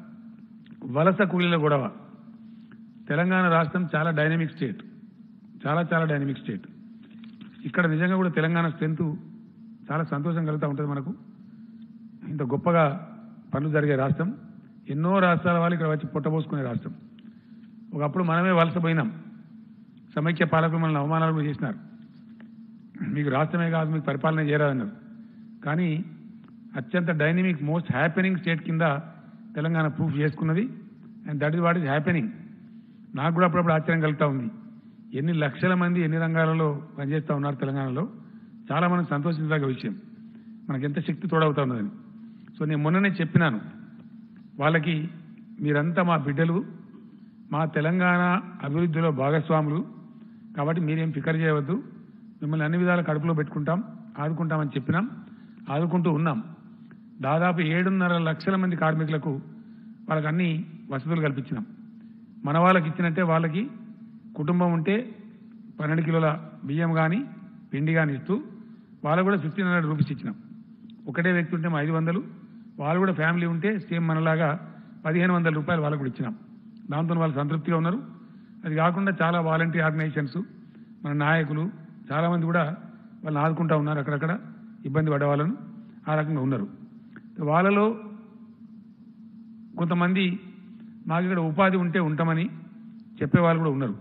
వలస కూలీల గొడవ. తెలంగాణ రాష్ట్రం చాలా డైనమిక్ స్టేట్, చాలా చాలా డైనమిక్ స్టేట్. ఇక్కడ నిజంగా కూడా తెలంగాణ స్ట్రెంత్ చాలా సంతోషం కలుగుతూ ఉంటుంది. మనకు ఇంత గొప్పగా పనులు జరిగే రాష్ట్రం. ఎన్నో రాష్ట్రాల వాళ్ళు ఇక్కడ వచ్చి పొట్టబోసుకునే రాష్ట్రం. ఒకప్పుడు మనమే వలస పోయినాం. సమైక్య పాలకులు మనల్ని అవమానాలు కూడా చేసినారు. మీకు రాష్ట్రమే కాదు, మీకు పరిపాలన చేయరాదన్నారు. కానీ అత్యంత డైనమిక్ మోస్ట్ హ్యాపెనింగ్ స్టేట్ కింద తెలంగాణ ప్రూఫ్ చేసుకున్నది. And that is what is happening. నాకు కూడా అప్పుడప్పుడు ఆశ్చర్యం కలుగుతూ ఉంది. ఎన్ని లక్షల మంది ఎన్ని రంగాలలో పనిచేస్తూ ఉన్నారు తెలంగాణలో. చాలా మనం సంతోషించదగ్గ విషయం. మనకు ఎంత శక్తి తోడవుతా ఉన్నదని. సో నేను మొన్ననే చెప్పినాను వాళ్ళకి, మీరంతా మా బిడ్డలు, మా తెలంగాణ అభివృద్ధిలో భాగస్వాములు కాబట్టి మీరేం ఫికర్ చేయవద్దు, మిమ్మల్ని అన్ని విధాలు కడుపులో పెట్టుకుంటాం, ఆదుకుంటామని చెప్పినాం. ఆదుకుంటూ ఉన్నాం. దాదాపు ఏడున్నర లక్షల మంది కార్మికులకు వాళ్ళకి అన్ని వసతులు కల్పించినాం. మన వాళ్ళకి ఇచ్చినట్టే వాళ్ళకి కుటుంబం ఉంటే పన్నెండు కిలోల బియ్యం కానీ పిండి కానీ ఇస్తూ వాళ్ళకు కూడా ఫిఫ్టీన్ హండ్రెడ్ రూపీస్ ఇచ్చినాం. ఒకటే వ్యక్తి ఉంటే మా ఐదు వందలు, వాళ్ళు కూడా ఫ్యామిలీ ఉంటే సేమ్ మనలాగా పదిహేను వందల రూపాయలు వాళ్ళకు కూడా ఇచ్చినాం. దాంతో వాళ్ళు సంతృప్తిగా ఉన్నారు. అది కాకుండా చాలా వాలంటీర్ ఆర్గనైజేషన్స్, మన నాయకులు చాలామంది కూడా వాళ్ళని ఆదుకుంటూ ఉన్నారు. అక్కడక్కడ ఇబ్బంది పడే వాళ్ళను ఆ రకంగా ఉన్నారు. వాళ్ళలో కొంతమంది మాకు ఇక్కడ ఉపాధి ఉంటే ఉంటామని చెప్పేవాళ్ళు కూడా ఉన్నారు.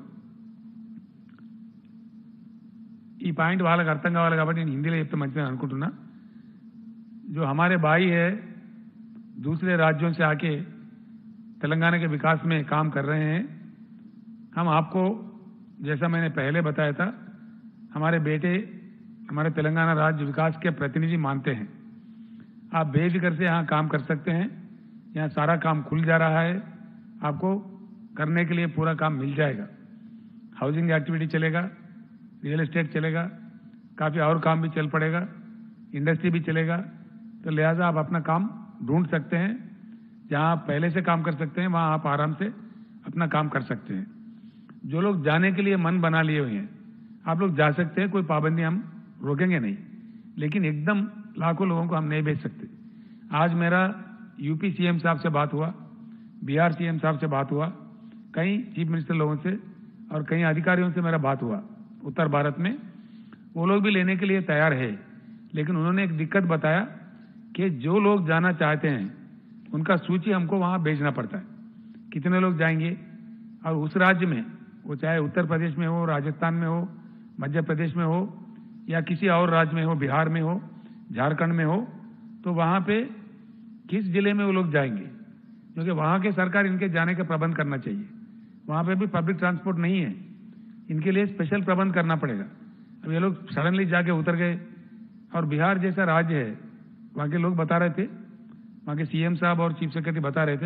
ఈ పాయింట్ వాళ్ళకి అర్థం కావాలి కాబట్టి నేను హిందీలో చెప్తే మంచిదని అనుకుంటున్నా. जो हमारे भाई है दूसरे राज्यों से आके तेलंगाना के विकास में काम कर रहे हैं, हम आपको जैसा मैंने पहले बताया था हमारे बेटे हमारे तेलंगाना राज्य विकास के प्रतिनिधि मानते हैं. आप बेफिक्र से यहाँ काम कर सकते हैं. यहाँ सारा काम खुल जा रहा है. आपको करने के लिए पूरा काम मिल जाएगा. हाउसिंग एक्टिविटी चलेगा, रियल एस्टेट चलेगा, काफ़ी और काम भी चल पड़ेगा, इंडस्ट्री भी चलेगा. तो लिहाजा आप अपना काम ढूंढ सकते हैं. जहाँ आप पहले से काम कर सकते हैं वहाँ आप आराम से अपना काम कर सकते हैं. जो लोग जाने के लिए मन बना लिए हुए हैं आप लोग जा सकते हैं, कोई पाबंदी हम रोकेंगे नहीं. लेकिन एकदम लाखों लोगों को हम नहीं भेज सकते. आज मेरा यूपी सीएम साहब से बात हुआ, बिहार सीएम साहब से बात हुआ, कई चीफ मिनिस्टर लोगों से और कई अधिकारियों से मेरा बात हुआ उत्तर भारत में. वो लोग भी लेने के लिए तैयार है. लेकिन उन्होंने एक दिक्कत बताया कि जो लोग जाना चाहते हैं उनका सूची हमको वहाँ भेजना पड़ता है. कितने लोग जाएंगे और उस राज्य में, वो चाहे उत्तर प्रदेश में हो, राजस्थान में हो, मध्य प्रदेश में हो या किसी और राज्य में हो, बिहार में हो, झारखंड में हो, तो वहाँ पे किस जिले में वो लोग जाएंगे. क्योंकि वहाँ के सरकार इनके जाने का प्रबंध करना चाहिए. वहाँ पे भी पब्लिक ट्रांसपोर्ट नहीं है, इनके लिए स्पेशल प्रबंध करना पड़ेगा. अब ये लोग सडनली जाके उतर गए. और बिहार जैसा राज्य है, वहाँ के लोग बता रहे थे, वहाँ के सीएम साहब और चीफ सेक्रेटरी बता रहे थे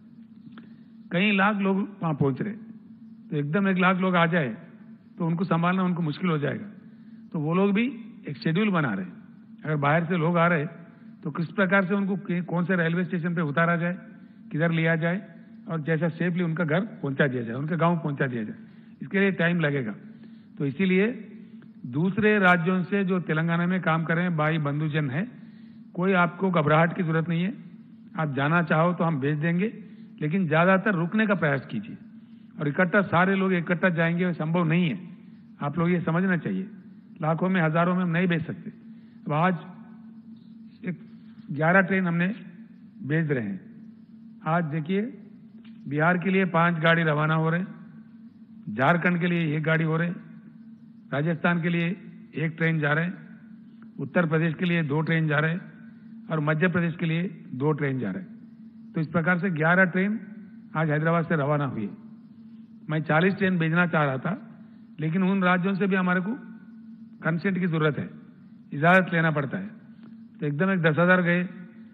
कई लाख लोग वहाँ पहुँच रहे. तो एकदम एक लाख लोग आ जाए तो उनको संभालना उनको मुश्किल हो जाएगा. तो वो लोग भी एक शेड्यूल बना रहे. अगर बाहर से लोग आ रहे तो किस प्रकार से उनको कौन से रेलवे स्टेशन पे उतारा जाए, किधर लिया जाए और जैसा सेफली उनका घर पहुंचा दिया जाए, उनके गांव पहुंचा दिया जाए. इसके लिए टाइम लगेगा. तो इसीलिए दूसरे राज्यों से जो तेलंगाना में काम कर रहे हैं भाई बंधुजन है, कोई आपको घबराहट की जरूरत नहीं है. आप जाना चाहो तो हम भेज देंगे, लेकिन ज्यादातर रुकने का प्रयास कीजिए. और इकट्ठा सारे लोग इकट्ठा जाएंगे संभव नहीं है. आप लोग ये समझना चाहिए. लाखों में हजारों में हम नहीं भेज सकते. अब आज एक ग्यारह ट्रेन हमने भेज रहे हैं. आज देखिए बिहार के लिए पांच गाड़ी रवाना हो रहे, झारखंड के लिए एक गाड़ी हो रहे, राजस्थान के लिए एक ट्रेन जा रहे, उत्तर प्रदेश के लिए दो ट्रेन जा रहे और मध्य प्रदेश के लिए दो ट्रेन जा रहे. तो इस प्रकार से ग्यारह ट्रेन आज हैदराबाद से रवाना हुई है. मैं चालीस ट्रेन भेजना चाह रहा था, लेकिन उन राज्यों से भी हमारे को कंसेंट की जरूरत है, इजाजत लेना पड़ता है. तो एकदम एक दस हजार गए,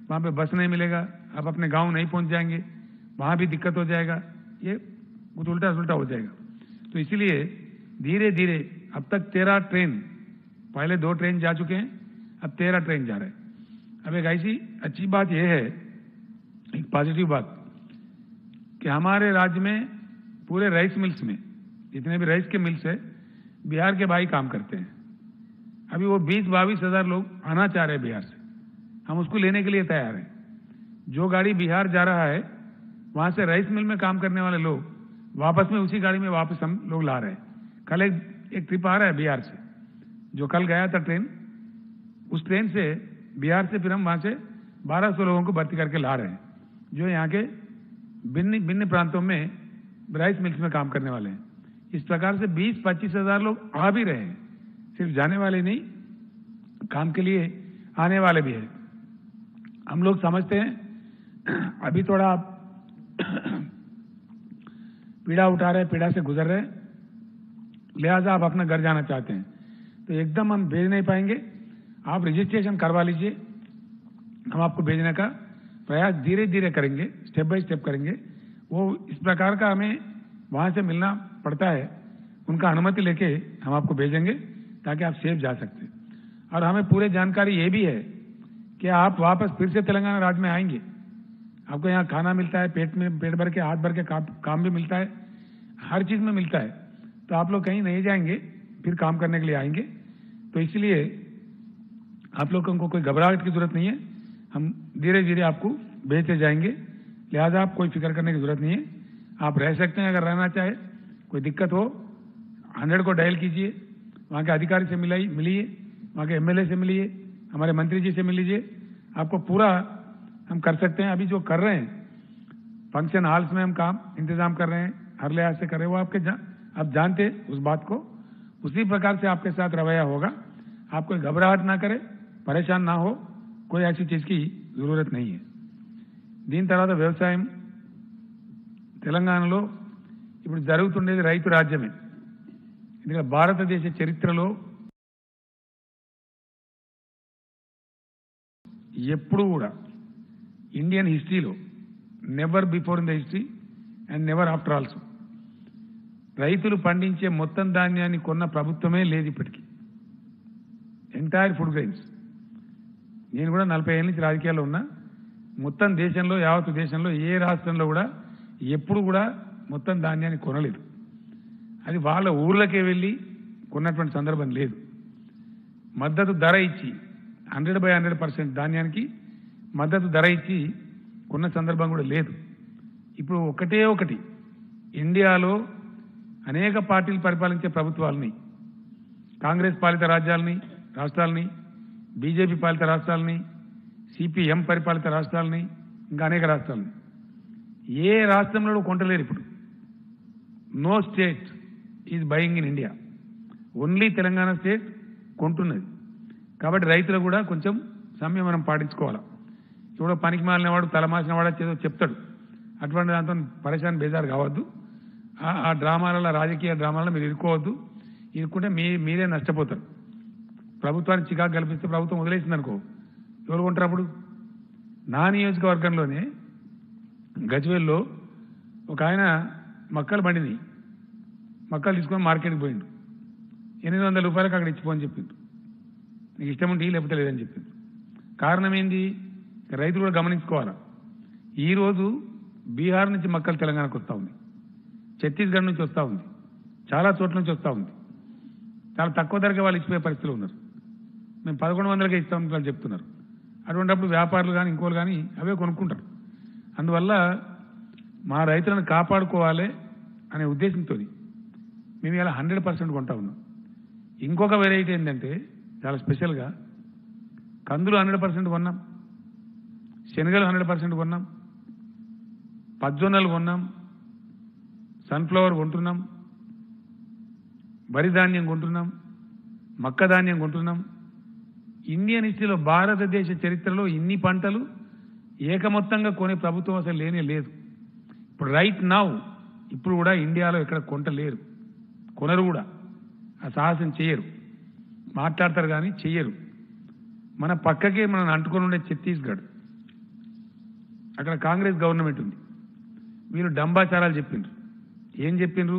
वहाँ पे बस नहीं मिलेगा, आप अपने गांव नहीं पहुंच जाएंगे, वहाँ भी दिक्कत हो जाएगा, ये कुछ उल्टा सुल्टा हो जाएगा। तो इसीलिए धीरे धीरे अब तक तेरह ट्रेन, पहले दो ट्रेन जा चुके हैं, अब तेरह ट्रेन जा रहे हैं। अब एक ऐसी अच्छी बात यह है, एक पॉजिटिव बात, कि हमारे राज्य में पूरे राइस मिल्स में जितने भी राइस के मिल्स है बिहार के भाई काम करते हैं। अभी वो बीस बाईस हजार लोग आना चाह रहे हैं बिहार से, हम उसको लेने के लिए तैयार हैं। जो गाड़ी बिहार जा रहा है वहां से राइस मिल में काम करने वाले लोग वापस में उसी गाड़ी में वापस हम लोग ला रहे हैं। कल एक, एक ट्रिप आ रहा है बिहार से, जो कल गया था ट्रेन, उस ट्रेन से बिहार से फिर हम वहां से बारह सौ लोगों को भर्ती करके ला रहे हैं, जो यहाँ के भिन्न भिन्न प्रांतों में राइस मिल्स में काम करने वाले हैं। इस प्रकार से बीस पच्चीस हजार लोग आ भी रहे हैं, सिर्फ जाने वाले नहीं, काम के लिए आने वाले भी हैं। हम लोग समझते हैं अभी थोड़ा पीड़ा उठा रहे, पीड़ा से गुजर रहे, लिहाजा आप अपना घर जाना चाहते हैं तो एकदम हम भेज नहीं पाएंगे। आप रजिस्ट्रेशन करवा लीजिए, हम आपको भेजने का प्रयास धीरे धीरे करेंगे, स्टेप बाय स्टेप करेंगे। वो इस प्रकार का हमें वहां से मिलना पड़ता है, उनका अनुमति लेके हम आपको भेजेंगे ताकि आप सेफ जा सकते। और हमें पूरी जानकारी ये भी है कि आप वापस फिर से तेलंगाना राज्य में आएंगे, आपको यहाँ खाना मिलता है, पेट में पेट भर के हाथ भर के काम, काम भी मिलता है, हर चीज में मिलता है, तो आप लोग कहीं नहीं जाएंगे, फिर काम करने के लिए आएंगे। तो इसलिए आप लोगों को कोई घबराहट की जरूरत नहीं है, हम धीरे धीरे आपको भेजते जाएंगे, लिहाजा आप कोई फिक्र करने की जरूरत नहीं है। आप रह सकते हैं, अगर रहना चाहे, कोई दिक्कत हो हंड्रेड को डायल कीजिए, वहाँ के अधिकारी से मिलाइए मिलिए वहाँ के एमएलए से मिलिए, हमारे मंत्री जी से मिल लीजिए, आपको पूरा हम कर सकते हैं। अभी जो कर रहे हैं फंक्शन हॉल्स में हम काम इंतजाम कर रहे हैं, हर लिहाज से कर रहे हैं, वो आपके जा, आप जानते हैं उस बात को, उसी प्रकार से आपके साथ रवैया होगा। आप कोई घबराहट ना करें, परेशान ना हो, कोई ऐसी चीज की जरूरत नहीं है। దీని తర్వాత వ్యవసాయం తెలంగాణలో ఇప్పుడు జరుగుతుండేది రైతు రాజ్యమే। ఎందుకంటే భారతదేశ చరిత్రలో ఎప్పుడు కూడా ఇండియన్ హిస్టరీలో never before in the history and never after also రైతులు పండించే మొత్తం ధాన్యాన్ని కొన్న ప్రభుత్వమే లేదు ఇప్పటికీ, ఎంటైర్ ఫుడ్ గ్రెయిన్స్। నేను కూడా నలభై ఏళ్ళ నుంచి రాజకీయాల్లో ఉన్నా, మొత్తం దేశంలో యావత్ దేశంలో ఏ రాష్ట్రంలో కూడా ఎప్పుడు కూడా మొత్తం ధాన్యాన్ని కొనలేదు, అది వాళ్ళ ఊర్లకే వెళ్ళి కొన్నటువంటి సందర్భం లేదు। మద్దతు ధర ఇచ్చి హండ్రెడ్ బై హండ్రెడ్ పర్సెంట్ ధాన్యానికి మద్దతు ధర ఇచ్చి కొన్న సందర్భం కూడా లేదు। ఇప్పుడు ఒకటే ఒకటి, ఇండియాలో అనేక పార్టీలు పరిపాలించే ప్రభుత్వాలని, కాంగ్రెస్ పాలిత రాజ్యాలని రాష్ట్రాలని, బీజేపీ పాలిత రాష్ట్రాలని, సిపిఎం పరిపాలిత రాష్ట్రాలని, ఇంకా అనేక రాష్ట్రాలని, ఏ రాష్ట్రంలో కొంటలేరు ఇప్పుడు। No state is buying in India, only Telangana state కొంటున్నది। కాబట్టి రైతులు కూడా కొంచెం సంయమనం పాటించుకోవాలి। ఇప్పుడు పనికి మాలిన వాడు, తలమాసిన వాడు చేదో చెప్తాడు, అటువంటి దాంతో పరేషాన్ బేజారు కావద్దు, ఆ డ్రామాలలో, రాజకీయ డ్రామాలలో మీరు ఇరుక్కోవద్దు, ఇరుక్కుంటే మీ మీరే నష్టపోతారు। ప్రభుత్వానికి చికాకు కల్పిస్తే ప్రభుత్వం వదిలేసింది అనుకో, ఎవరు కొంటారు అప్పుడు? నా నియోజకవర్గంలోనే గజ్వేల్లో ఒక ఆయన మక్కలు బండిని మక్కలు తీసుకొని మార్కెట్కి పోయిండు, ఎనిమిది వందల రూపాయలకు అక్కడ ఇచ్చిపోని చెప్పిండు, నీకు ఇష్టం ఉంటే లేకపోతే లేదని చెప్పిండు। కారణం ఏంది? రైతులు కూడా గమనించుకోవాలా। ఈరోజు బీహార్ నుంచి మక్కలు తెలంగాణకు వస్తూ ఉంది, ఛత్తీస్గఢ్ నుంచి వస్తూ ఉంది, చాలా చోట్ల నుంచి వస్తూ ఉంది, చాలా తక్కువ ధరకే వాళ్ళు ఇచ్చిపోయే పరిస్థితులు ఉన్నారు। మేము పదకొండు వందలకే ఇస్తామని వాళ్ళు చెప్తున్నారు। అటువంటిప్పుడు వ్యాపారులు కానీ ఇంకోలు కానీ అవే కొనుక్కుంటారు। అందువల్ల మా రైతులను కాపాడుకోవాలి అనే ఉద్దేశంతో మేము ఇలా హండ్రెడ్ పర్సెంట్ కొంటా ఉన్నాం। ఇంకొక వెరైటీ ఏంటంటే చాలా స్పెషల్గా కందులు హండ్రెడ్ పర్సెంట్ కొన్నాం, శనగలు హండ్రెడ్ పర్సెంట్ కొన్నాం, పజ్జొన్నలు కొన్నాం, సన్ఫ్లవర్ కొంటున్నాం, వరి ధాన్యం కొంటున్నాం, మక్క ధాన్యం కొంటున్నాం। ఇండియన్ హిస్టరీలో భారతదేశ చరిత్రలో ఇన్ని పంటలు ఏకమొత్తంగా కొనే ప్రభుత్వం అసలు లేనే లేదు। ఇప్పుడు రైట్ నౌ ఇప్పుడు కూడా ఇండియాలో ఎక్కడ కొంటలేరు, కొనరు కూడా, ఆ సాహసం చేయరు, మాట్లాడతారు కానీ చెయ్యరు। మన పక్కకే మనం అంటుకొని ఉండే ఛత్తీస్గఢ్, అక్కడ కాంగ్రెస్ గవర్నమెంట్ ఉంది. వీళ్ళు డంబాచారాలు చెప్పిండ్రు. ఏం చెప్పిండ్రు?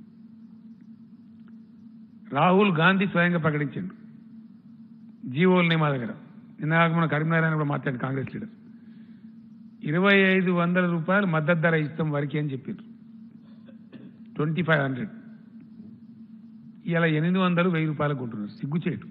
రాహుల్ గాంధీ స్వయంగా ప్రకటించిండు జీవోల్ని మా దగ్గర. నిన్న మన కరీంనగర్ కూడా మాట్లాడి కాంగ్రెస్ లీడర్ ఇరవై ఐదు వందల రూపాయలు మద్దతు ధర ఇస్తాం వరకు అని చెప్పిండ్రు. ట్వంటీ ఫైవ్ హండ్రెడ్ ఇలా ఎనిమిది వందలు వెయ్యి రూపాయలకు కొంటున్నారు. సిగ్గుచేటు.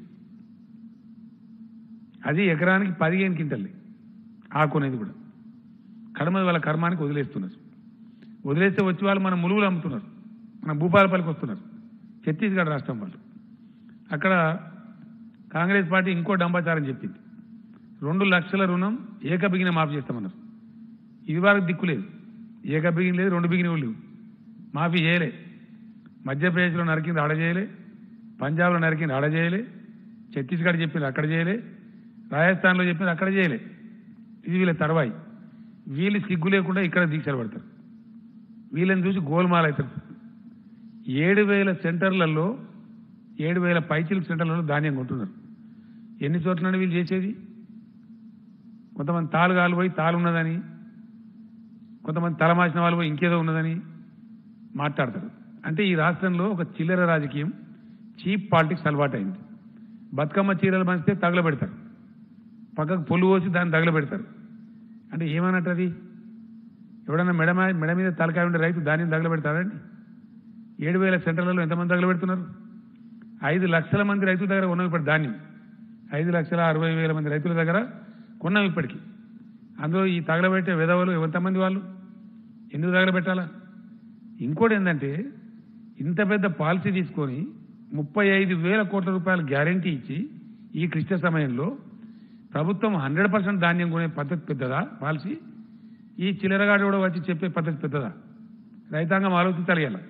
అది ఎకరానికి పదిహేను క్వింటల్ని ఆకునేది కూడా. కడమ వాళ్ళ కర్మానికి వదిలేస్తున్నారు. వదిలేస్తే వచ్చి వాళ్ళు మన ములుగులు అమ్ముతున్నారు, మన భూపాలపల్లికి వస్తున్నారు. ఛత్తీస్గఢ్ రాష్ట్రం వాళ్ళు. అక్కడ కాంగ్రెస్ పార్టీ ఇంకో డంబాచారం చెప్పింది. రెండు లక్షల రుణం ఏకబిగిన మాఫీ చేస్తామన్నారు. ఇది వరకు దిక్కు లేదు. ఏకబిగిన లేదు, రెండు బిగిన లేవు. మాఫీ చేయలే. మధ్యప్రదేశ్లో నరికింది ఆడ చేయలే, పంజాబ్లో నరికింది ఆడ చేయలే, ఛత్తీస్గఢ్ చెప్పింది అక్కడ చేయలే, రాజస్థాన్లో చెప్పింది అక్కడ చేయలే. ఇది వీళ్ళ తర్వాయి. వీళ్ళు సిగ్గు లేకుండా ఇక్కడ దీక్షలు పడతారు. వీళ్ళని చూసి గోల్మాల్ అవుతారు. ఏడు వేల సెంటర్లలో ఏడు వేల పైచిల్ సెంటర్లలో ధాన్యం కొంటున్నారు. ఎన్ని చోట్ల వీళ్ళు చేసేది? కొంతమంది తాలు కాలు పోయి తాలు ఉన్నదని, కొంతమంది తలమాసిన వాళ్ళు పోయి ఇంకేదో ఉన్నదని మాట్లాడతారు. అంటే ఈ రాష్ట్రంలో ఒక చిల్లర రాజకీయం, చీప్ పాలిటిక్స్ అలవాటైంది. బతుకమ్మ చీరలు మంచితే తగలబెడతారు, పక్కకు పొల్లు పోసి దాన్ని తగలబెడతారు. అంటే ఏమన్నట్టు అది? ఎవడన్నా మెడ మెడ మీద తలకాయ ఉండే రైతు ధాన్యం తగలబెడతాడండి? ఏడు వేల సెంటర్లలో ఎంతమంది తగలబెడుతున్నారు? ఐదు లక్షల మంది రైతుల దగ్గర ఉన్నాం ఇప్పుడు ధాన్యం. ఐదు లక్షల అరవై వేల మంది రైతుల దగ్గర కొన్నాం ఇప్పటికీ. అందులో ఈ తగలబెట్టే విధవలు ఎంతమంది? వాళ్ళు ఎందుకు తగలబెట్టాలా? ఇంకోటి ఏంటంటే, ఇంత పెద్ద పాలసీ తీసుకొని ముప్పై ఐదు వేల కోట్ల రూపాయల గ్యారంటీ ఇచ్చి ఈ క్లిష్ట సమయంలో ప్రభుత్వం హండ్రెడ్ పర్సెంట్ ధాన్యం కొనే పద్ధతి పెద్దదా పాలసీ? ఈ చిల్లరగాడు కూడా వచ్చి చెప్పే పద్ధతి పెద్దదా? రైతాంగం ఆలోచించాలి. ఇలా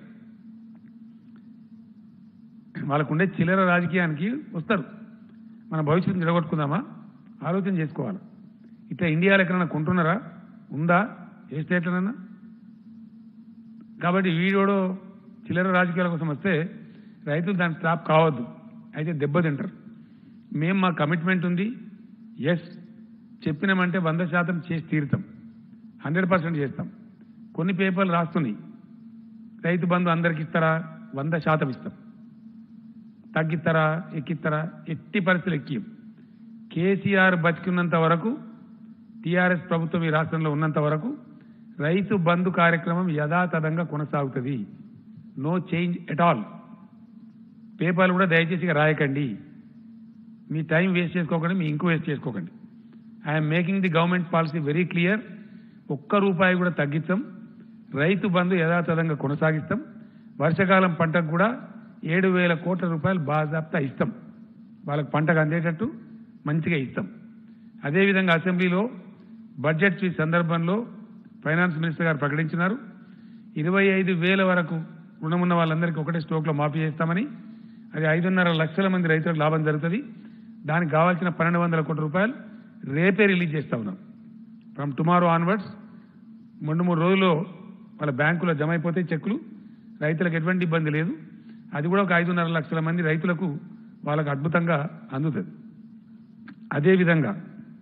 వాళ్ళకుండే చిల్లర రాజకీయానికి వస్తారు. మన భవిష్యత్తు నిలగొట్టుకుందామా? ఆలోచన చేసుకోవాలి. ఇట్లా ఇండియాలో ఎక్కడైనా కొంటున్నారా? ఉందా ఏ స్టేట్లోనైనా? కాబట్టి వీడోడో చిల్లర రాజకీయాల కోసం వస్తే రైతులు దానికి ట్రాప్ కావద్దు, అయితే దెబ్బతింటారు. మేము మా కమిట్మెంట్ ఉంది. ఎస్ చెప్పినామంటే వంద శాతం చేసి తీరుతాం, హండ్రెడ్ పర్సెంట్ చేస్తాం. కొన్ని పేపర్లు రాస్తున్నాయి, రైతు బంధు అందరికి ఇస్తారా? వంద శాతం ఇస్తాం. తగ్గిస్తారా? ఎక్కిస్తారా? ఎట్టి పరిస్థితులు ఎక్కియం. కేసీఆర్ బతికున్నంత వరకు, టీఆర్ఎస్ ప్రభుత్వం ఈ రాష్ట్రంలో ఉన్నంత వరకు రైతు బంధు కార్యక్రమం యథాతథంగా కొనసాగుతుంది. No change at all. పేపర్లు కూడా దయచేసి రాయకండి. మీ టైం వేస్ట్ చేసుకోకండి, మీ ఇంకు వేస్ట్ చేసుకోకండి. I'm making the government policy very clear. ఒక్క రూపాయి కూడా తగ్గించాం. రైతు బంధు యథాతథంగా కొనసాగిస్తాం. వర్షాకాలం పంటకు కూడా ఏడు వేల కోట్ల రూపాయలు బాజాప్తా ఇస్తాం. వాళ్ళకి పంటకు అందేటట్టు మంచిగా ఇస్తాం. అదేవిధంగా అసెంబ్లీలో బడ్జెట్ ఈ సందర్భంలో ఫైనాన్స్ మినిస్టర్ గారు ప్రకటించినారు. ఇరవై ఐదు వేల వరకు రుణమున్న వాళ్ళందరికీ ఒకటే స్టోక్లో మాఫీ చేస్తామని. అది ఐదున్నర లక్షల మంది రైతులకు లాభం జరుగుతుంది. దానికి కావాల్సిన పన్నెండు వందల కోట్ల రూపాయలు రేపే రిలీజ్ చేస్తా ఉన్నాం. ఫ్రమ్ టుమారో ఆన్వర్డ్స్ రెండు మూడు రోజుల్లో వాళ్ళ బ్యాంకులో జమ అయిపోతాయి చెక్కులు. రైతులకు ఎటువంటి ఇబ్బంది లేదు. అది కూడా ఒక ఐదున్నర లక్షల మంది రైతులకు వాళ్ళకు అద్భుతంగా అందుతుంది. అదేవిధంగా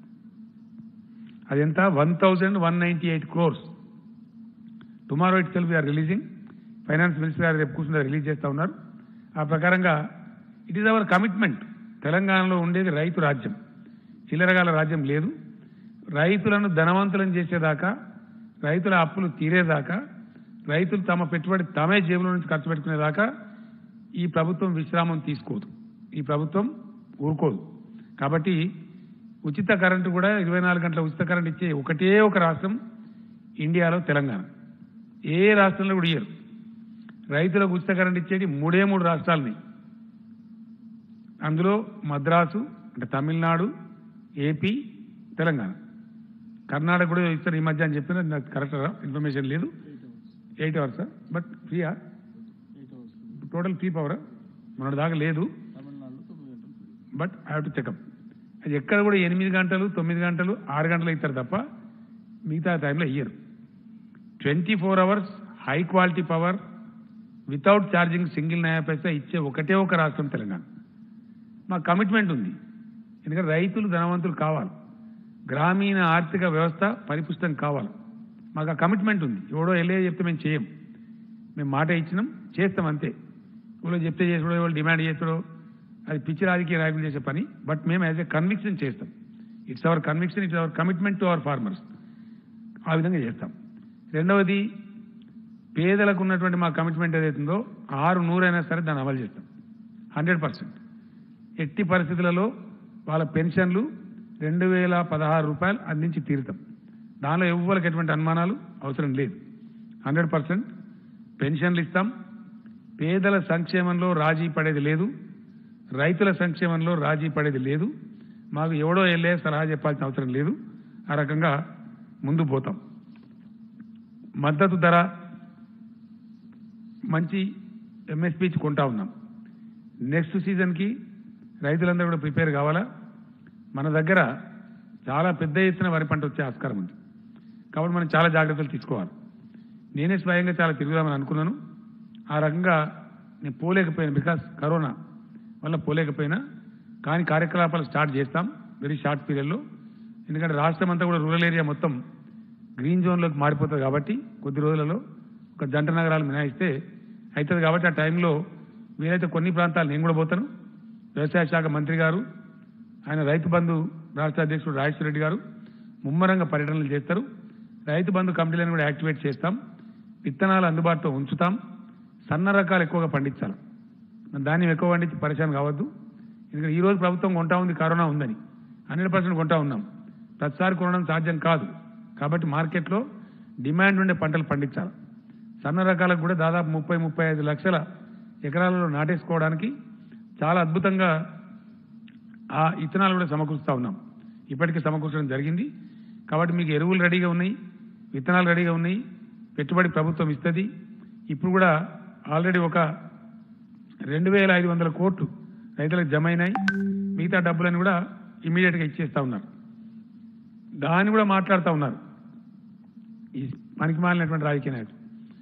అదెంత one thousand one ninety eight crores tomorrow itself we're releasing. Finance minister గారు రేపు కూర్చుని రిలీజ్ చేస్తూ ఉన్నారు. ఆ ప్రకారంగా ఇట్ ఈస్ అవర్ కమిట్మెంట్. తెలంగాణలో ఉండేది రైతు రాజ్యం, చిల్లరగాల రాజ్యం లేదు. రైతులను ధనవంతులను చేసేదాకా, రైతుల అప్పులు తీరేదాకా, రైతులు తమ పెట్టుబడి తమే జేబుల నుంచి ఖర్చు పెట్టుకునేదాకా ఈ ప్రభుత్వం విశ్రామం తీసుకోదు, ఈ ప్రభుత్వం ఊరుకోదు. కాబట్టి ఉచిత కరెంటు కూడా ఇరవై నాలుగు గంటల ఉచిత కరెంటు ఇచ్చే ఒకటే ఒక రాష్ట్రం ఇండియాలో తెలంగాణ. ఏ రాష్ట్రంలో కూడా ఇయ్యరు. రైతులకు ఉచిత కరెంటు ఇచ్చేది మూడే మూడు రాష్ట్రాలని. అందులో మద్రాసు అంటే తమిళనాడు, ఏపీ, తెలంగాణ. కర్ణాటక కూడా ఇస్తారు ఈ మధ్య అని చెప్పిన నాకు కరెక్ట్ ఇన్ఫర్మేషన్ లేదు. ఎయిట్ అవర్స్ బట్ ఫ్రీయా? టోటల్ ఫ్రీ పవరా? మన దాకా లేదు, but I have to check up. అది ఎక్కడ కూడా ఎనిమిది గంటలు తొమ్మిది గంటలు ఆరు గంటలు ఇస్తారు తప్ప మిగతా టైంలో ఇయ్యరు. Twenty four hours high quality power without charging single నయా పైసా ఇచ్చే ఒకటే ఒక రాష్ట్రం తెలంగాణ. మా కమిట్మెంట్ ఉంది. ఎందుకంటే రైతులు ధనవంతులు కావాలి. గ్రామీణ ఆర్థిక వ్యవస్థ పరిపుష్టం కావాలి. మాకు ఆ కమిట్మెంట్ ఉంది. ఎవడో ఎల్ఏ చెప్తే మేము చేయం, మేము మాట ఇచ్చినాం, చేస్తాం అంతే. ఎవరో చెప్తే చేసాడో ఎవరు డిమాండ్ చేస్తాడో అది పిచ్చి రాజకీయ నాయకులు చేసే పని. బట్ మేము యాజ్ ఎ కన్విక్షన్ చేస్తాం. It's our conviction, it's our commitment to our farmers. ఆ విధంగా చేస్తాం. రెండవది, పేదలకు ఉన్నటువంటి మా కమిట్మెంట్ ఏదైతుందో ఆరు నూరైనా సరే దాన్ని అమలు చేస్తాం హండ్రెడ్ పర్సెంట్. ఎట్టి పరిస్థితులలో వాళ్ళ పెన్షన్లు రెండు వేల పదహారు రూపాయలు అందించి తీరుతాం. దానిలో ఎవ్వరికి ఎటువంటి అనుమానాలు అవసరం లేదు. హండ్రెడ్ పర్సెంట్ పెన్షన్లు ఇస్తాం. పేదల సంక్షేమంలో రాజీ పడేది లేదు, రైతుల సంక్షేమంలో రాజీ పడేది లేదు. మాకు ఎవడో వెళ్ళే సలహా చెప్పాల్సిన అవసరం లేదు. ఆ రకంగా ముందు పోతాం. మద్దతు ధర మంచి ఎంఎస్పీ కొంటా ఉన్నాం. నెక్స్ట్ సీజన్కి రైతులందరూ కూడా ప్రిపేర్ కావాలా. మన దగ్గర చాలా పెద్ద ఎత్తున వరి పంట వచ్చే ఆస్కారం ఉంది. కాబట్టి మనం చాలా జాగ్రత్తలు తీసుకోవాలి. నేనే స్వయంగా చాలా తిరుగుదామని అనుకున్నాను. ఆ రకంగా నేను పోలేకపోయాను, బికాస్ కరోనా వల్ల పోలేకపోయినా. కానీ కార్యకలాపాలు స్టార్ట్ చేస్తాం వెరీ షార్ట్ పీరియడ్లో. ఎందుకంటే రాష్ట్రం అంతా కూడా రూరల్ ఏరియా మొత్తం గ్రీన్ జోన్లోకి మారిపోతుంది. కాబట్టి కొద్ది రోజులలో ఒక జంట నగరాలు మినహాయిస్తే అవుతుంది. కాబట్టి ఆ టైంలో వీలైతే కొన్ని ప్రాంతాలు నేను కూడా పోతాను. వ్యవసాయ శాఖ మంత్రి గారు, ఆయన రైతు బంధు రాష్ట్ర అధ్యక్షుడు రాజేశ్వర రెడ్డి గారు ముమ్మరంగా పర్యటనలు చేస్తారు. రైతు బంధు కమిటీలను కూడా యాక్టివేట్ చేస్తాం. విత్తనాలు అందుబాటులో ఉంచుతాం. సన్న రకాలు ఎక్కువగా పండించాలి. ధాన్యం ఎక్కువ పండించి పరిశాన్ కావద్దు. ఎందుకంటే ఈరోజు ప్రభుత్వం కొంటా ఉంది, కరోనా ఉందని హండ్రెడ్ పర్సెంట్ కొంటా ఉన్నాం. ప్రతిసారి కొనడం సాధ్యం కాదు. కాబట్టి మార్కెట్లో డిమాండ్ ఉండే పంటలు పండించాలి. సన్న రకాలకు కూడా దాదాపు ముప్పై ముప్పై ఐదు లక్షల ఎకరాలలో నాటేసుకోవడానికి చాలా అద్భుతంగా ఆ ఇత్తనాలు కూడా సమకూరుస్తూ ఉన్నాం. ఇప్పటికీ సమకూర్చడం జరిగింది. కాబట్టి మీకు ఎరువులు రెడీగా ఉన్నాయి, విత్తనాలు రెడీగా ఉన్నాయి, పెట్టుబడి ప్రభుత్వం ఇస్తుంది. ఇప్పుడు కూడా ఆల్రెడీ ఒక రెండు వేల ఐదు వందల కోట్లు రైతులకు జమ అయినాయి. మిగతా డబ్బులను కూడా ఇమీడియట్గా ఇచ్చేస్తూ ఉన్నారు. దాన్ని కూడా మాట్లాడుతూ ఉన్నారు ఈ పనికి మాలినటువంటి రాజకీయ నాయకులు.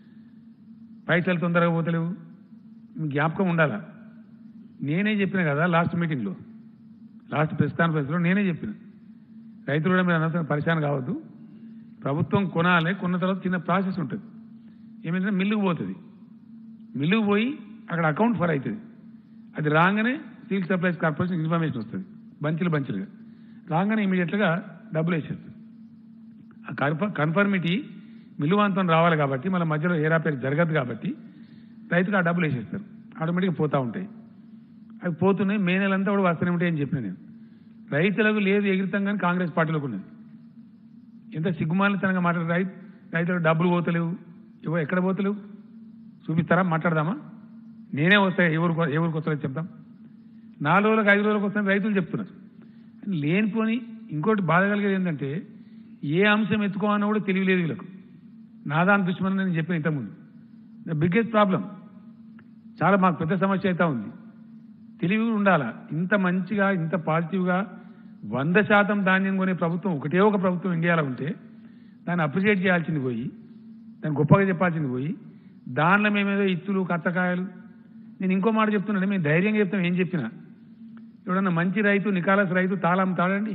పైసలు తొందరగా పోతలేవు, జ్ఞాపకం ఉండాలా. నేనే చెప్పిన కదా లాస్ట్ మీటింగ్లో, లాస్ట్ ప్రెస్ కాన్ఫరెన్స్లో నేనే చెప్పిన, రైతులు కూడా మీరు అనవసరం పరిశాన్ కావద్దు. ప్రభుత్వం కొనాలి, కొన్న తర్వాత చిన్న ప్రాసెస్ ఉంటుంది. ఏమైందంటే మిల్లుకు పోతుంది, మిల్లుకు పోయి అక్కడ అకౌంట్ ఫర్ అవుతుంది. అది రాగానే సివిల్ సప్లైస్ కార్పొరేషన్ ఇన్ఫర్మేషన్ వస్తుంది, బంచులు బంచులుగా రాగానే ఇమీడియట్గా డబ్బులు వేసేస్తుంది. ఆ కన్ఫర్ కన్ఫర్మిటీ మిల్లువాంతం రావాలి. కాబట్టి మన మధ్యలో ఏరాపేరు జరగదు. కాబట్టి రైతుకు ఆ డబ్బులు వేసేస్తారు, ఆటోమేటిక్గా పోతూ ఉంటాయి. అవి పోతున్నాయి. మే నెలంతా కూడా వస్తూనే ఉంటాయి అని చెప్పిన నేను. రైతులకు లేదు ఎగిరితం కానీ కాంగ్రెస్ పార్టీలోకి ఉన్నది. ఎంత సిగ్గుమాలితనంగా మాట్లాడు. రైతు రైతులకు డబ్బులు పోతలేవు, ఇవో ఎక్కడ పోతలేవు చూపిస్తారా, మాట్లాడదామా? నేనే వస్తాయి, ఎవరు ఎవరికి వస్తారో చెప్తాం. నాలుగు రోజులకు ఐదు రోజులకు వస్తాయని రైతులు చెప్తున్నారు. లేనిపోని ఇంకోటి బాధ కలిగేది ఏంటంటే ఏ అంశం ఎత్తుకోవాలన్నా కూడా తెలియలేదు వీళ్ళకు. నాదాని దుష్మని నేను చెప్పిన ఇంతకుముందు. ద బిగ్గెస్ట్ ప్రాబ్లం, చాలా మాకు పెద్ద సమస్య అయితే ఉంది. తెలివి ఉండాలా. ఇంత మంచిగా ఇంత పాజిటివ్గా వంద శాతం ధాన్యం కొనే ప్రభుత్వం ఒకటే ఒక ప్రభుత్వం ఇండియాలో ఉంటే దాన్ని అప్రిషియేట్ చేయాల్సింది పోయి, దాన్ని గొప్పగా చెప్పాల్సింది పోయి, దానిలో మేమేదో ఇత్తులు కచ్చకాయలు. నేను ఇంకో మాట చెప్తున్నాను, మేము ధైర్యంగా చెప్తాం. ఏం చెప్పినా ఎవడన్నా మంచి రైతు, నికాలస్ రైతు తాళ అమ్ముతాడండి?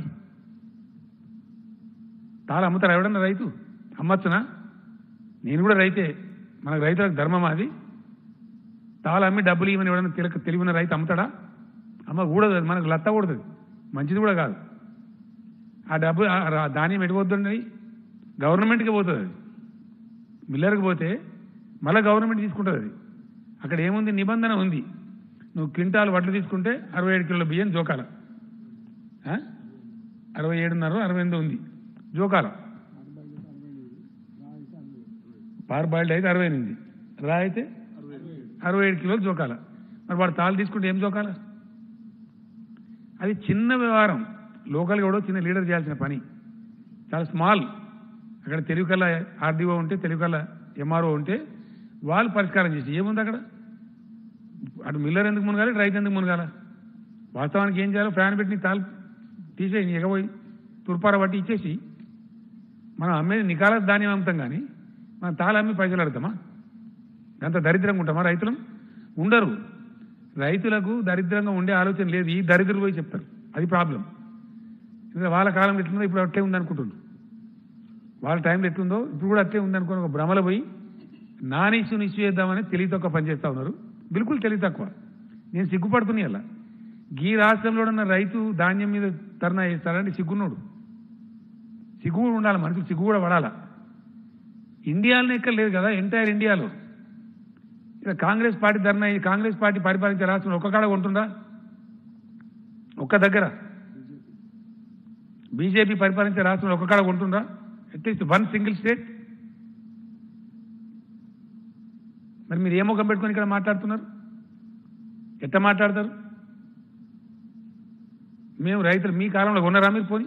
తాళ అమ్ముతారా ఎవడన్నా రైతు? అమ్మచ్చునా? నేను కూడా రైతే, మనకు రైతులకు ధర్మం అది. తాళ అమ్మి డబ్బులు ఇవ్వని ఎవడన్నా తిలక తెలివిన రైతు అమ్ముతాడా? అమ్మ కూడదు, అది మనకు లత్త కూడదు, మంచిది కూడా కాదు. ఆ డబ్బు ధాన్యం ఎడిపోతుందండి, గవర్నమెంట్కి పోతుంది. అది మిల్లర్కి పోతే మళ్ళీ గవర్నమెంట్ తీసుకుంటుంది. అది అక్కడ ఏముంది, నిబంధన ఉంది. నువ్వు క్వింటాల్ వడ్లు తీసుకుంటే అరవై ఏడు కిలోల బియ్యం జోకాల, అరవై ఏడున్నర అరవై ఎనిమిది ఉంది జోకాల. పార్ బాయిల్డ్ అయితే అరవై ఎనిమిది, రా అయితే అరవై ఏడు కిలోలు జోకాల. మరి వాడు తాళ్ళు తీసుకుంటే ఏం జోకాల? అది చిన్న వ్యవహారం. లోకల్గా కూడా చిన్న లీడర్ చేయాల్సిన పని, చాలా స్మాల్. అక్కడ తెలుగు కల్లా ఆర్డీఓ ఉంటే, తెలుగు కల్లా ఎంఆర్ఓ ఉంటే వాళ్ళు పరిష్కారం చేసి ఏముంది అక్కడ. అటు మిల్లర్ ఎందుకు మునగాలి, రైతు ఎందుకు మునగాల? వాస్తవానికి ఏం చేయాలో ఫ్యాన్ పెట్టి తాళ్ళు తీసేయి, ఎగబోయి తుర్పార బట్టి ఇచ్చేసి మనం అమ్మేది నికాల ధాన్యం అమ్ముతాం. కానీ మనం తాళ అమ్మి పైసలు అడుగుతామా? అంత దరిద్రంగా ఉంటామా? రైతులం ఉండరు. రైతులకు దరిద్రంగా ఉండే ఆలోచన లేదు. ఈ దరిద్రులు పోయి చెప్తారు, అది ప్రాబ్లం. ఇంకా వాళ్ళ కాలం ఎట్లుందో ఇప్పుడు అట్లే ఉందనుకుంటున్నారు. వాళ్ళ టైంలో ఎట్లుందో ఇప్పుడు కూడా అట్లే ఉందనుకుని ఒక భ్రమలో పోయి నాన్ ఇష్యూని ఇష్యూ చేద్దామని తెలివి తక్కువ పనిచేస్తూ ఉన్నారు. బిల్కుల్ తెలివి తక్కువ. నేను సిగ్గుపడుతున్నా అలా. ఈ రాష్ట్రంలో ఉన్న రైతు ధాన్యం మీద ధర్నా చేస్తారంటే సిగ్గున్నాడు. సిగ్గు కూడా ఉండాలి, మనుషులు సిగ్గు కూడా పడాలా. ఇండియాలోనే ఎక్కడ లేదు కదా, ఎంటైర్ ఇండియాలో. ఇక కాంగ్రెస్ పార్టీ ధర్నా, కాంగ్రెస్ పార్టీ పరిపాలించే రాష్ట్రంలో ఒక్క కాడ ఉంటుందా? ఒక్క దగ్గర. బీజేపీ పరిపాలించే రాష్ట్రంలో ఒక్క కాడ ఉంటుందా? At least one single state. మరి మీరు ఏ ముఖం పెట్టుకొని ఇక్కడ మాట్లాడుతున్నారు? ఎట్లా మాట్లాడతారు? మేము రైతులు మీ కాలంలో కొన్నారా మీరు? పోని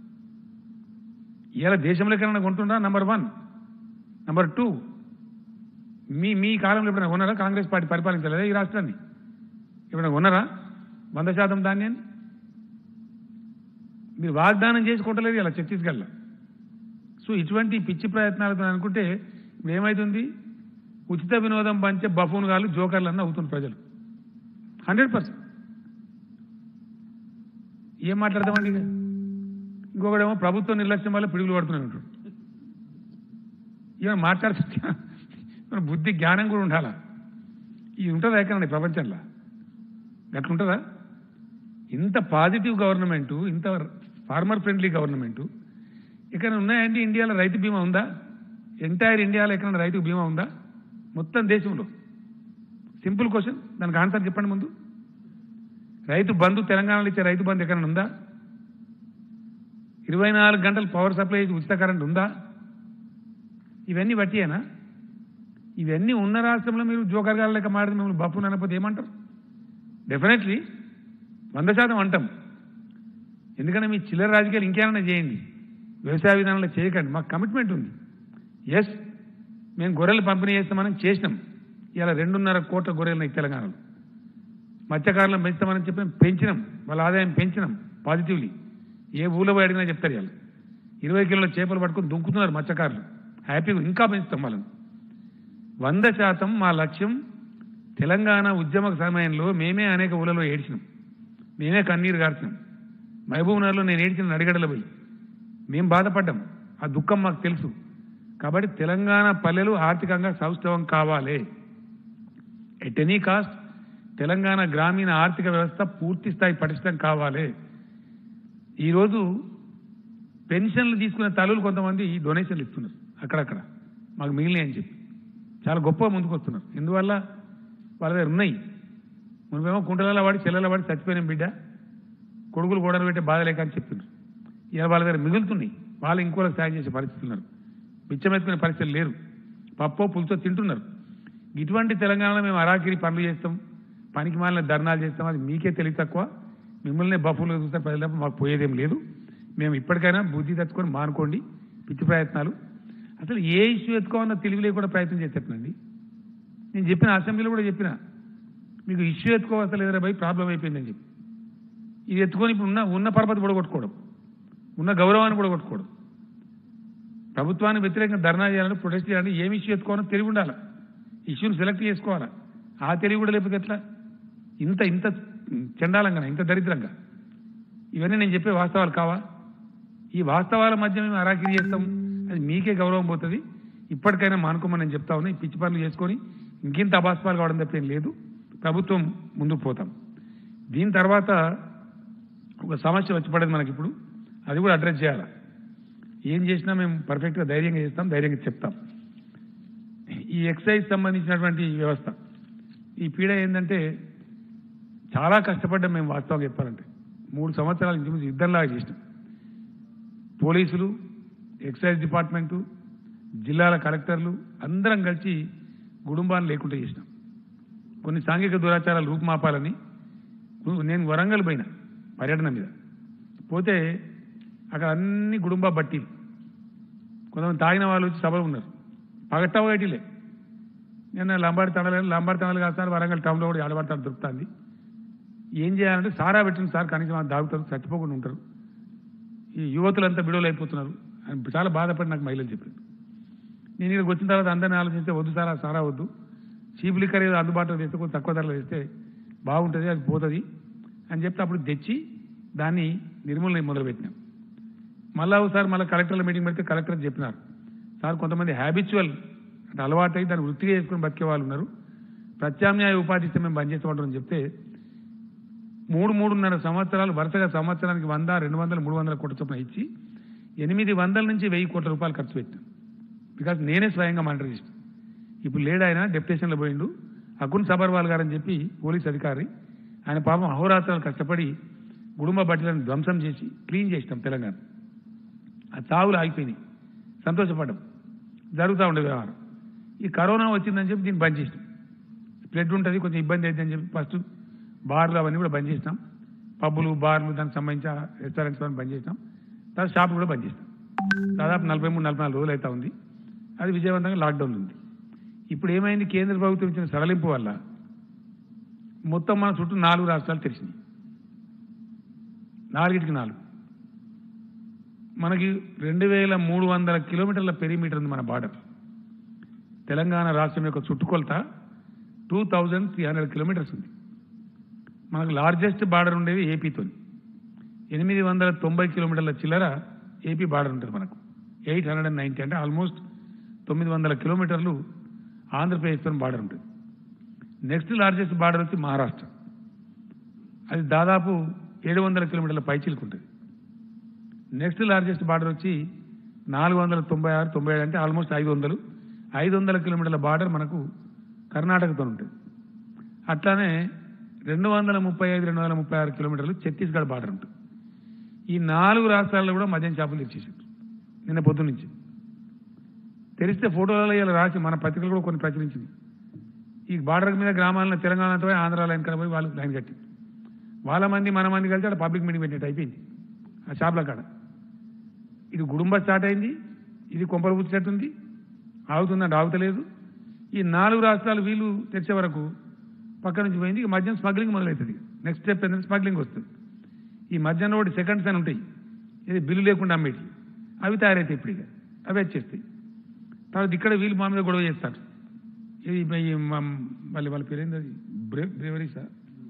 ఇలా దేశంలో ఎక్కడైనా కొంటుందా? Number one. నంబర్ టూ, మీ మీ కాలంలో ఎప్పుడైనా కొన్నారా? కాంగ్రెస్ పార్టీ పరిపాలించలేదా ఈ రాష్ట్రాన్ని? ఎప్పుడైనా కొన్నారా వంద శాతం ధాన్యాన్ని? మీరు వాగ్దానం చేసుకుంటలేదు ఇలా ఛత్తీస్గఢ్లో. సో ఇటువంటి పిచ్చి ప్రయత్నాలతో అనుకుంటే ఇప్పుడు ఏమవుతుంది? ఉచిత వినోదం పంచే బఫూన్ గాళ్ళు జోకర్లు అన్న అవుతుంది ప్రజలు. Hundred percent. ఏం మాట్లాడదామండి? ఇక ఇంకొకడేమో ప్రభుత్వ నిర్లక్ష్యం వల్ల పిడుగులు పడుతూనే ఉంటాడు. ఇక మాట్లాడుతుంటే మన బుద్ధి జ్ఞానం కూడా ఉండాలా. ఇది ఉంటుందా ఎక్కడండి ప్రపంచంలో? గట్లుంటుందా? ఇంత పాజిటివ్ గవర్నమెంటు, ఇంత ఫార్మర్ ఫ్రెండ్లీ గవర్నమెంటు ఇక్కడ ఉన్నాయండి. ఇండియాలో రైతు బీమా ఉందా? ఎంటైర్ ఇండియాలో ఎక్కడైనా రైతు బీమా ఉందా? మొత్తం దేశంలో. సింపుల్ క్వశ్చన్, దానికి ఆన్సర్ చెప్పండి ముందు. రైతు బంధు తెలంగాణలో ఇచ్చే రైతు బంధు ఎక్కడైనా ఉందా? ఇరవై నాలుగు గంటలు పవర్ సప్లై ఉచిత కరెంట్ ఉందా? ఇవన్నీ బట్టియేనా? ఇవన్నీ ఉన్న రాష్ట్రంలో మీరు జోకర్గాల లెక్క మాడితే మిమ్మల్ని బప్పు అనకపోతే ఏమంటారు? డెఫినెట్లీ వంద శాతం అంటాం. ఎందుకంటే మీ చిల్లర రాజకీయాలు ఇంకేమైనా చేయండి, వ్యవసాయ విధానంలో చేయకండి. మాకు కమిట్మెంట్ ఉంది. ఎస్, మేము గొర్రెలు పంపిణీ చేస్తామని చేసినాం. ఇలా రెండున్నర కోట్ల గొర్రెలు తెలంగాణలో. మత్స్యకారులను పెంచుతామని చెప్పి పెంచినాం, వాళ్ళ ఆదాయం పెంచినాం పాజిటివ్లీ. ఏ ఊళ్ళో పోయి అడిగినా చెప్తారు. ఇవాళ ఇరవై కిలోల చేపలు పట్టుకొని దుంకుతున్నారు మత్స్యకారులు. హ్యాపీగా ఇంకా పెంచుతాం వాళ్ళని. వంద శాతం మా లక్ష్యం. తెలంగాణ ఉద్యమ సమయంలో మేమే అనేక ఊళ్ళలో ఏడ్చినాం, మేమే కన్నీరు గార్చినాం. మహబూబ్ నగర్లో నేను ఏడ్చిన నడిగడలు పోయి మేము బాధపడ్డాం. ఆ దుఃఖం మాకు తెలుసు. కాబట్టి తెలంగాణ పల్లెలు ఆర్థికంగా సౌష్ఠవం కావాలి. ఎట్ ఎనీ కాస్ట్ తెలంగాణ గ్రామీణ ఆర్థిక వ్యవస్థ పూర్తి స్థాయి పటిష్టం కావాలి. ఈరోజు పెన్షన్లు తీసుకునే తల్లులు కొంతమంది డొనేషన్లు ఇస్తున్నారు అక్కడక్కడ, మాకు మిగిలినాయి అని చెప్పి చాలా గొప్పగా ముందుకు వస్తున్నారు. ఎందువల్ల? వాళ్ళ దగ్గర ఉన్నాయి. మనమేమో కుంటలలో వాడి చెల్లెల వాడి చచ్చిపోయిన బిడ్డ కొడుకులు గోడలు పెట్టే బాధ లేక అని చెప్తున్నారు. ఇలా వాళ్ళ దగ్గర మిగులుతున్నాయి. వాళ్ళు ఇంకోళ్ళకి సాయం చేసే పరిస్థితులు ఉన్నారు. పిచ్చమెత్తుకునే పరిస్థితులు లేరు. పప్పో పులుసో తింటున్నారు. ఇటువంటి తెలంగాణలో మేము అరాకిరి పనులు చేస్తాం, పనికి మాలిన ధర్నాలు చేస్తాం. అది మీకే తెలివి తక్కువ. మిమ్మల్ని బఫులుగా చూస్తే ప్రజలకు మాకు పోయేదేం లేదు. మేము ఇప్పటికైనా బుద్ధి తెచ్చుకొని మానుకోండి పిచ్చి ప్రయత్నాలు. అసలు ఏ ఇష్యూ ఎత్తుకోవాలన్నా తెలివి లేకుండా ప్రయత్నం చేసేటండి. నేను చెప్పిన అసెంబ్లీలో కూడా చెప్పిన, మీకు ఇష్యూ ఎత్తుకోవాల్సిన లేదరా భయ్, ప్రాబ్లం అయిపోయిందని చెప్పి. ఇది ఎత్తుకొని ఇప్పుడు ఉన్న ఉన్న పరపతి పొడగొట్టుకోవడం, ఉన్న గౌరవాన్ని పొడగొట్టుకోవడం, ప్రభుత్వానికి వ్యతిరేకంగా ధర్నా చేయాలని, ప్రొటెస్ట్ చేయాలని ఏమి ఇష్యూ ఎత్తుకోవాలని తెలివి ఉండాలి. ఇష్యూని సెలెక్ట్ చేసుకోవాలా. ఆ తెలివి కూడా లేకపోతే ఎట్లా? ఇంత ఇంత చండాలంగా, ఇంత దరిద్రంగా. ఇవన్నీ నేను చెప్పే వాస్తవాలు కావా? ఈ వాస్తవాల మధ్య మేము అరాకిరి చేస్తాం, అది మీకే గౌరవం పోతుంది. ఇప్పటికైనా మానుకోమని నేను చెప్తా ఉన్నా. ఈ పిచ్చి పనులు చేసుకొని ఇంకింత అభాస్పాలు కావడం తప్ప ఏం లేదు. ప్రభుత్వం ముందుకు పోతాం. దీని తర్వాత ఒక సమస్య వచ్చి పడేది మనకి ఇప్పుడు, అది కూడా అడ్రస్ చేయాలి. ఏం చేసినా మేము పర్ఫెక్ట్గా ధైర్యంగా చేస్తాం, ధైర్యంగా చెప్తాం. ఈ ఎక్సైజ్ సంబంధించినటువంటి వ్యవస్థ, ఈ పీడ ఏంటంటే చాలా కష్టపడ్డాం మేము. వాస్తవంగా చెప్పాలంటే మూడు సంవత్సరాల నుంచి యుద్ధంలాగా చేసినాం. పోలీసులు, ఎక్సైజ్ డిపార్ట్మెంటు, జిల్లాల కలెక్టర్లు అందరం కలిసి కుటుంబాన్ని లేకుండా చేసినాం. కొన్ని సాంఘిక దురాచారాలు రూపుమాపాలని నేను వరంగల్ పోయినా పర్యటన మీద. పోతే అక్కడ అన్ని కుటుంబ బట్టీలు, కొంతమంది తాగిన వాళ్ళు వచ్చి సభలు ఉన్నారు. పగట్టవ బయటిలే. నేను లంబాడి తండలు లంబాడి తండలు కాదు సార్, వరంగల్ టౌన్లో కూడా ఆడబడతాడు దొరుకుతుంది. ఏం చేయాలంటే సారా పెట్టింది సార్, కనీసం అది దాగుతారు, చచ్చిపోకుండా ఉంటారు. ఈ యువతులంతా బిడోలు అయిపోతున్నారు అని చాలా బాధపడి నాకు మహిళలు చెప్పారు. నేను ఇక్కడికి వచ్చిన తర్వాత అందరినీ ఆలోచిస్తే వద్దు సారా, సారా వద్దు, చీప్ లిక్కర్ ఏదో అందుబాటులో తెస్తే కొంచెం తక్కువ ధరలో తెస్తే బాగుంటుంది, అది పోతుంది అని చెప్తే అప్పుడు తెచ్చి దాన్ని నిర్మూలన మొదలుపెట్టినాం. మళ్ళా ఒకసారి మళ్ళీ కలెక్టర్ల మీటింగ్ పెడితే కలెక్టర్ చెప్పినారు, సార్ కొంతమంది హ్యాబిచువల్ అంటే అలవాటు అయ్యి దాన్ని వృత్తిగా చేసుకుని బతికే వాళ్ళు ఉన్నారు, ప్రత్యామ్నాయ ఉపాధి ఇస్తే మేము బంద్ చేస్తామంటారని చెప్తే మూడు మూడున్నర సంవత్సరాలు వరుసగా సంవత్సరానికి వంద రెండు వందలు మూడు వందల కోట్ల చొప్పున ఇచ్చి ఎనిమిది వందల నుంచి వెయ్యి కోట్ల రూపాయలు ఖర్చు పెట్టాను. బికాజ్ నేనే స్వయంగా మానిటర్ చేసిన. ఇప్పుడు లేడు ఆయన డెప్యుటేషన్లో పోయిండు, అకున్ సబర్వాల్ గారు అని చెప్పి పోలీస్ అధికారి, ఆయన పాపం అహోరాత్రాలు కష్టపడి కుటుంబ బట్టలను ధ్వంసం చేసి క్లీన్ చేసినాం తెలంగాణ. ఆ చావులు ఆగిపోయినాయి, సంతోషపడ్డాం, జరుగుతూ ఉండే వ్యవహారం. ఈ కరోనా వచ్చిందని చెప్పి దీన్ని బంద్ చేసినాం. స్ప్రెడ్ ఉంటుంది, కొంచెం ఇబ్బంది అవుతుందని చెప్పి ఫస్ట్ బార్లు అవన్నీ కూడా బంద్ చేసినాం, పబ్బులు బార్లు దానికి సంబంధించిన రెస్టారెంట్స్ అవన్నీ బంద్ చేసినాం, తర్వాత షాపులు కూడా బంద్ చేసినాం. దాదాపు నలభై మూడు నలభై నాలుగు రోజులు అవుతా ఉంది. అది విజయవంతంగా లాక్డౌన్ ఉంది. ఇప్పుడు ఏమైంది, కేంద్ర ప్రభుత్వం ఇచ్చిన సడలింపు వల్ల మొత్తం మన చుట్టూ నాలుగు రాష్ట్రాలు తెరిచినాయి, నాలుగిటికి నాలుగు. మనకి రెండు వేల మూడు వందల కిలోమీటర్ల పెరిమీటర్ ఉంది మన బార్డర్. తెలంగాణ రాష్ట్రం యొక్క చుట్టుకొలత two thousand three hundred kilometres ఉంది. మనకు లార్జెస్ట్ బార్డర్ ఉండేది ఏపీతో, ఎనిమిది వందల తొంభై కిలోమీటర్ల చిల్లర ఏపీ బార్డర్ ఉంటుంది మనకు. ఎయిట్ హండ్రెడ్ అండ్ నైన్టీ అంటే ఆల్మోస్ట్ తొమ్మిది వందల కిలోమీటర్లు ఆంధ్రప్రదేశ్తో బార్డర్ ఉంటుంది. నెక్స్ట్ లార్జెస్ట్ బార్డర్ వచ్చి మహారాష్ట్ర, అది దాదాపు ఏడు వందల కిలోమీటర్ల పైచిలకు ఉంటుంది. నెక్స్ట్ లార్జెస్ట్ బార్డర్ వచ్చి నాలుగు వందల తొంభై ఆరు తొంభై ఏడు అంటే ఆల్మోస్ట్ ఐదు వందలు ఐదు వందల కిలోమీటర్ల బార్డర్ మనకు కర్ణాటకతో ఉంటుంది. అట్లానే రెండు వందల ముప్పై ఐదు రెండు వందల ముప్పై ఆరు కిలోమీటర్లు ఛత్తీస్గఢ్ బార్డర్ ఉంటుంది. ఈ నాలుగు రాష్ట్రాల్లో కూడా మద్యం షాపులు తెచ్చేసారు నిన్న పొద్దు నుంచి. తెరిస్తే ఫోటోలలో ఇలా రాసి మన పత్రికలు కూడా కొన్ని ప్రచురించింది. ఈ బార్డర్ మీద గ్రామాలను తెలంగాణతో ఆంధ్ర లైన్ కడ పోయి వాళ్ళు లైన్ కట్టి వాళ్ళ మంది మన మంది కలిసి అక్కడ పబ్లిక్ మీటింగ్ పెట్టినట్టు అయిపోయింది ఆ షాపుల కాడ. ఇది గుడుంబ స్టార్ట్ అయింది, ఇది కొంపలు పుచ్చినట్టుంది, ఆగుతుందంటే ఆగుతలేదు. ఈ నాలుగు రాష్ట్రాలు వీళ్ళు తెచ్చే వరకు పక్క నుంచి పోయింది. ఇక మద్యం స్మగ్లింగ్ మొదలవుతుంది. నెక్స్ట్ స్టెప్ ఏంటంటే స్మగ్లింగ్ వస్తుంది. ఈ మద్యంలో ఒకటి సెకండ్స్ అని ఉంటాయి, ఇది బిల్లు లేకుండా అమ్మేటి, అవి తయారైతాయి. ఇప్పుడు ఇక అవి వచ్చేస్తాయి. తర్వాత ఇక్కడ వీళ్ళు మా మీద గొడవ చేస్తారు. ఇది మళ్ళీ వాళ్ళ పేరు ఏంది, అది బ్రే బ్రేవరీ సార్,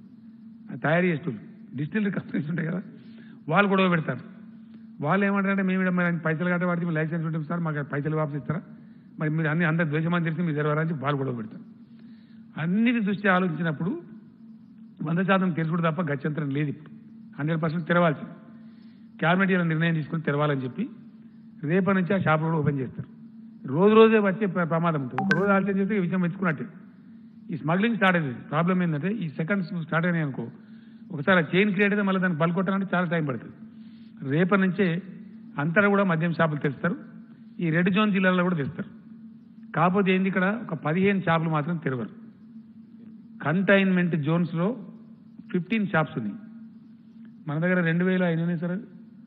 తయారీ చేస్తారు, డిస్టిలరీ కంపెనీస్ ఉంటాయి కదా, వాళ్ళు గొడవ పెడతారు. వాళ్ళు ఏమంటారంటే మేము మరి పైసలు కట్ట వాడితే మీరు లైసెన్స్ ఉంటుంది సార్, మాకు పైసలు వాపసు ఇస్తారా, మరి మీరు అన్ని అందరు ద్వేషమని తెలిసి మీరు జరగరాని వాళ్ళు గొడవ పెడతారు. అన్నిటి దృష్టి ఆలోచించినప్పుడు వంద శాతం తెరుచుడు తప్ప గత్యంతరం లేదు. ఇప్పుడు హండ్రెడ్ పర్సెంట్ తెరవాల్సింది. క్యాబినెట్ ఇలా నిర్ణయం తీసుకుని తెరవాలని చెప్పి రేపటి నుంచి ఆ షాపులు కూడా ఓపెన్ చేస్తారు. రోజు రోజే వచ్చే ప్రమాదం ఉంటుంది. ఒక రోజు ఆలోచన చేస్తే ఈ విషయం మెచ్చుకున్నట్టే. ఈ స్మగ్లింగ్ స్టార్ట్ అయింది. ప్రాబ్లం ఏంటంటే ఈ సెకండ్స్ స్టార్ట్ అయినాయి అనుకో, ఒకసారి ఆ చైన్ క్రియేట్ అయితే మళ్ళీ దాన్ని బల్కొట్టాలంటే చాలా టైం పడుతుంది. రేపటి నుంచే అంతటా కూడా మద్యం షాపులు తెస్తారు. ఈ రెడ్ జోన్ జిల్లాలో కూడా తెస్తారు. కాకపోతే ఏంది, ఇక్కడ ఒక పదిహేను షాపులు మాత్రం తెరవరు. కంటైన్మెంట్ జోన్స్లో ఫిఫ్టీన్ షాప్స్ ఉన్నాయి. మన దగ్గర రెండు వేల ఐదు ఉన్నాయి సార్,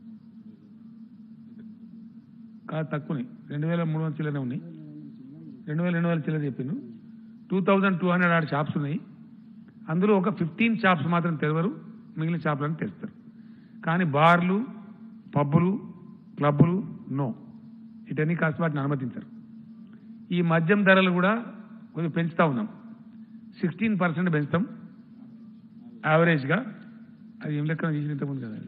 కాదు తక్కువనే, రెండు వేల మూడు వందల చిల్లరే ఉన్నాయి. రెండు వేల రెండు వేల చిల్లర చెప్పిండు. టూ థౌజండ్ టూ హండ్రెడ్ ఆరు షాప్స్ ఉన్నాయి. అందులో ఒక ఫిఫ్టీన్ షాప్స్ మాత్రం తెరవరు, మిగిలిన షాపులను తెరుస్తారు. కానీ బార్లు, పబ్బులు, క్లబ్బులు నో, ఇటన్నీ కాస్త వాటిని అనుమతించరు. ఈ మద్యం ధరలు కూడా కొంచెం పెంచుతూ ఉన్నాం. సిక్స్టీన్ పర్సెంట్ పెంచుతాం యావరేజ్గా. అది ఏం లెక్కన తీసిన ఇంతకుముందు కదా,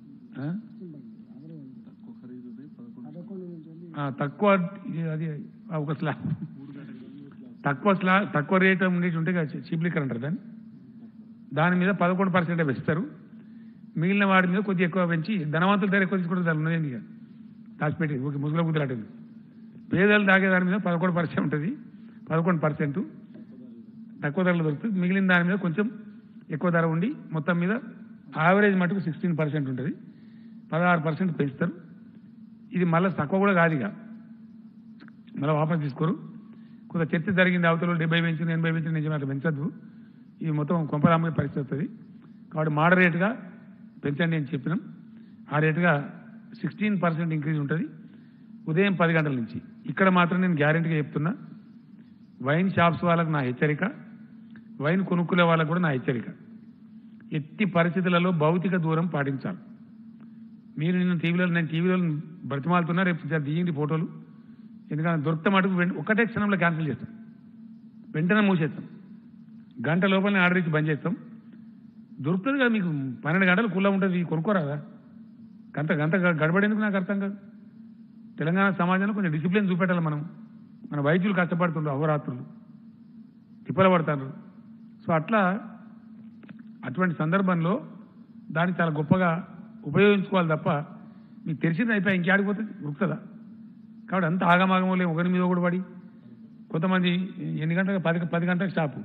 తక్కువ అది ఒక స్లాబ్ తక్కువ స్లా తక్కువ రేట్ ఉండేటి ఉంటే కదా చీప్ లిక్కర్ అంటారు దాన్ని, దాని మీద పదకొండు పర్సెంటే పెంచుతారు. మిగిలిన వాడి మీద కొద్దిగా ఎక్కువ పెంచి ధనవంతుల ధర ఎక్కువ తీసుకుంటే దాని ఉన్నది ఇక దాచిపెట్టి ఒక ముసుగులో కుదిరాటది. పేదలు తాగే దాని మీద పదకొండు పర్సెంట్ ఉంటుంది, పదకొండు పర్సెంట్ తక్కువ ధరలు దొరుకుతుంది. మిగిలిన దాని మీద కొంచెం ఎక్కువ ధర ఉండి మొత్తం మీద యావరేజ్ మటుకు సిక్స్టీన్ పర్సెంట్ ఉంటుంది, పదహారు పర్సెంట్ పెంచుతారు. ఇది మళ్ళీ తక్కువ కూడా కాదు, ఇక మళ్ళీ వాపస్ తీసుకోరు. కొంత చర్చ జరిగింది, అవతల డెబ్బై పెంచింది ఎనభై పెంచింది, నిజమే అట్లా పెంచద్దు, ఇది మొత్తం కొంపరామ్మ పరిస్థితి వస్తుంది. కాబట్టి మోడరేట్గా పెంచండి అని చెప్పినాం. ఆ రేటుగా సిక్స్టీన్ పర్సెంట్ ఇంక్రీజ్ ఉంటుంది ఉదయం పది గంటల నుంచి. ఇక్కడ మాత్రం నేను గ్యారెంటీగా చెప్తున్నా, వైన్ షాప్స్ వాళ్ళకు నా హెచ్చరిక, వైన్ కొనుక్కునే వాళ్ళకు కూడా నా హెచ్చరిక, ఎట్టి పరిస్థితులలో భౌతిక దూరం పాటించాలి. మీరు నిన్న టీవీలో నేను టీవీలో బ్రతిమాలుతున్నా, రేపు దిగింది ఫోటోలు, ఎందుకంటే దొరికితే మటుకు ఒకటే క్షణంలో క్యాన్సిల్ చేస్తాం, వెంటనే మూసేస్తాం, గంట లోపలనే ఆర్డర్ ఇచ్చి బంద్ చేస్తాం. దొరుకుతుంది కదా మీకు, పన్నెండు గంటలు కుల్లా ఉంటుంది, కొనుక్కోరాదా? గంట గంట గడబడేందుకు నాకు అర్థం కాదు. తెలంగాణ సమాజంలో కొంచెం డిసిప్లిన్ చూపెట్టాలి. మనం మన వైద్యులు కష్టపడుతుండ్రు, అహోరాత్రులు తిప్పల పడతారు. సో అట్లా అటువంటి సందర్భంలో దాన్ని చాలా గొప్పగా ఉపయోగించుకోవాలి తప్ప మీకు తెలిసింది అయిపోయి ఇంకేడిపోతుంది ఉరుకుతుందా? కాబట్టి అంత ఆగమాగం లేదు, ఒకరి మీద ఒకటి పడి కొంతమంది ఎన్ని గంటలకు పది పది గంటలకు shop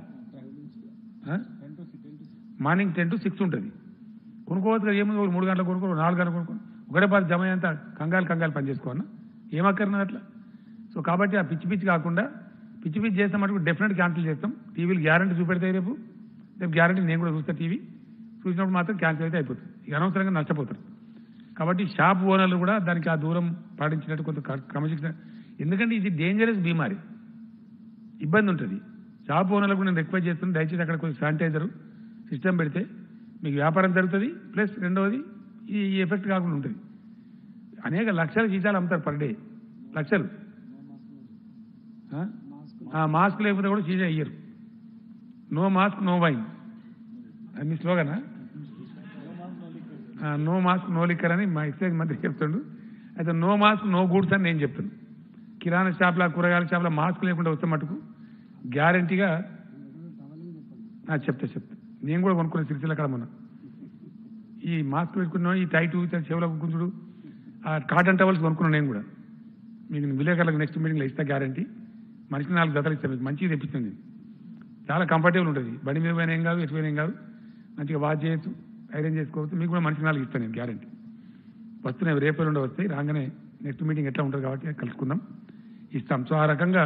morning ten to six ఉంటుంది. కొనుక్కోవచ్చు కదా, ఏముంది మూడు గంటలకు కొనుక్కో, నాలుగు గంటలకు కొనుక్కో, ఒకటే పాటు జమ అంతా కంగాలు కంగాలు పని చేసుకోవన్నా ఏమక్కర్నది అట్లా. సో కాబట్టి ఆ పిచ్చి పిచ్చి కాకుండా పిచ్చి పిచ్చి చేస్తే మటుకు డెఫినెట్ క్యాన్సిల్ చేస్తాం. టీవీలు గ్యారంటీ చూపెడతాయి, రేపు రేపు గ్యారంటీ నేను కూడా చూస్తాను. టీవీ చూసినప్పుడు మాత్రం క్యాన్సిల్ అయితే అయిపోతుంది, ఇక అనవసరంగా నష్టపోతారు. కాబట్టి షాప్ ఓనర్లు కూడా దానికి ఆ దూరం పాటించినట్టు కొంత క్రమశిక్షణ, ఎందుకంటే ఇది డేంజరస్ బీమారి, ఇబ్బంది ఉంటుంది. షాప్ ఓనర్లకు నేను రిక్వెస్ట్ చేస్తున్నాను, దయచేసి అక్కడ కొంచెం శానిటైజర్ సిస్టమ్ పెడితే మీకు వ్యాపారం జరుగుతుంది, ప్లస్ రెండవది ఈ ఎఫెక్ట్ కాకుండా ఉంటుంది. అనేక లక్షల సీసాలు అమ్ముతారు పర్ డే, లక్షలు. మాస్క్ లేకపోతే కూడా సీసా ఇయ్యరు. నో మాస్క్ నో వైన్ అది మీ స్లోగనా? నో మాస్క్ నో లిక్కర్ అని మా ఎక్సైజ్ మంత్రి చెప్తుండు. అయితే నో మాస్క్ నో గూడ్స్ అని నేను చెప్తున్నాను. కిరాణా షాప్ల, కూరగాయల షాప్ల మాస్క్ లేకుండా వస్తే మటుకు గ్యారంటీగా చెప్తా చెప్తా నేను కూడా కొనుక్కునే సిరిసిల్ల అక్కడ మొన్న ఈ మాస్క్ పెట్టుకున్నాను, ఈ టైటు చెవులకు గుంజుడు, ఆ కాటన్ టవల్స్ కొనుక్కున్నాను నేను కూడా. మీకు విలేకరులకు నెక్స్ట్ మీటింగ్లో ఇస్తా గ్యారంటీ. మనిషికి నాలుగు జతలు ఇస్తాను, మీకు మంచిగా తెప్పిస్తాను నేను. చాలా కంఫర్టబుల్ ఉంటుంది, బండి మీద పోయినా ఏం కాదు, ఎటు పోయినా ఏం కాదు, మంచిగా వాష్ చేయొచ్చు, ఐరన్ చేసుకోవచ్చు. మీకు కూడా మనిషికి నాలుగు ఇస్తాను నేను గ్యారంటీ. వస్తున్నాయి, రేపు నుండి వస్తాయి, రాగానే నెక్స్ట్ మీటింగ్ ఎట్లా ఉంటుంది కాబట్టి కలుసుకుందాం, ఇస్తాం. సో ఆ రకంగా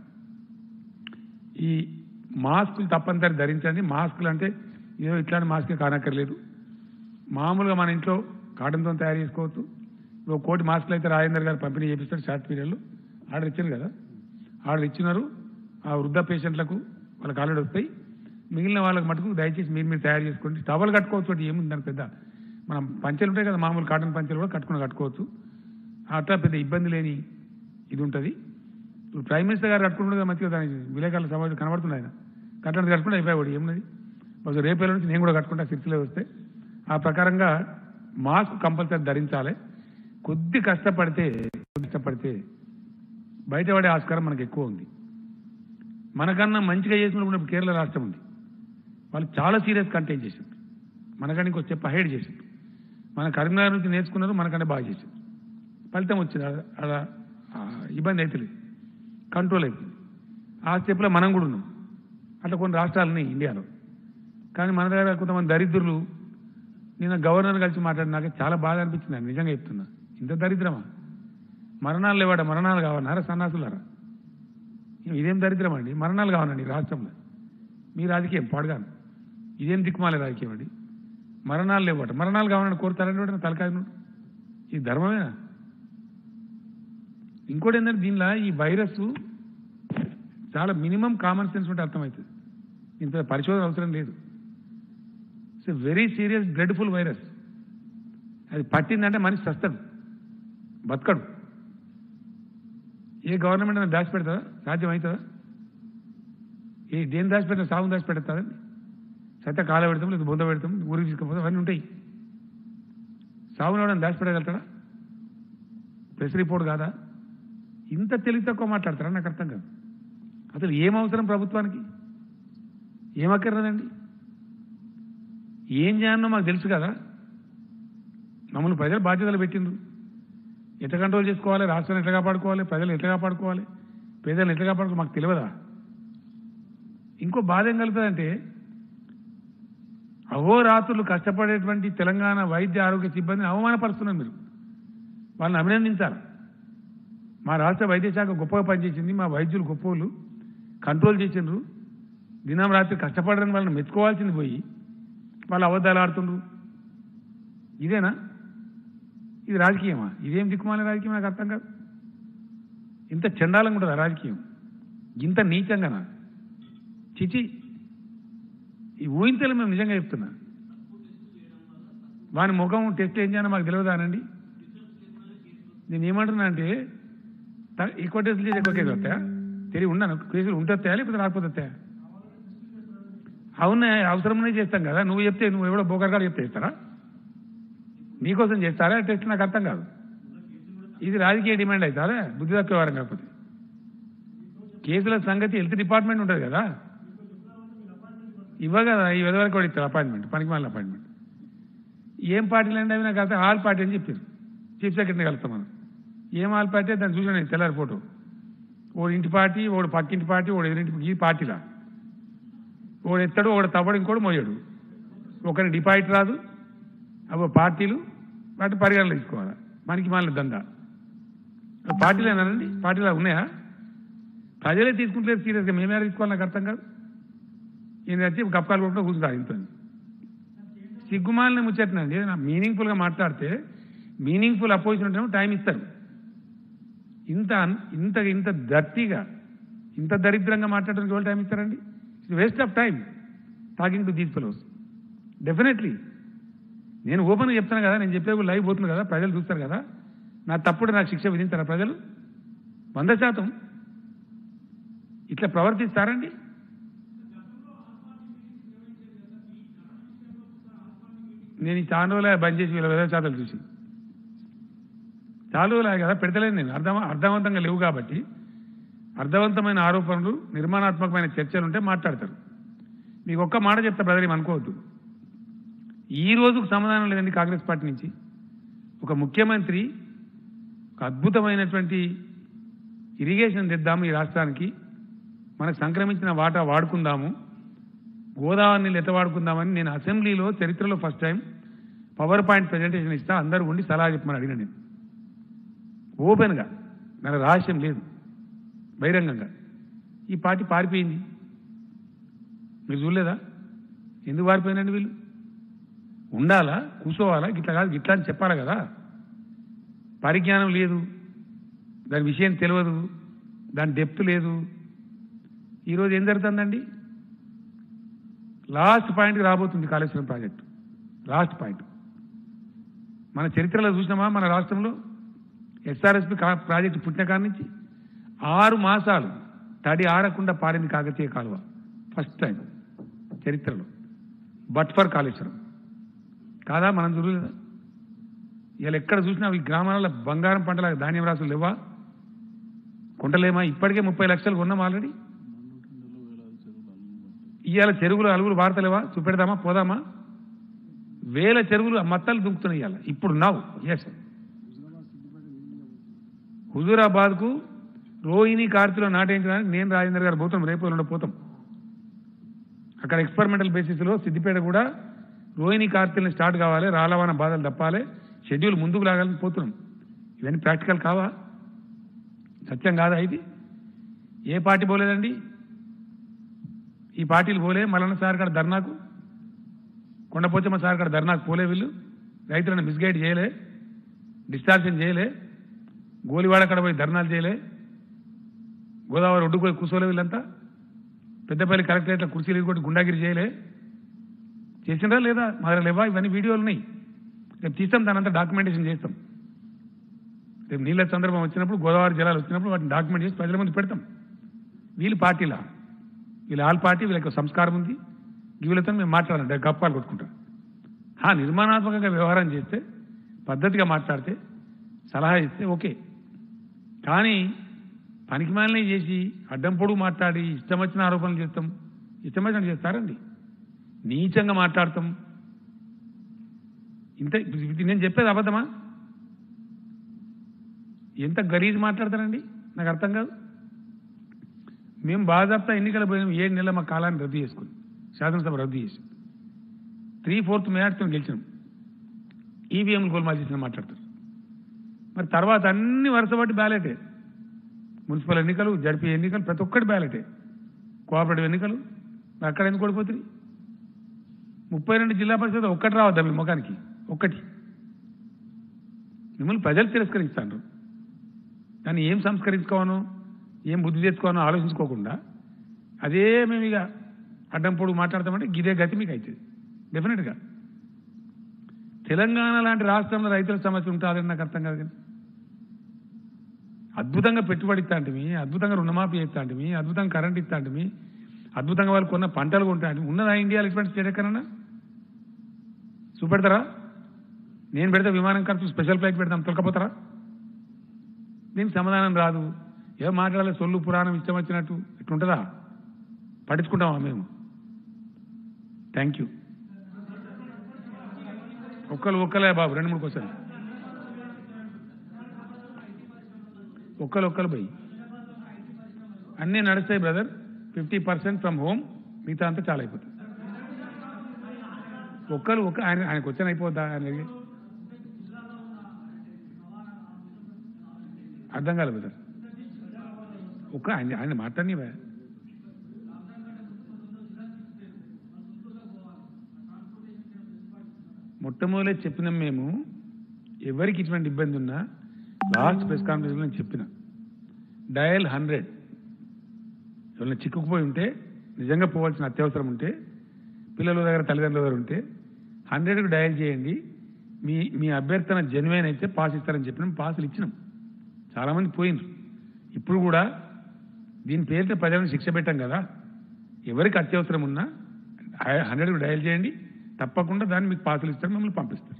ఈ మాస్కులు తప్పనిసరి ధరించండి. మాస్కులు అంటే ఏదో ఇట్లాంటి మాస్కే కానక్కర్లేదు, మామూలుగా మన ఇంట్లో కాటన్తో తయారు చేసుకోవచ్చు. ఇప్పుడు కోటి మాస్కులు అయితే రాజేందర్ గారు పంపిణీ చేపిస్తారు షార్ట్ పీరియడ్లో. ఆర్డర్ ఇచ్చారు కదా, ఆర్డర్ ఇచ్చినారు. ఆ వృద్ధ పేషెంట్లకు వాళ్ళకి ఆల్రెడీ వస్తాయి, మిగిలిన వాళ్ళకి మటుకు దయచేసి మీరు మీరు తయారు చేసుకోండి. టవల్ కట్టుకోవచ్చు, అంటే ఏముంది దానికి పెద్ద, మనం పంచెలు ఉంటాయి కదా మామూలు కాటన్ పంచెలు కూడా కట్టుకుని కట్టుకోవచ్చు, అట్లా పెద్ద ఇబ్బంది లేని ఇది ఉంటుంది. ఇప్పుడు ప్రైమ్ మినిస్టర్ గారు కట్టుకుంటుండే మంచిగా, దానికి విలేకరుల సమాజం కనబడుతుంది, ఆయన కట్టడానికి కట్టుకుంటే అయిపోయాడు, ఏమున్నది. బస్ రేపేళ్ళ నుంచి నేను కూడా కట్టుకుంటా సిరిసిలో వస్తే. ఆ ప్రకారంగా మాస్క్ కంపల్సరీ ధరించాలి. కొద్ది కష్టపడితే కష్టపడితే బయటపడే ఆస్కారం మనకు ఎక్కువ ఉంది. మనకన్నా మంచిగా చేసిన కేరళ రాష్ట్రం ఉంది, వాళ్ళు చాలా సీరియస్ కంటైన్ చేశారు, మనకన్నా ఇంకో స్టెప్ అహెడ్ చేశారు. మన కరీంనగర్ నుంచి నేర్చుకున్నారు, మనకన్నా బాగా చేశారు. ఫలితం వచ్చింది, అలా ఇబ్బంది అవుతుంది, కంట్రోల్ అవుతుంది. ఆ స్టెప్లో మనం కూడా ఉన్నాం. అట్లా కొన్ని రాష్ట్రాలని ఇండియాలో. కానీ మన దగ్గర కొంతమంది దరిద్రులు, నిన్న గవర్నర్ కలిసి మాట్లాడి నాకు చాలా బాగా అనిపించింది, నిజంగా చెప్తున్నా. ఇంత దరిద్రమా? మరణాలు లేవాడ, మరణాలు కావన్నారా సన్నాసులారా? ఇదేం దరిద్రం అండి, మరణాలు కావనండి రాష్ట్రంలో. మీ రాజకీయం పాడుగాను, ఇదేం దిక్కుమాలే రాజకీయం అండి. మరణాలు లేవట, మరణాలు కావాలని కోరుతారంటే తలకాయ. ఇది ధర్మమేనా? ఇంకోటి ఏంటంటే దీనిలో ఈ వైరస్ చాలా మినిమం కామన్ సెన్స్ ఉంటే అర్థమవుతుంది, ఇంత పరిశోధన అవసరం లేదు. It's very serious dreadful virus. అది పట్టిందంటే మనిషి సస్తాడు, బతకడు. ఏ గవర్నమెంట్ అయినా దాచిపెడతా? సాధ్యం అవుతుందా? ఏ దేని దాచిపెట్టినా సాగు దాచిపెడతాదండి. సత్య కాల పెడతాం, లేదా బొంద పెడతాం, ఊరికి తీసుకుపోతాం, అవన్నీ ఉంటాయి. సాగుని ఎవడని దాచిపెట్టగలుగుతాడా? ప్రెస్ రిపోర్ట్ కాదా? ఇంత తెలివి తక్కువ మాట్లాడతారా? నాకు అర్థం కాదు. అసలు ఏం అవసరం ప్రభుత్వానికి, ఏమక్కర్లేదండి. ఏం చేయాలనో మాకు తెలుసు కదా, మమ్మల్ని ప్రజలు బాధ్యతలు పెట్టిండ్రు. ఎట్లా కంట్రోల్ చేసుకోవాలి, రాష్ట్రాన్ని ఎట్లా కాపాడుకోవాలి, ప్రజలు ఎట్లా కాపాడుకోవాలి, పేదలను ఎట్లా కాపాడుకోవాలి మాకు తెలియదా? ఇంకో బాధ ఏం కలుగుతుందంటే, అహోరాత్రులు కష్టపడేటువంటి తెలంగాణ వైద్య ఆరోగ్య సిబ్బందిని అవమానపరుస్తున్నారు మీరు. వాళ్ళని అభినందించాలి. మా రాష్ట్ర వైద్య శాఖ గొప్పగా పనిచేసింది, మా వైద్యులు గొప్పలు కంట్రోల్ చేసిండ్రు, దినం రాత్రి కష్టపడని వాళ్ళని మెచ్చుకోవాల్సింది పోయి వాళ్ళు అబద్ధాలు ఆడుతుండ్రు. ఇదేనా? ఇది రాజకీయమా? ఇదేం దిక్కుమాల రాజకీయం? నాకు అర్థం కాదు. ఇంత చండాలంగా ఉంటుంది రాజకీయం, ఇంత నీచంగానా? చిచి, ఈ ఊహించలే. మేము నిజంగా చెప్తున్నా, వాని ముఖం టెస్ట్ ఏం చేయాలో మాకు తెలియదానండి. నేను ఏమంటున్నా అంటే, ఎక్కువ టెస్టులు చేసి ఎక్కువ కేసులు వస్తాయా? తెలివి ఉన్నాను, కేసులు ఉంటే వస్తాయా లేకపోతే రాకపోతే వస్తాయా? అవునా, అవసరమనే చేస్తాం కదా. నువ్వు చెప్తే, నువ్వు ఎవడో బోకర్గాడు చెప్తే ఇస్తారా? మీకోసం చేస్తారా టెస్ట్ నాకు అర్థం కాదు. ఇది రాజకీయ డిమాండ్ అవుతారా బుద్ధి తక్కువ వారం కాకపోతే. కేసుల సంగతి హెల్త్ డిపార్ట్మెంట్ ఉంటుంది కదా, ఇవ్వగదా ఈ వరకు కూడా ఇస్తారు అపాయింట్మెంట్, పనికి వాళ్ళ అపాయింట్మెంట్. ఏం పార్టీలు అంటే అవి నాకు అర్థం, ఆల్ పార్టీ అని చెప్పారు. చీఫ్ సెక్రటరీని కలుస్తాం మనం. ఏం ఆల్ పార్టీ దాన్ని చూసాను నేను తెల్లారి ఫోటో. ఓడు ఇంటి పార్టీ, ఓడు పక్కింటి పార్టీ, ఓడు ఎదురింటి ఈ పార్టీలా. ఓడు ఎత్తాడు, ఓడు తవ్వడు, ఇంకోడు మోయాడు. ఒకరి డిపాజిట్ రాదు. అవి పార్టీలు వాటి పరిగణలో తీసుకోవాలి. మనకి మళ్ళీ దందా పార్టీలేనానండి, పార్టీలా ఉన్నాయా? ప్రజలే తీసుకుంటలేదు సీరియస్గా, మేమే తీసుకోవాలి నాకు అర్థం కాదు. ఈయన వచ్చి గప్పాలు కూడా కూర్చుంటారు ఇంత సిగ్గుమాలని ముచ్చట్నండి. ఏదైనా మీనింగ్ఫుల్గా మాట్లాడితే మీనింగ్ఫుల్ అపోజిషన్ ఉంటే టైం ఇస్తారు. ఇంత ఇంత ఇంత దర్టీగా ఇంత దరిద్రంగా మాట్లాడడానికి ఎవరు టైం ఇస్తారండి? It's waste of time talking to these fellows. Definitely నేను ఓపెన్గా చెప్తాను కదా, నేను చెప్పే లైవ్ పోతుంది కదా, ప్రజలు చూస్తారు కదా. నా తప్పుడు నాకు శిక్ష విధించారా ప్రజలు? వంద శాతం ఇట్లా ప్రవర్తిస్తారండి? నేను ఈ చాలా రోజులే బంద్ చేసి వీళ్ళ విధవ శాతాలు చూసి చాలా రోజులే కదా పెడతలేదు నేను. అర్థం అర్థవంతంగా లేవు కాబట్టి అర్థవంతమైన ఆరోపణలు, నిర్మాణాత్మకమైన చర్చలు ఉంటే మాట్లాడతారు. మీకు ఒక్క మాట చెప్తా బ్రదర్, ఏమి అనుకోవద్దు. ఈ రోజుకు సమాధానం లేదండి కాంగ్రెస్ పార్టీ నుంచి. ఒక ముఖ్యమంత్రి ఒక అద్భుతమైనటువంటి ఇరిగేషన్ తెద్దాము ఈ రాష్ట్రానికి, మనకు సంక్రమించిన వాటా వాడుకుందాము, గోదావరి నీళ్ళు ఎట్లా వాడుకుందామని నేను అసెంబ్లీలో చరిత్రలో first time PowerPoint presentation ఇస్తా, అందరూ ఉండి సలహా చెప్పమని అడిగిన నేను ఓపెన్గా, నాకు రహస్యం లేదు, బహిరంగంగా. ఈ పార్టీ పారిపోయింది. మీరు చూడలేదా? ఎందుకు పారిపోయినండి వీళ్ళు? ఉండాలా, కూర్చోవాలా, గిట్లా కాదు గిట్లా అని చెప్పాలి కదా. పరిజ్ఞానం లేదు, దాని విషయం తెలియదు, దాని డెప్త్ లేదు. ఈరోజు ఏం జరుగుతుందండి? లాస్ట్ పాయింట్కి రాబోతుంది కాళేశ్వరం ప్రాజెక్టు. లాస్ట్ పాయింట్ మన చరిత్రలో చూసినామా? మన రాష్ట్రంలో ఎస్ఆర్ఎస్పి ప్రాజెక్టు పుట్టిన కాడి నుంచి ఆరు మాసాలు తడి ఆరకుండా పారింది కాకతీయ కాలువ. ఫస్ట్ టైం చరిత్రలో. బట్ ఫర్ కాళేశ్వరం కాదా? మనం చూడలేదా? ఇలా ఎక్కడ చూసినా ఈ గ్రామాలలో బంగారం పంటల ధాన్యం రాసులు లేవా? కొంటలేమా? ఇప్పటికే ముప్పై లక్షలు కొన్నాం ఆల్రెడీ. ఇవాళ చెరువులు అలుగులు వార్తలేవా? చూపెడదామా, పోదామా? వేల చెరువులు మత్తలు దుంకుతున్నాయి ఇవాళ. ఇప్పుడు నావు ఎస్ హుజూరాబాద్కు రోహిణి కార్తీలో నాటేయించడానికి నేను రాజేందర్ గారు పోతాం, రేపు ఎల్లుండి పోతాం. అక్కడ ఎక్స్పెరిమెంటల్ బేసిస్లో సిద్దిపేట కూడా రోహిణి కార్తీలను స్టార్ట్ కావాలి, రాలవాన బాధలు తప్పాలి, షెడ్యూల్ ముందుకు లాగాలని పోతున్నాం. ఇవన్నీ ప్రాక్టికల్ కావా? సత్యం కాదా ఇది? ఏ పార్టీ పోలేదండి? ఈ పార్టీలు పోలే. మల్లన్న సార్ కాడ ధర్నాకు, కొండపోచమ్మ సార్ కాడ ధర్నాకు పోలే. వీళ్ళు రైతులను మిస్గైడ్ చేయలే, డిస్టార్షన్ చేయలే, గోలివాడ కాడ పోయి ధర్నాలు చేయలే, గోదావరి ఒడ్డుకు కూర్చోలే. వీళ్ళంతా పెద్దపల్లి కలెక్టరేట్లో కుర్చీలు ఎదుర్కొట్టి గుండాగిరి చేయలే. చేసినరా లేదా? మా దగ్గర లేవా? ఇవన్నీ వీడియోలు ఉన్నాయి. రేపు తీస్తాం, దానంతా డాక్యుమెంటేషన్ చేస్తాం. రేపు నీళ్ళ సందర్భం వచ్చినప్పుడు, గోదావరి జలాలు వచ్చినప్పుడు వాటిని డాక్యుమెంట్ చేసి ప్రజల ముందు పెడతాం. వీళ్ళు పార్టీలా? వీళ్ళ ఆల్ పార్టీ, వీళ్ళకి సంస్కారం ఉంది. వీళ్ళతో మేము మాట్లాడాలి, గప్పాలు కొట్టుకుంటాం. ఆ నిర్మాణాత్మకంగా వ్యవహారం చేస్తే, పద్ధతిగా మాట్లాడితే, సలహా ఇస్తే ఓకే. కానీ పనికిమాలినే చేసి అడ్డం పొడుగు మాట్లాడి ఇష్టం వచ్చిన ఆరోపణలు చేస్తాం. ఇష్టం వచ్చిన చేస్తారండి, నీచంగా మాట్లాడతాం. ఇంత నేను చెప్పేది అబద్ధమా? ఎంత గలీజ్ మాట్లాడతారండి, నాకు అర్థం కాదు. మేము బాధాప్తా ఎన్నికలు పోయినాం, ఏడు నెలల మా కాలాన్ని రద్దు చేసుకుని, శాసనసభ రద్దు చేసి త్రీ ఫోర్త్ మేయార్తో గెలిచినాం. ఈవీఎంలు గోల్మాల్ చేసిన మాట్లాడతారు. మరి తర్వాత అన్ని వరుసబట్టి బ్యాలెటే. మున్సిపల్ ఎన్నికలు, జడ్పీ ఎన్నికలు, ప్రతి ఒక్కటి బ్యాలెటే. కోఆపరేటివ్ ఎన్నికలు అక్కడ ఎందుకు ఓడిపోతుంది? ముప్పై రెండు జిల్లా పరిషత్ ఒక్కటి రావద్దా మీ ముఖానికి? ఒక్కటి. మిమ్మల్ని ప్రజలు తిరస్కరిస్తాను. దాన్ని ఏం సంస్కరించుకోవానో, ఏం బుద్ధి తెచ్చుకోవానో ఆలోచించుకోకుండా అదే మేము ఇక అడ్డం పొడుగు మాట్లాడతామంటే గిదే గతి మీకు అవుతుంది డెఫినెట్గా. తెలంగాణ లాంటి రాష్ట్రంలో రైతుల సమస్య ఉంటుందని నాకు అర్థం కాదు. కానీ అద్భుతంగా పెట్టుబడి ఇస్తాంటిమి, అద్భుతంగా రుణమాఫీ ఇస్తాంటిమి, అద్భుతంగా కరెంట్ ఇస్తాంటిమి, అద్భుతంగా వాళ్ళు కొన్న పంటలు కొంటాంటిమి. ఉన్నదా ఇండియాలో ఇటువంటి స్టేట్ ఎక్కడన్నా? చూపెడతారా? నేను పెడితే విమానం ఖర్చు స్పెషల్ ఫ్లైట్ పెడతాం తొలకపోతారా? దీనికి సమాధానం రాదు. ఏమో మాట్లాడాలి, సొల్లు పురాణం ఇష్టం వచ్చినట్టు ఇట్లుంటుందా? పట్టించుకుంటామా మేము? Thank you. ఒక్కరు ఒక్కలే బాబు, రెండు మూడు క్వశ్చన్ ఒక్కరు ఒక్కరు పోయి అన్నీ నడుస్తాయి brother. Fifty percent from home, మిగతా అంతా చాలా అయిపోతుంది. ఒక్కరు ఒక్క ఆయన ఆయన క్వశ్చన్ అయిపోద్దా? ఆయన అర్థం కాలేదు బ్రదర్. ఒక్క ఆయన ఆయన మాట్లాడి మొట్టమొదటి చెప్పినాం మేము. ఎవరికి ఇటువంటి ఇబ్బంది ఉన్నా లాస్ట్ ప్రెస్ కాన్ఫరెన్స్ నేను చెప్పిన, డయల్ హండ్రెడ్. ఎవరైనా చిక్కుకుపోయి ఉంటే, నిజంగా పోవాల్సిన అత్యవసరం ఉంటే, పిల్లల దగ్గర తల్లిదండ్రుల దగ్గర ఉంటే హండ్రెడ్కి డయల్ చేయండి. మీ మీ అభ్యర్థన జెన్యున్ అయితే పాస్ ఇస్తారని చెప్పినాం. పాసులు ఇచ్చినాం. చాలామంది పోయినారు. ఇప్పుడు కూడా దీని పేరుతో ప్రజలను శిక్ష పెట్టాం కదా. ఎవరికి అత్యవసరం ఉన్నా హండ్రెడ్కి డయల్ చేయండి, తప్పకుండా దాన్ని మీకు పాసులు ఇస్తారు, మిమ్మల్ని పంపిస్తారు.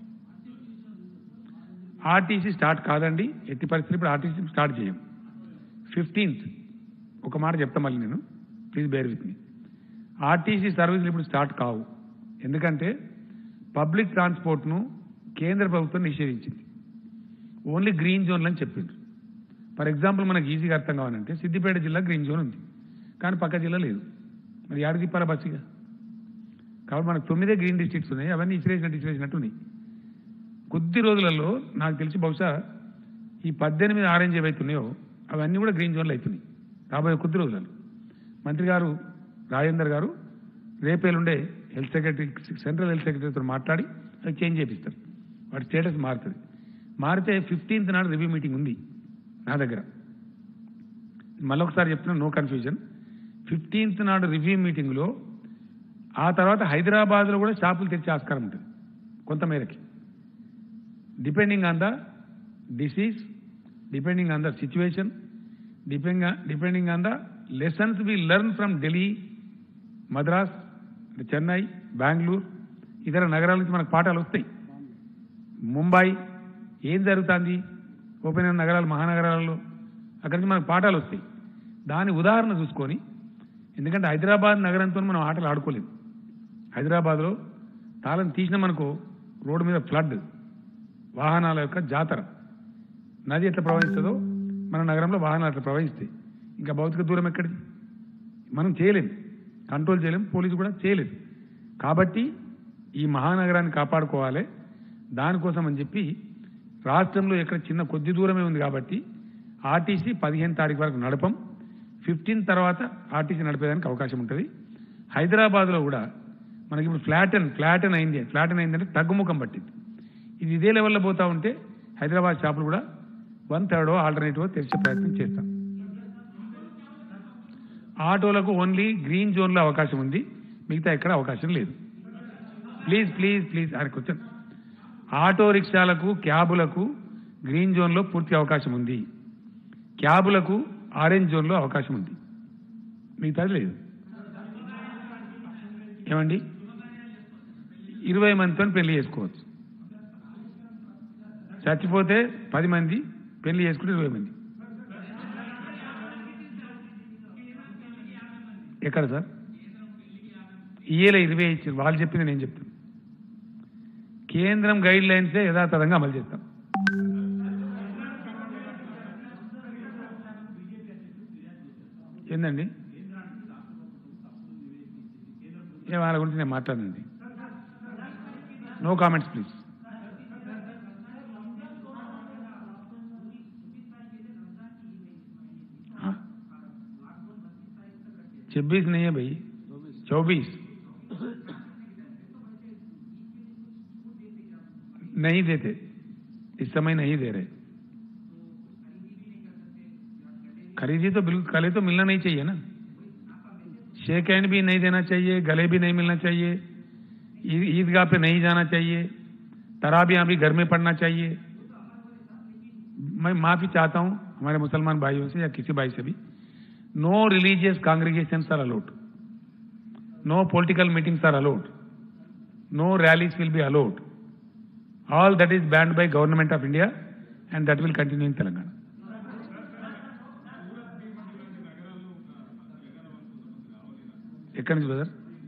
ఆర్టీసీ స్టార్ట్ కాదండి ఎట్టి పరిస్థితి. ఇప్పుడు ఆర్టీసీ స్టార్ట్ చేయం. ఫిఫ్టీన్త్ ఒక మాట చెప్తా మళ్ళీ నేను, please bear with me. RTC సర్వీసులు ఇప్పుడు స్టార్ట్ కావు. ఎందుకంటే పబ్లిక్ ట్రాన్స్పోర్ట్ను కేంద్ర ప్రభుత్వం నిషేధించింది. ఓన్లీ గ్రీన్ జోన్లు అని చెప్పిండ్రు. ఫర్ ఎగ్జాంపుల్ మనకు ఈజీగా అర్థం కావాలంటే సిద్దిపేట జిల్లా గ్రీన్ జోన్ ఉంది, కానీ పక్క జిల్లా లేదు. మరి యాడ తిప్పారా బస్సుగా? కాబట్టి మనకు తొమ్మిదే గ్రీన్ డిస్ట్రిక్ట్స్ ఉన్నాయి. అవన్నీ ఇసిరేసినట్టు ఇసిరేసినట్టు ఉన్నాయి. కొద్ది రోజులలో నాకు తెలిసి బహుశా ఈ పద్దెనిమిది ఆరెంజ్ ఏవైతున్నాయో అవన్నీ కూడా గ్రీన్ జోన్లు అవుతున్నాయి రాబోయే కొద్ది రోజులలో. మంత్రి గారు రాజేందర్ గారు రేపేలుండే హెల్త్ సెక్రటరీ, సెంట్రల్ హెల్త్ సెక్రటరీతో మాట్లాడి అది చేంజ్ చేపిస్తారు. వాటి స్టేటస్ మారుతుంది. మారితే ఫిఫ్టీన్త్ నాడు రివ్యూ మీటింగ్ ఉంది నా దగ్గర. మళ్ళొకసారి చెప్తున్నా, నో కన్ఫ్యూజన్. ఫిఫ్టీన్త్ నాడు రివ్యూ మీటింగ్లో ఆ తర్వాత హైదరాబాద్లో కూడా షాపులు తెచ్చే ఆస్కారం ఉంటుంది కొంతమేరకి, depending on the disease, depending on the situation, depending depending on the lessons we learn from Delhi, Madras, Chennai, Bengaluru, ఇతర నగరాల నుంచి మనకు పాఠాలు వస్తాయి. ముంబై ఏం జరుగుతుంది ఓపెన్ అయిన నగరాలు, మహానగరాలలో, అక్కడి నుంచి మనకు పాఠాలు వస్తాయి. దాని ఉదాహరణ చూసుకొని, ఎందుకంటే హైదరాబాద్ నగరంతో మనం ఆటలు ఆడుకోలేము. హైదరాబాద్లో తాళం తీసిన మనకు రోడ్డు మీద ఫ్లడ్, వాహనాల యొక్క జాతర, నది ఎట్లా ప్రవహిస్తుందో మన నగరంలో వాహనాలు అట్లా ప్రవహిస్తాయి. ఇంకా భౌతిక దూరం ఎక్కడిది? మనం చేయలేము, కంట్రోల్ చేయలేము, పోలీసు కూడా చేయలేదు. కాబట్టి ఈ మహానగరాన్ని కాపాడుకోవాలి. దానికోసం అని చెప్పి రాష్ట్రంలో ఎక్కడ చిన్న కొద్ది దూరమే ఉంది కాబట్టి ఆర్టీసీ పదిహేను తారీఖు వరకు నడపం. ఫిఫ్టీన్ తర్వాత ఆర్టీసీ నడిపేదానికి అవకాశం ఉంటుంది. హైదరాబాద్లో కూడా మనకి ఇప్పుడు ఫ్లాటన్ ఫ్లాటన్ అయింది. ఫ్లాటన్ అయిందంటే తగ్గుముఖం పట్టింది. ఇది ఇదే లెవెల్లో పోతా ఉంటే హైదరాబాద్ షాపులు కూడా వన్ థర్డో ఆల్టర్నేటివ్ తెరిచే ప్రయత్నం చేస్తాం. ఆటోలకు ఓన్లీ గ్రీన్ జోన్లో అవకాశం ఉంది, మిగతా ఎక్కడ అవకాశం లేదు. ప్లీజ్ ప్లీజ్ ప్లీజ్ ఆయనకు వచ్చాను. ఆటో రిక్షాలకు, క్యాబులకు గ్రీన్ జోన్లో పూర్తి అవకాశం ఉంది. క్యాబులకు ఆరెంజ్ జోన్లో అవకాశం ఉంది, మిగతాది లేదు. ఏమండి, ఇరవై మందితో పెళ్లి చేసుకోవచ్చు. చచ్చిపోతే పది మంది, పెళ్లి చేసుకుంటే ఇరవై మంది. ఎక్కడ సార్? ఈఏలో ఇరవై ఇచ్చారు, వాళ్ళు చెప్పింది నేను చెప్తాను. కేంద్రం గైడ్ లైన్సే యథాతథంగా అమలు చేస్తాం. ఏందండి ఏ వాళ్ళ గురించి నేను మాట్లాడండి. No comments please. छब्बीस नहीं है भाई, चौबीस नहीं देते, इस समय नहीं दे रहे. खरीदी तो बिल्कुल, गले तो मिलना नहीं चाहिए ना. शेक हैंड भी नहीं देना चाहिए, गले भी नहीं मिलना चाहिए, ईदगाह पे नहीं जाना चाहिए, तराबियां भी घर में पढ़ना चाहिए. मैं माफी चाहता हूं हमारे मुसलमान भाइयों से या किसी भाई से भी. No religious congregations are allowed. No political meetings are allowed. No rallies will be allowed. All that is banned by government of India and that will continue in Telangana. ఎక్కడి నుంచి బ్రదర్?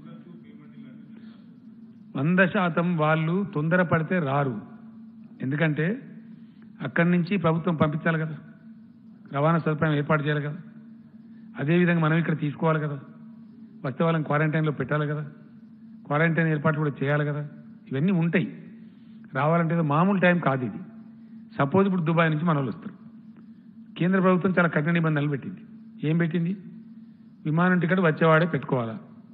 వంద శాతం వాళ్ళు తొందరపడితే రారు. ఎందుకంటే అక్కడి నుంచి ప్రభుత్వం పంపించాలి కదా, రవాణా సదుపాయం ఏర్పాటు చేయాలి కదా, అదేవిధంగా మనం ఇక్కడ తీసుకోవాలి కదా, వస్తే వాళ్ళని క్వారంటైన్లో పెట్టాలి కదా, క్వారంటైన్ ఏర్పాటు కూడా చేయాలి కదా, ఇవన్నీ ఉంటాయి. రావాలంటే మామూలు టైం కాదు ఇది. సపోజ్ ఇప్పుడు దుబాయ్ నుంచి మన వాళ్ళు వస్తారు. కేంద్ర ప్రభుత్వం చాలా కఠిన నిబంధనలు పెట్టింది. ఏం పెట్టింది? విమానం టికెట్ వచ్చేవాడే పెట్టుకోవాలా,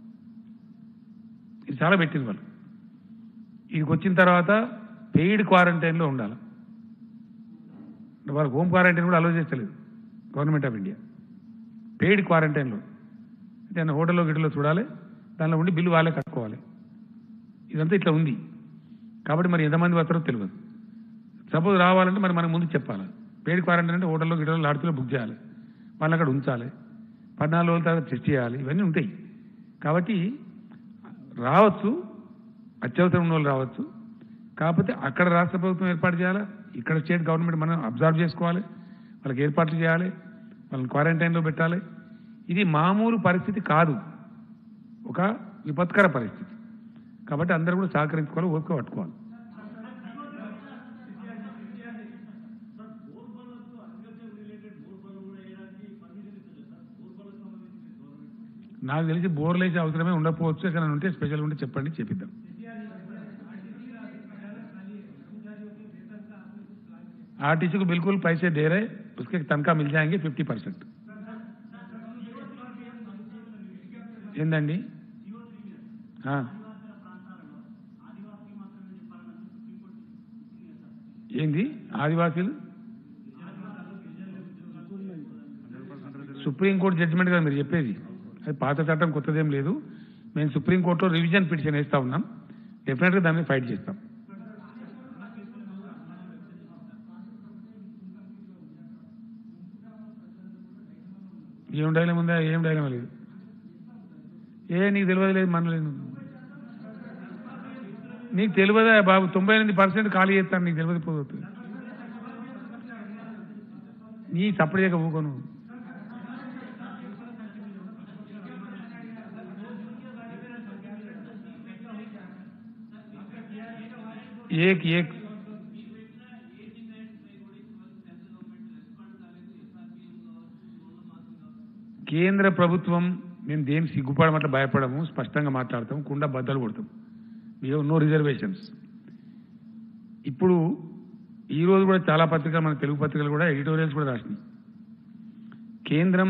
ఇది చాలా పెట్టింది వాళ్ళు. ఇదికి వచ్చిన తర్వాత పెయిడ్ క్వారంటైన్లో ఉండాలి. వాళ్ళకి హోమ్ క్వారంటైన్ కూడా అలో చేస్తలేదు గవర్నమెంట్ ఆఫ్ ఇండియా. పెయిడ్ క్వారంటైన్లో అంటే హోటల్లో గిటలో చూడాలి, దానిలో ఉండి బిల్లు వాళ్ళే కట్టుకోవాలి. ఇదంతా ఇట్లా ఉంది. కాబట్టి మరి ఎంతమంది వస్తారో తెలియదు. సపోజ్ రావాలంటే మరి మనకు ముందు చెప్పాలి. పెయిడ్ క్వారంటైన్ అంటే హోటల్లో గిటలో లాడ్జ్లో బుక్ చేయాలి, వాళ్ళని అక్కడ ఉంచాలి, పద్నాలుగు రోజుల తర్వాత టెస్ట్ చేయాలి, ఇవన్నీ ఉంటాయి. కాబట్టి రావచ్చు, అత్యవసరం ఉన్న వాళ్ళు రావచ్చు. కాకపోతే అక్కడ రాష్ట్ర ప్రభుత్వం ఏర్పాటు చేయాలి, ఇక్కడ స్టేట్ గవర్నమెంట్ మనం అబ్జర్వ్ చేసుకోవాలి, వాళ్ళకి ఏర్పాట్లు చేయాలి, వాళ్ళని క్వారంటైన్లో పెట్టాలి. ఇది మామూలు పరిస్థితి కాదు, ఒక విపత్కర పరిస్థితి. కాబట్టి అందరూ కూడా సహకరించుకోవాలి, ఓపిక పట్టుకోవాలి. నాకు తెలిసి బోర్లు వేసే అవసరమే ఉండకపోవచ్చు. ఎక్కడ ఉంటే స్పెషల్ ఉంటే చెప్పండి, చేపిద్దాం. आरटीसी को बिल्कुल पैसे दे रहे, उसके तनख्वाह मिल जाएंगे फिफ्टी परसेंट. ఏందండి? ఏంది ఆదివాసీలు? సుప్రీంకోర్టు జడ్జిమెంట్ కదా మీరు చెప్పేది. అది పాత చట్టం, కొత్తదేం లేదు. మేము సుప్రీంకోర్టులో రివిజన్ పిటిషన్ వేస్తా ఉన్నాం. డెఫినెట్గా దాన్ని ఫైట్ చేస్తాం. ఏం డైలం ఉందా? ఏం డైలం లేదు. ఏ నీకు తెలియదు లేదు, మనలేదు. నీకు తెలియదా బాబు? తొంభై ఎనిమిది పర్సెంట్ ఖాళీ చేస్తాను, నీకు తెలియదు పోతుంది. నీ సప్పుడు చేయక ఊకోను. ఏక్ ఏక్ కేంద్ర ప్రభుత్వం, మేము దేని సిగ్గుపడమట్ల భయపడము, స్పష్టంగా మాట్లాడతాం, కుండా బద్దలు కొడతాం. We no reservations. ఇప్పుడు ఈరోజు కూడా చాలా పత్రికలు, మన తెలుగు పత్రికలు కూడా ఎడిటోరియల్స్ కూడా రాసినాయి. కేంద్రం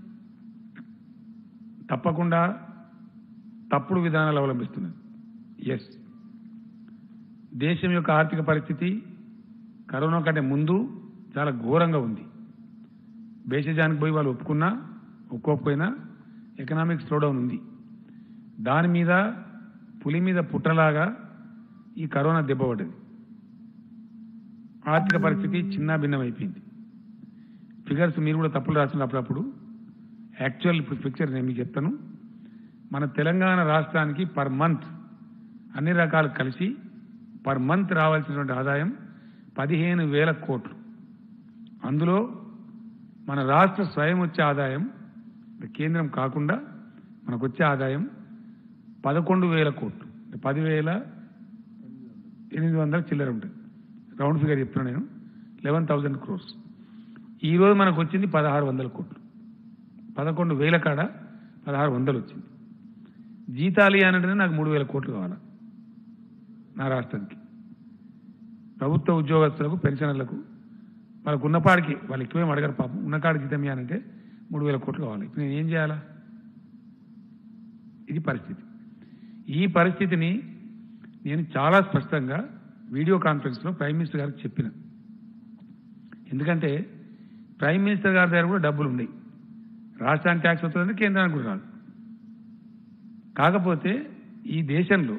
తప్పకుండా తప్పుడు విధానాలు అవలంబిస్తున్నది. ఎస్, దేశం యొక్క ఆర్థిక పరిస్థితి కరోనా కంటే ముందు చాలా ఘోరంగా ఉంది. భేషజానికి పోయి వాళ్ళు ఒప్పుకున్నా ఒప్పుకోకపోయినా ఎకనామిక్ స్లోడౌన్ ఉంది. దాని మీద పులి మీద పుట్టలాగా ఈ కరోనా దెబ్బపడ్డది. ఆర్థిక పరిస్థితి చిన్న భిన్నమైపోయింది. ఫిగర్స్ మీరు కూడా తప్పులు రాసిన అప్పుడప్పుడు. యాక్చువల్ పిక్చర్ నేను మీకు చెప్తాను. మన తెలంగాణ రాష్ట్రానికి పర్ మంత్ అన్ని రకాలు కలిసి పర్ మంత్ రావాల్సినటువంటి ఆదాయం పదిహేను వేల కోట్లు. అందులో మన రాష్ట్ర స్వయం వచ్చే ఆదాయం, కేంద్రం కాకుండా మనకు వచ్చే ఆదాయం పదకొండు వేల కోట్లు, పదివేల ఎనిమిది వందల చిల్లర ఉంటుంది. రౌండ్ ఫిగర్ చెప్తున్నా నేను, లెవెన్ థౌజండ్ క్రోర్స్. ఈరోజు మనకు వచ్చింది పదహారు వందల కోట్లు. పదకొండు వేల కాడ పదహారు వందలు వచ్చింది. జీతాలు అంటే నాకు మూడు వేల కోట్లు కావాలి నా రాష్ట్రానికి. ప్రభుత్వ ఉద్యోగస్తులకు, పెన్షనర్లకు వాళ్ళకు ఉన్నపాడికి, వాళ్ళు ఎక్కువేం అడగరు పాపం, ఉన్నకాడి జీతం ఇవ్వాలంటే మూడు వేల కోట్లు కావాలి. ఇప్పుడు నేను ఏం చేయాలా? ఇది పరిస్థితి. ఈ పరిస్థితిని నేను చాలా స్పష్టంగా వీడియో కాన్ఫరెన్స్లో ప్రైమ్ మినిస్టర్ గారికి చెప్పిన. ఎందుకంటే ప్రైమ్ మినిస్టర్ గారి దగ్గర కూడా డబ్బులు ఉన్నాయి. రాష్ట్రానికి ట్యాక్స్ వస్తుందంటే కేంద్రానికి కూడా రాదు. కాకపోతే ఈ దేశంలో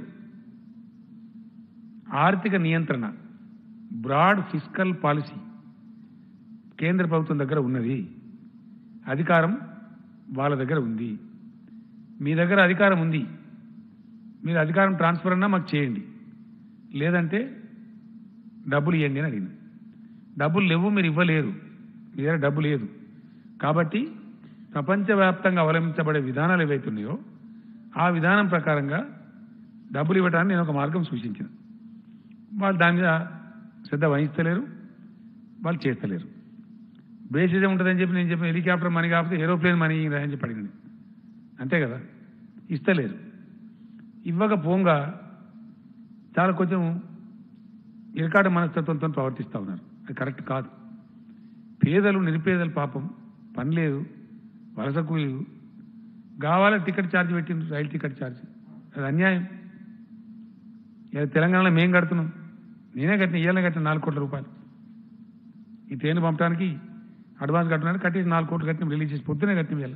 ఆర్థిక నియంత్రణ, బ్రాడ్ ఫిస్కల్ పాలసీ కేంద్ర ప్రభుత్వం దగ్గర ఉన్నది. అధికారం వాళ్ళ దగ్గర ఉంది. మీ దగ్గర అధికారం ఉంది. మీరు అధికారం ట్రాన్స్ఫర్ అన్నా మాకు చేయండి, లేదంటే డబ్బులు ఇవ్వండి అని అడిగింది. డబ్బులు లేవు, మీరు ఇవ్వలేరు, మీ దగ్గర డబ్బు లేదు. కాబట్టి ప్రపంచవ్యాప్తంగా అవలంబించబడే విధానాలు ఏవైతున్నాయో ఆ విధానం ప్రకారంగా డబ్బులు ఇవ్వడానికి నేను ఒక మార్గం సూచించిన. వాళ్ళు దాని మీద శ్రద్ధ వహిస్తలేరు, వాళ్ళు చేస్తలేరు. బేసిజం ఉంటుందని చెప్పి నేను చెప్పిన హెలికాప్టర్ మనీ కాకపోతే ఏరోప్లేన్ మనీ అని చెప్పి అడిగింది. అంతే కదా, ఇస్తలేరు. ఇవ్వకపోగా చాలా కొంచెం ఇరకాట మనస్తత్వంతో ప్రవర్తిస్తూ ఉన్నారు. అది కరెక్ట్ కాదు. పేదలు నిరుపేదలు పాపం పని లేదు, వలస కూలీలు కావాలని టికెట్ ఛార్జ్ పెట్టిండ్రు, రైలు టికెట్ ఛార్జ్. అది అన్యాయం. ఇలా తెలంగాణలో మేం కడుతున్నాం, నేనే కట్టిన, ఇయ్యాలనే కట్టిన నాలుగు కోట్ల రూపాయలు ఈ ట్రైన్ పంపడానికి అడ్వాన్స్ కట్టడానికి కట్టేసి నాలుగు కోట్లు కట్టిన, రిలీజ్ చేసి పొద్దునే కట్టిన. వీళ్ళ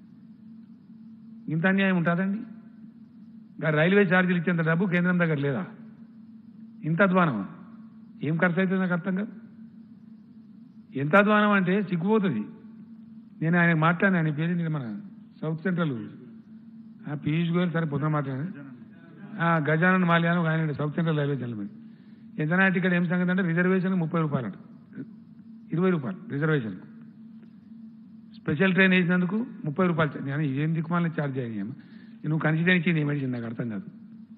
ఇంత అన్యాయం ఉంటుందండి? రైల్వే ఛార్జీలు ఇచ్చేంత డబ్బు కేంద్రం దగ్గర లేదా? ఇంత అధ్వానమా? ఏం ఖర్చు అవుతుంది నాకు అర్థం కాదు. ఎంత అధ్వానం అంటే సిగ్గుపోతుంది. నేను ఆయన మాట్లాడిన, ఆయన పేరు మన సౌత్ సెంట్రల్ పీయూష్ గోయల్, సరే పొద్దున మాట్లాడాను. గజానన్ మాల్యాను ఆయన సౌత్ సెంట్రల్ రైల్వే జనరల్. ఎంత టికెట్ ఏం సంగతి అంటే రిజర్వేషన్ ముప్పై రూపాయలు అట, ఇరవై రూపాయలు రిజర్వేషన్. స్పెషల్ ట్రైన్ వేసినందుకు ముప్పై రూపాయలు. నేను ఏం దిక్కుమాలని ఛార్జ్ అయ్యాను. నువ్వు కన్సిడర్ ఇచ్చింది ఏమడిచింది నాకు అర్థం కాదు.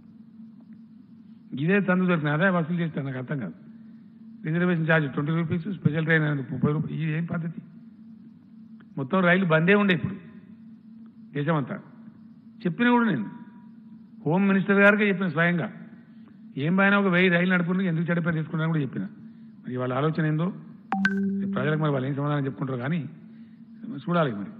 ఇదే తందు దొరికిన అదే వసూలు చేస్తాను, నాకు అర్థం కాదు. Reservation charge twenty rupees, special train అనేది ముప్పై రూపాయలు. ఇది ఏం పద్ధతి? మొత్తం రైలు బందే ఉండే ఇప్పుడు దేశమంతా. చెప్పినా కూడా నేను హోమ్ మినిస్టర్ గారికి చెప్పిన స్వయంగా, ఏం పైన ఒక వెయ్యి రైలు నడుపుకుని ఎందుకు చెడ్డ తీసుకున్నాను కూడా చెప్పిన. మరి వాళ్ళ ఆలోచన ఏందో ప్రజలకు మరి వాళ్ళు ఏం సమాధానం చెప్పుకుంటారు కానీ చూడాలి. మరి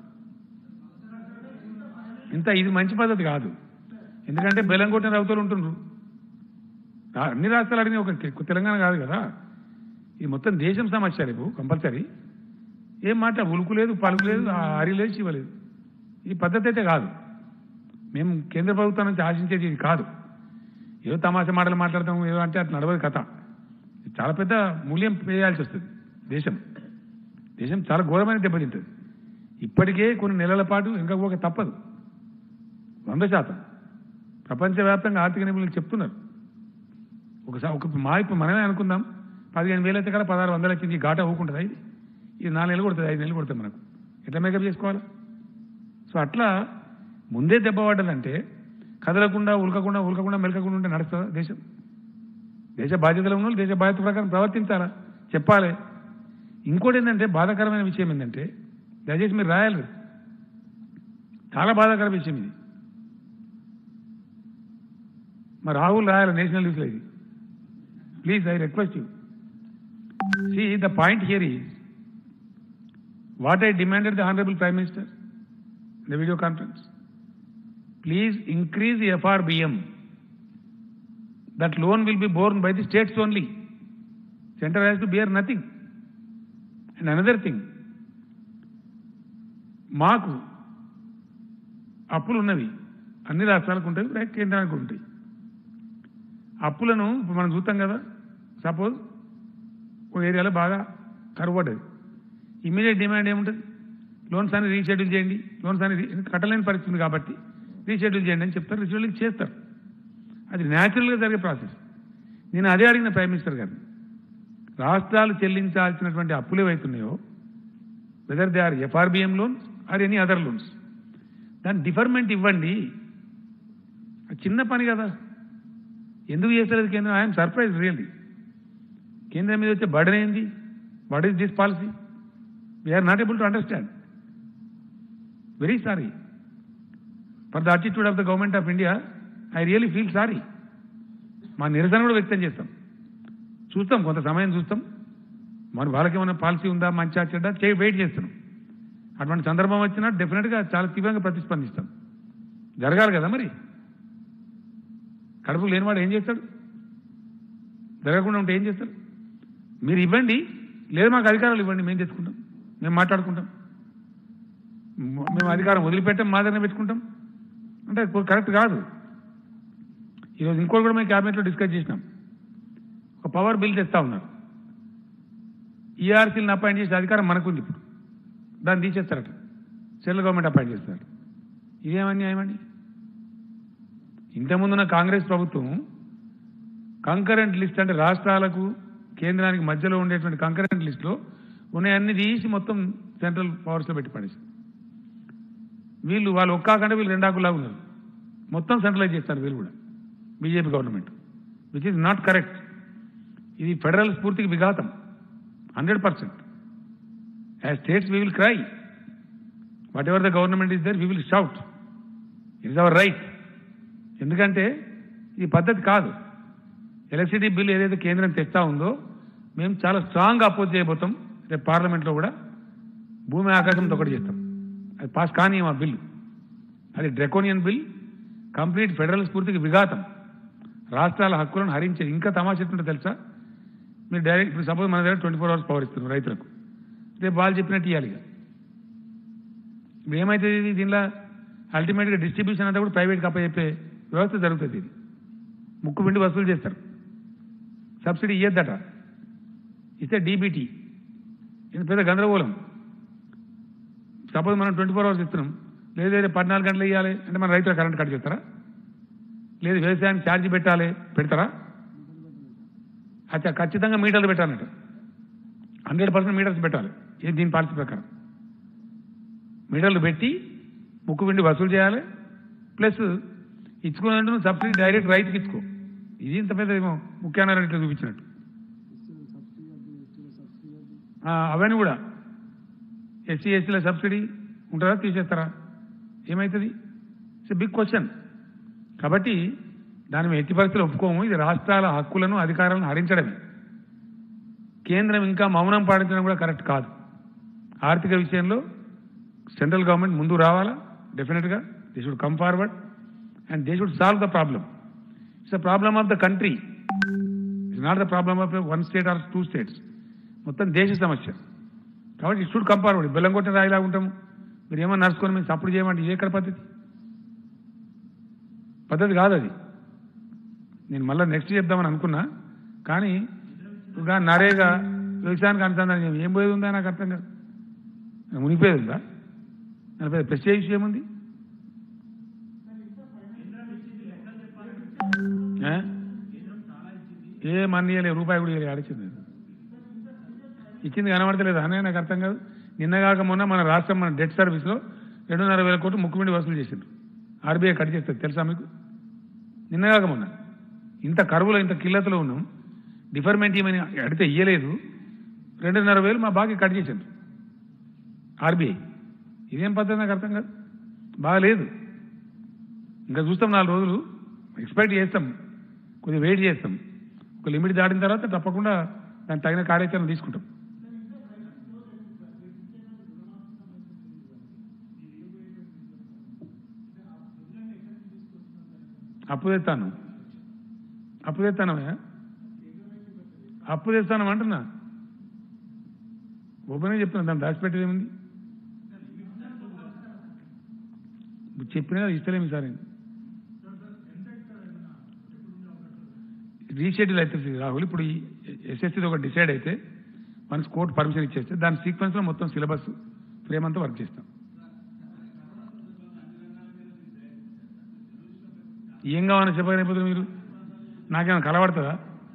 ఇంత ఇది మంచి పద్ధతి కాదు. ఎందుకంటే బెల్లం కొట్టిన రౌతులు ఉంటుండ్రు. అన్ని రాష్ట్రాలు అడిగిన ఒక తెలంగాణ కాదు కదా, ఇది మొత్తం దేశం సమస్య. రేపు కంపల్సరీ ఏం మాట ఉలుకు లేదు, పలుకు లేదు, అరి లేదు, శివలేదు. ఈ పద్ధతి అయితే కాదు. మేము కేంద్ర ప్రభుత్వం నుంచి ఆశించేది ఇది కాదు. ఏదో తమాషా మాటలు మాట్లాడతాము, ఏదో అంటే అట్లా నడవదు కథ. చాలా పెద్ద మూల్యం వేయాల్సి వస్తుంది. దేశం దేశం చాలా ఘోరమైన దెబ్బతింటుంది. ఇప్పటికే కొన్ని నెలల పాటు ఇంకా ఒక తప్పదు. వంద శాతం ప్రపంచవ్యాప్తంగా ఆర్థిక నిపుణులు చెప్తున్నారు. ఒకసారి ఒక మా ఇప్పుడు మనమే అనుకుందాం, పదిహేను వేలు అయితే కదా పదహారు వందలు వచ్చింది, ఈ ఘాట ఊకుంటుంది. ఇది ఇది నాలుగు నెలలు కొడుతుంది, ఐదు నెలలు కొడుతుంది. మనకు ఎట్లా మేకప్ చేసుకోవాలి? సో అట్లా ముందే దెబ్బ పడ్డదంటే కదలకుండా ఉలకకుండా ఉలకకుండా మెలకకుండా ఉంటే నడుస్తుందా దేశం? దేశ బాధ్యతలు ఉన్న దేశ బాధ్యత ప్రకారం ప్రవర్తించాలా, చెప్పాలి. ఇంకోటి ఏంటంటే బాధాకరమైన విషయం ఏంటంటే, దయచేసి మీరు రాయాలి, చాలా బాధాకర విషయం ఇది. మరి రాహుల్ రాయాలి నేషనల్ న్యూస్లో ఇది. Please I request you. See the point here is what I demanded the honourable prime minister in the video conference. Please increase the F R B M. That loan will be borne by the states only. Center has to bear nothing. And another thing, మాకు అప్పులు ఉన్నవి అన్ని రాష్ట్రాలకు ఉంటాయి, కేంద్రానికి ఉంటాయి. అప్పులను ఇప్పుడు మనం చూస్తాం కదా, సపోజ్ ఒక ఏరియాలో బాగా కరువు పడ్డది, ఇమ్మీడియట్ డిమాండ్ ఏముంటుంది? లోన్స్ అని రీషెడ్యూల్ చేయండి, లోన్స్ అని కట్టలేని పరిస్థితి కాబట్టి రీషెడ్యూల్ చేయండి అని చెప్తారు, రీషెడ్యూల్ చేస్తారు. అది న్యాచురల్గా జరిగే ప్రాసెస్. నేను అదే అడిగిన ప్రైమ్ మినిస్టర్ గారిని, రాష్ట్రాలు చెల్లించాల్సినటువంటి అప్పులు ఏవైతున్నాయో, whether they are FRBM loans or any other loans, దాని డిఫర్మెంట్ ఇవ్వండి. చిన్న పని కదా, ఎందుకు చేస్తలేదు కేంద్రం? I'm surprise really. కేంద్రం మీద వచ్చే బర్డెన్ ఏంది? What is this policy? We are not able to understand. Very sorry for the attitude of the government of India. I really feel sorry. మా నిరసన కూడా వ్యక్తం చేస్తాం. చూస్తాం, కొంత సమయం చూస్తాం, మరి వాళ్ళకి ఏమైనా పాలసీ ఉందా, మంచిగా చెడ్డా చే వెయిట్ చేస్తున్నాం. అటువంటి సందర్భం వచ్చినా డెఫినెట్గా చాలా తీవ్రంగా ప్రతిస్పందిస్తాం. జరగాలి కదా మరి. కడుపు లేనివాడు ఏం చేస్తాడు? జరగకుండా ఉంటే ఏం చేస్తారు? మీరు ఇవ్వండి, లేదు మాకు అధికారాలు ఇవ్వండి, మేము తెచ్చుకుంటాం, మేము మాట్లాడుకుంటాం. మేము అధికారం వదిలిపెట్టాం, మా దగ్గర పెట్టుకుంటాం అంటే కరెక్ట్ కాదు. ఈరోజు ఇంకోటి కూడా మేము క్యాబినెట్లో డిస్కస్ చేసినాం. ఒక పవర్ బిల్ తెస్తా ఉన్నారు. ఈఆర్సీలను అపాయింట్ చేసే అధికారం మనకుంది. ఇప్పుడు దాన్ని తీసేస్తారట, సెంట్రల్ గవర్నమెంట్ అపాయింట్ చేస్తారు. ఇదేమని న్యాయమండి? ఇంతకుముందున్న కాంగ్రెస్ ప్రభుత్వం కంకరెంట్ లిస్ట్ అంటే రాష్ట్రాలకు కేంద్రానికి మధ్యలో ఉండేటువంటి కంకరెంట్ లిస్టులో ఉన్నాయన్నీ తీసి మొత్తం సెంట్రల్ పవర్స్లో పెట్టి పడేసి వీళ్ళు వాళ్ళు ఒక్కాకంటే వీళ్ళు రెండాకులాగా ఉన్నారు. మొత్తం సెంట్రలైజ్ చేస్తారు వీళ్ళు కూడా BJP government, which is not correct. ఇది ఫెడరల్ స్ఫూర్తికి విఘాతం hundred percent. As states we will cry, whatever the government is there we will shout, it is our right. ఎందుకంటే ఈ పద్ధతి కాదు. ఎలక్ట్రిసిటీ బిల్ ఏదైతే కేంద్రం తెస్తా ఉందో మేము చాలా స్ట్రాంగ్గా అపోజ్ చేయబోతాం. రేపు పార్లమెంట్లో కూడా భూమి ఆకాశంతో ఒకటి చేస్తాం. అది పాస్ కానీ ఆ బిల్లు అది డ్రెకోనియన్ బిల్, కంప్లీట్ ఫెడరల్ స్ఫూర్తికి విఘాతం, రాష్ట్రాల హక్కులను హరించేది. ఇంకా తమాషా ఎట్లుంటే తెలుసా, మీరు డైరెక్ట్ ఇప్పుడు సపోజ్ మన దగ్గర ట్వంటీ ఫోర్ అవర్స్ పవర్ ఇస్తున్నారు రైతులకు, రేపు వాళ్ళు చెప్పినట్టు ఇవ్వాలి. ఇప్పుడు ఏమవుతుంది ఇది, దీనిలో అల్టిమేట్గా డిస్ట్రిబ్యూషన్ అంతా కూడా ప్రైవేట్కి అప్పచెప్పే వ్యవస్థ జరుగుతుంది. ఇది ముక్కు పిండి వసూలు చేస్తారు. సబ్సిడీ ఇయ్యద్దట, ఇస్తే డీబీటీ. ఇది పెద్ద గందరగోళం. సపోజ్ మనం ట్వంటీ ఫోర్ అవర్స్ ఇస్తున్నాం, లేదంటే పద్నాలుగు గంటలు ఇవ్వాలి అంటే మన రైతుల కరెంట్ కట్ చేస్తారా? లేదు వ్యవసాయానికి ఛార్జీ పెట్టాలి, పెడతారా? అచ్చా ఖచ్చితంగా మీటర్లు పెట్టాలంట, హండ్రెడ్ పర్సెంట్ మీటర్స్ పెట్టాలి. ఇది దీని పాలసీ ప్రకారం మీటర్లు పెట్టి ముక్కు పిండి వసూలు చేయాలి. ప్లస్ ఇచ్చుకున్నట్టు సబ్సిడీ డైరెక్ట్ రైతుకి ఇచ్చుకో. ఇది ఇంత పెద్ద ఏమో ముఖ్యాన్ని ఇట్లా చూపించినట్టు. అవన్నీ కూడా ఎస్సీ ఎస్టీల సబ్సిడీ ఉంటుందా, తీసేస్తారా, ఏమవుతుంది? It's big question. కాబట్టి దాని మేము ఎట్టి పరిస్థితులు ఒప్పుకోము. ఇది రాష్ట్రాల హక్కులను అధికారాలను హరించడమే. కేంద్రం ఇంకా మౌనం పాటించడం కూడా కరెక్ట్ కాదు. ఆర్థిక విషయంలో సెంట్రల్ గవర్నమెంట్ ముందు రావాలా, డెఫినెట్గా they should come forward and they should solve the problem. It's the problem of the country, it's not the problem of one state or two states. మొత్తం దేశ సమస్య. కాబట్టి ఇట్ షుడ్ కమ్ ఫార్వర్డ్. బెల్లం కొట్టిన రాయిలాగా ఉంటాము, మీరు ఏమన్నా నడుచుకొని మేము సపోర్ట్ చేయమంటే ఇది ఎక్కడ పద్ధతి? పద్ధతి కాదు అది. నేను మళ్ళీ నెక్స్ట్ చెప్దామని అనుకున్నా, కానీ ఇంకా నరేగా వ్యవసాయానికి అనుసంధానం ఏం పోయేది ఉందా నాకు అర్థం కాదు. మునిగిపోయేది ఉందా? దాని పెద్ద ప్రెస్టేజ్ ఇష్యూ ఏముంది? ఏ మనీ ఇవ్వలేదు, రూపాయి కూడా ఇవ్వలేదు. ఆడిచ్చింది ఇచ్చింది కనబడతలేదు అనే నాకు అర్థం కాదు. నిన్నగాక మొన్న మన రాష్ట్రం మన డెట్ సర్వీస్లో రెండున్నర వేల కోట్లు ముక్కుమిండి వసూలు చేసిండ్రు. ఆర్బీఐ కట్ చేస్తుంది తెలుసా మీకు? నిన్నగాక మొన్న ఇంత కరువులో ఇంత కిల్లతలో ఉన్నాం, డిఫర్మెంట్ ఏమని అడిగితే ఇయ్యలేదు, రెండున్నర వేలు మా బాగా కట్ చేసిండ్రు ఆర్బీఐ. ఇదేం పద్ధతి నాకు అర్థం కాదు, బాగాలేదు. ఇంకా చూస్తాం నాలుగు రోజులు, ఎక్స్పెక్ట్ చేస్తాం, కొద్దిగా వెయిట్ చేస్తాం. ఒక లిమిట్ దాటిన తర్వాత తప్పకుండా దానికి తగిన కార్యాచరణ తీసుకుంటాం. అప్పు తెస్తాను అప్పు తెస్తానమయ్యా అప్పు తెస్తాను అంటున్నా. ఓపెన్గా చెప్తున్నా, దాన్ని దాచిపెట్టేది ఏముంది? చెప్పినా ఇస్తలేము సార్. రీషెడ్యూల్ అవుతుంది రాహుల్. ఇప్పుడు ఈ ఎస్ఎస్సీది ఒక డిసైడ్ అయితే వన్స్ కోర్టు పర్మిషన్ ఇచ్చేస్తే దాని సీక్వెన్స్లో మొత్తం సిలబస్ ఫ్రేమ్ అంతా వర్క్ చేస్తాం. ఏం కావాలని చెప్పలేకపోతే మీరు నాకేమైనా కలబడుతుందా?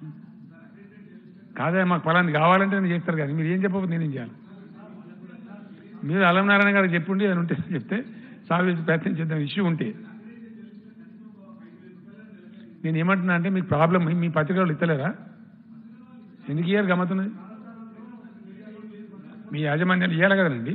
కాదే మాకు ఫలాన్ని కావాలంటే నేను చేస్తారు కానీ మీరు ఏం చెప్పకపోతే నేనేం చేయాలి? మీరు అల్లం నారాయణ గారికి చెప్పుండి అని ఉంటే చెప్తే సాల్వ్ చేసి ప్రయత్నం చేద్దాం. ఇష్యూ ఉంటే నేను ఏమంటున్నా అంటే మీకు ప్రాబ్లం మీ పత్రికలు ఇస్తలేరా? ఎందుకు ఇయ్యారు? గమ్మతున్నది మీ యాజమాన్యాలు ఇవ్వాలి కదండి.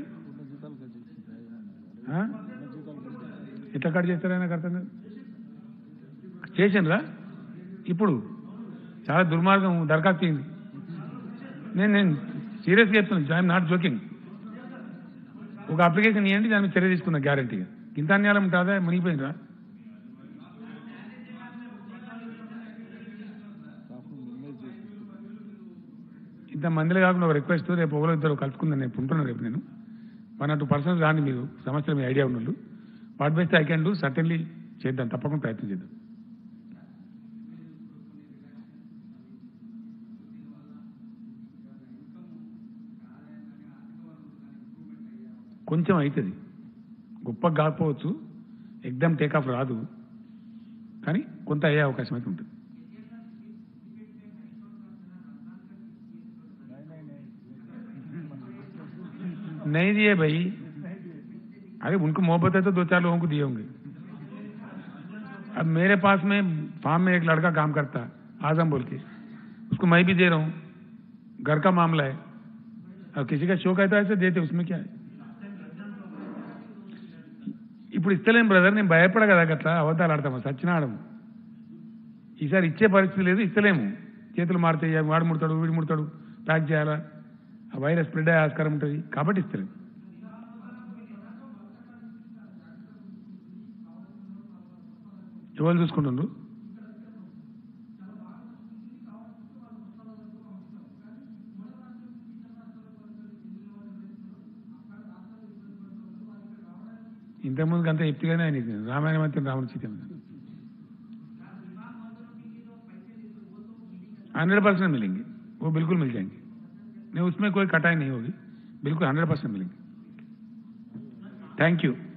ఎట్లా కట్ చేస్తారా నాకు అర్థం కాదు. చేసిండ్రా? ఇప్పుడు చాలా దుర్మార్గం దరఖాస్తు అయింది. నేను నేను సీరియస్గా చెప్తున్నాను, ఐఎమ్ నాట్ జోకింగ్. ఒక అప్లికేషన్ ఇవ్వండి, దాని మీద చర్య తీసుకున్నా గ్యారంటీగా. ఇంత అన్యాయం ఉంటుందా? మునిగిపోయిందిరా. ఇంత మందిలో కాకుండా ఒక రిక్వెస్ట్, రేపు ఒకరు ఇద్దరు కలుసుకుందని నేను ఉంటున్నాను. రేపు నేను వన్ ఆర్ టూ పర్సన్స్ రాండి, మీరు సమస్యలు మీ ఐడియా ఉన్నోళ్ళు. What best I can do certainly చేద్దాం, తప్పకుండా ప్రయత్నం చేద్దాం. కొంచెం అవుతుంది, గొప్ప కాకపోవచ్చు, ఎగ్జామ్ టేకాఫ్ రాదు, కానీ కొంత అయ్యే అవకాశం అయితే ఉంటుంది. नहीं दिए भाई, अरे उनको मोहब्बत है तो दो चार लोगों को दिए होंगे। अब मेरे पास में फार्म में एक लड़का काम करता है आजम बोल के, उसको मैं भी दे रहा हूँ, घर का मामला है। अब किसी का शौक है तो ऐसे देते, उसमें क्या है। ఇప్పుడు ఇస్తలేం బ్రదర్, నేను భయపడ కదా అట్లా అబద్ధాలు ఆడతాము, సచ్చినాడము. ఈసారి ఇచ్చే పరిస్థితి లేదు, ఇస్తలేము. చేతులు మారుతాయి, వాడు ముడతాడు వీడు ముడతాడు, ప్యాక్ చేయాలా, ఆ వైరస్ స్ప్రెడ్ అయ్యే ఆస్కారం ఉంటుంది కాబట్టి ఇస్తలేము. ఎవరు చూసుకుంటుండ్రు? ఇంతకుముందుకు అంతా ఎప్తిగానే ఆయన రామాయణం అంతా రావణ సీత हंड्रेड परसेंट मिलेंगे, वो बिल्कुल मिल जाएंगे, नहीं उसमें कोई कटाई नहीं होगी, बिल्कुल हंड्रेड परसेंट मिलेंगे. Thank you.